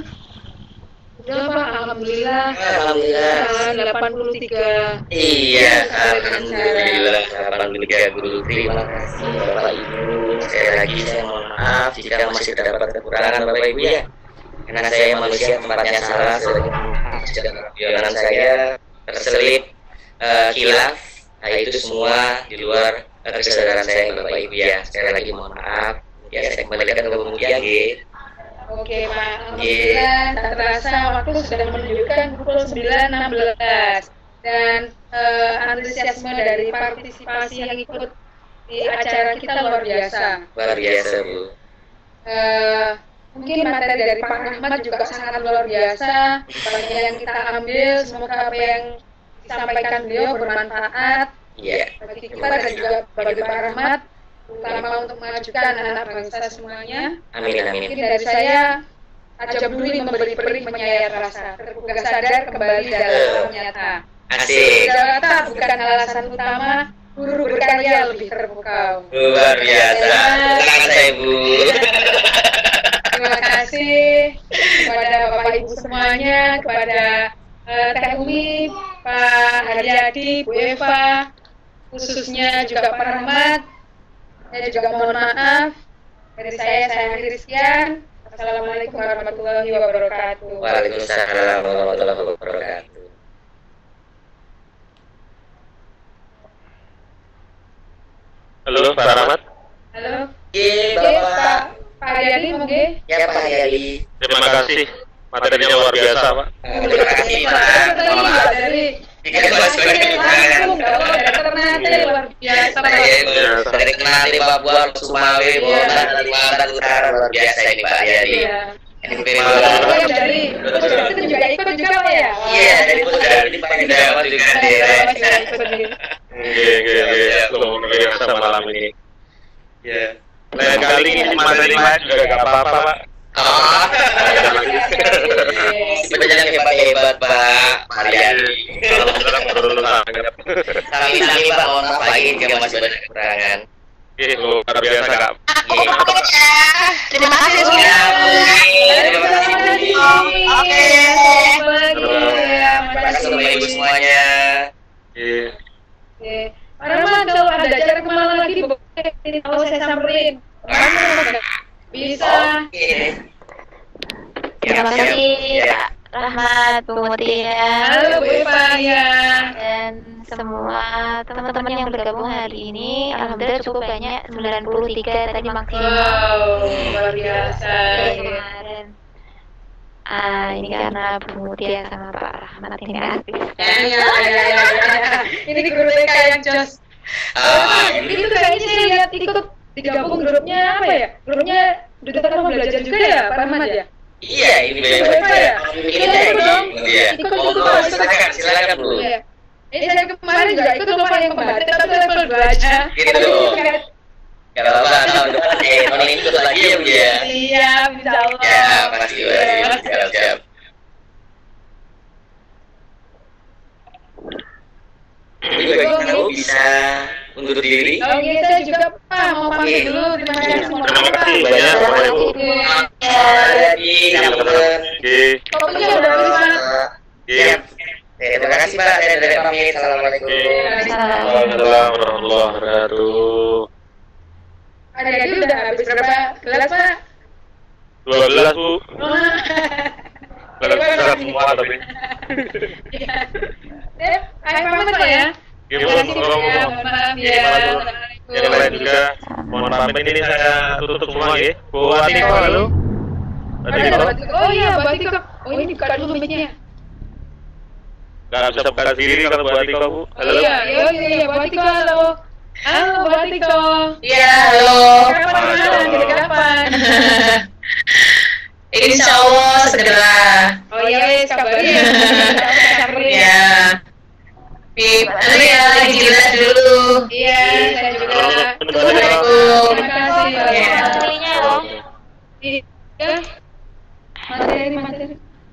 udah Pak, alhamdulillah. Alhamdulillah. delapan puluh tiga. Iya, alhamdulillah. delapan puluh tiga guru. Terima kasih Bapak Ibu. Sekali lagi saya mohon maaf jika masih terdapat kekurangan Bapak Ibu ya. Karena saya manusia tempatnya salah, sedangkan saya terselip uh, khilaf, nah itu semua di luar uh, kesadaran saya Bapak Ibu ya. Sekali lagi mohon maaf. Ya, saya kembalikan ke Bu Mutia, G. Oke Pak, alhamdulillah tak terasa waktu sudah menunjukkan pukul sembilan enam belas dan uh, antusiasme dari partisipasi yang ikut di acara kita luar biasa. Luar biasa Bu. Uh, Mungkin materi dari Pak Rahmat juga sangat luar biasa. Banyak yang kita ambil, semoga apa yang disampaikan beliau bermanfaat Iya. bagi kita dan juga bagi Pak Rahmat, terutama untuk mengajukan anak bangsa semuanya. Amin amin. Mungkin dari saya, aja beli memberi peri menyayat rasa, terbuka sadar kembali dalam nyata. Asik. Data bukan alasan utama, guru berkarya lebih terpukau. Luar biasa. Terima kasih Ibu. Terima kasih kepada Bapak Ibu semuanya, kepada uh, Teh Umi, Pak Haryadi, Bu Eva, khususnya juga Pak Rahmat. Saya juga mohon maaf. Dari saya, saya akhiri sekian. Assalamualaikum warahmatullahi wabarakatuh. Waalaikumsalam warahmatullahi wabarakatuh. Halo Pak Rahmat. Halo. Iya Oke, Bapak. Pak Pak Haryadi, monggo. Ya Pak Haryadi. Terima kasih. Materinya luar biasa Pak. Terima kasih Pak. Mohon maaf. Dari Jika masuk ke langsung, dari Ternate luar biasa. Pak. Dari Ternate, Papua, Sumawe, Bonan, Kalimantan Utara luar biasa ini Pak Haryadi. Iya. Ini terima kasih. Dari itu juga ikut juga Pak ya? Iya, dari Pusat di Pandawa juga daerah. Oke, oke, oke. Luar biasa malam ini. Ya. Lain kali ini materi lain juga gak apa-apa Pak. Ah. Sebenarnya hebat-hebat Pak Haryadi. Kalau sekarang baru tanggap. Sami-sami Pak, mohon maaf lagi jika masih banyak kekurangan. Oke, luar biasa Kak. Terima kasih Ya, semuanya. terima kasih. Oke. Terima kasih Bapak Ibu semuanya. Oke. Oke. Pak Rahmat, kalau ada acara kemana lagi, boleh ini tahu saya samperin. Bisa. Oke. Terima Siap, kasih siap. Pak Rahmat, Bu Mutia, Halo Bu Eva ya. dan semua teman-teman yang bergabung hari ini. Alhamdulillah cukup banyak, sembilan puluh tiga tadi maksimal. Wow, luar biasa. Dari kemarin. Ah, ini karena Bu Mutia sama Pak Rahmat ini aktif. Ya, ya, ya, ya, ya. Ini guru T K yang jos. Ah, Itu kayaknya saya lihat ikut digabung grupnya apa ya? Grupnya Duta Rumah Belajar juga ya, Pak Rahmat ya? Iya, ini Bu Eva ya? Ini Iya, ikut dong. Iya. Ikut, Monggo, ikut, ikut. silakan, silakan Bu. Iya. Eh, saya kemarin juga ikut lupa yang pembatik, tapi level dua aja. Gitu. Kalau apa, tahun depan eh tahun ini ikut lagi ya Bu ya. Iya, insya Allah. Ya, pasti Bu. Siap, siap. juga gimana Bu? Bisa undur diri? Oh iya, saya juga Pak mau pamit dulu. Terima kasih semua. Terima kasih banyak Bapak Ibu. Jadi, sampai. Oke. Pokoknya udah habis Pak. Iya. Terima kasih Pak. Saya dari pamit. Assalamualaikum. Waalaikumsalam warahmatullahi wabarakatuh. Adik-adik udah habis berapa gelas Pak? dua belas Bu. Gelas semua tapi. Eh, ayo pamit Pak ya. Gimana Bu? Mohon maaf ya. Yang lain juga mohon pamit ini saya tutup semua ya. Bu Atiko, halo. Atiko. Oh iya, Bu Atiko. Oh ini buka dulu mic-nya. Gak bisa buka diri kalau Bu Atiko Bu. Halo. Iya, iya, iya, Bu Atiko, halo. Halo Bu Atiko. Iya, halo. Kapan mana? Jadi kapan? Insya Allah segera. Oh iya, wes kabarin ya. Kabarin. Ya. Bip, dulu ya, jelas dulu. Iya, saya juga. Assalamualaikum. Terima kasih. Ya. Materinya loh. Iya. Materi, materi.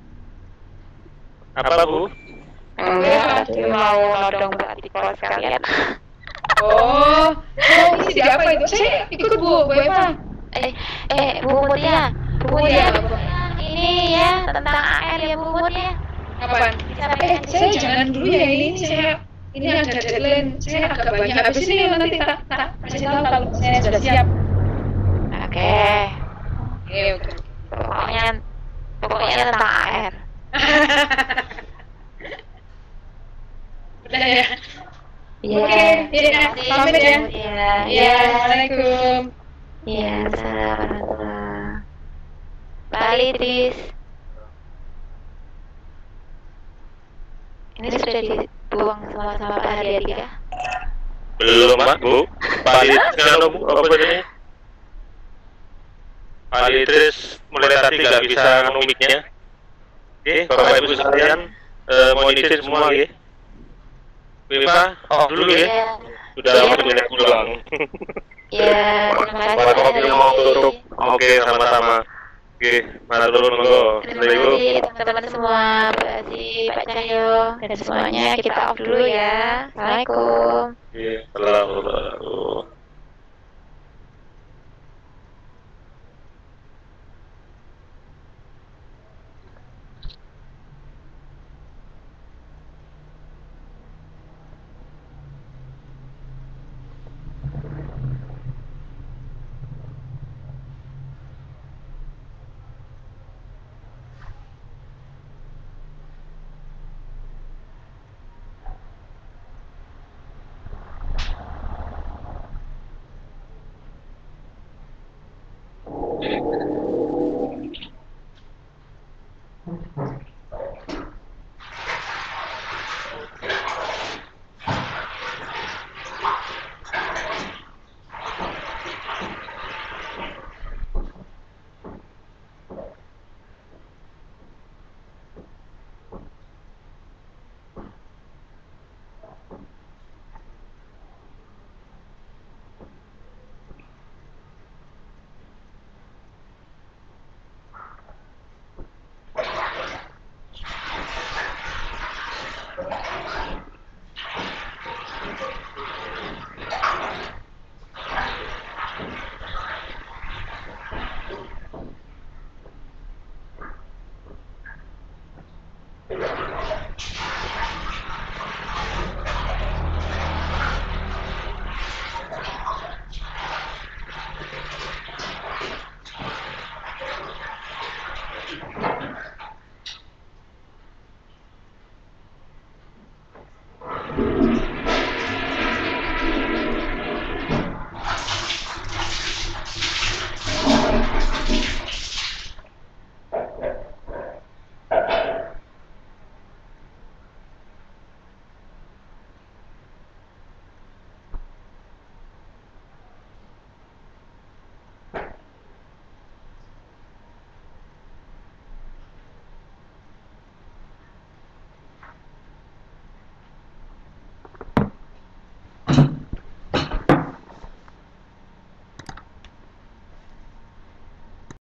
Apa Bu? Enggak, dia mau nodong berarti kalau sekalian. Oh, oh isi di apa itu? Saya ikut Bu, Bu Eva. Eh, eh, Bu Mutia, Bu Mutia, ini ya tentang A R ya Bu Mutia. Apaan? Eh, saya jangan dulu ya ini, saya ini ada deadline, saya agak banyak. Habis ini nanti tak tak kasih tahu kalau saya sudah siap. Oke, Oke, oke. pokoknya pokoknya tentang A R. Udah ya. Iya. Oke, iya, pamit ya. Iya. Iya, Assalamualaikum. Iya, assalamualaikum. Balik, Tris. Ini sudah dibuang sama-sama Pak Haryadi kah? Belum Pak Bu. Pak Idris Bu, apa ini? Pak Idris mulai tadi nggak bisa ngomongnya. Oke, Bapak Ibu sekalian, eh, mau izin semua ya. Viva, off dulu ya. Sudah waktunya pulang. Iya, terima kasih. Pak Kopi mau tutup. Oke, sama-sama. Oke, mana dulu monggo. Terima kasih teman-teman semua, Pak Aziz, Pak Cahyo, dan semuanya kita off dulu ya. Assalamualaikum. Oke, selamat.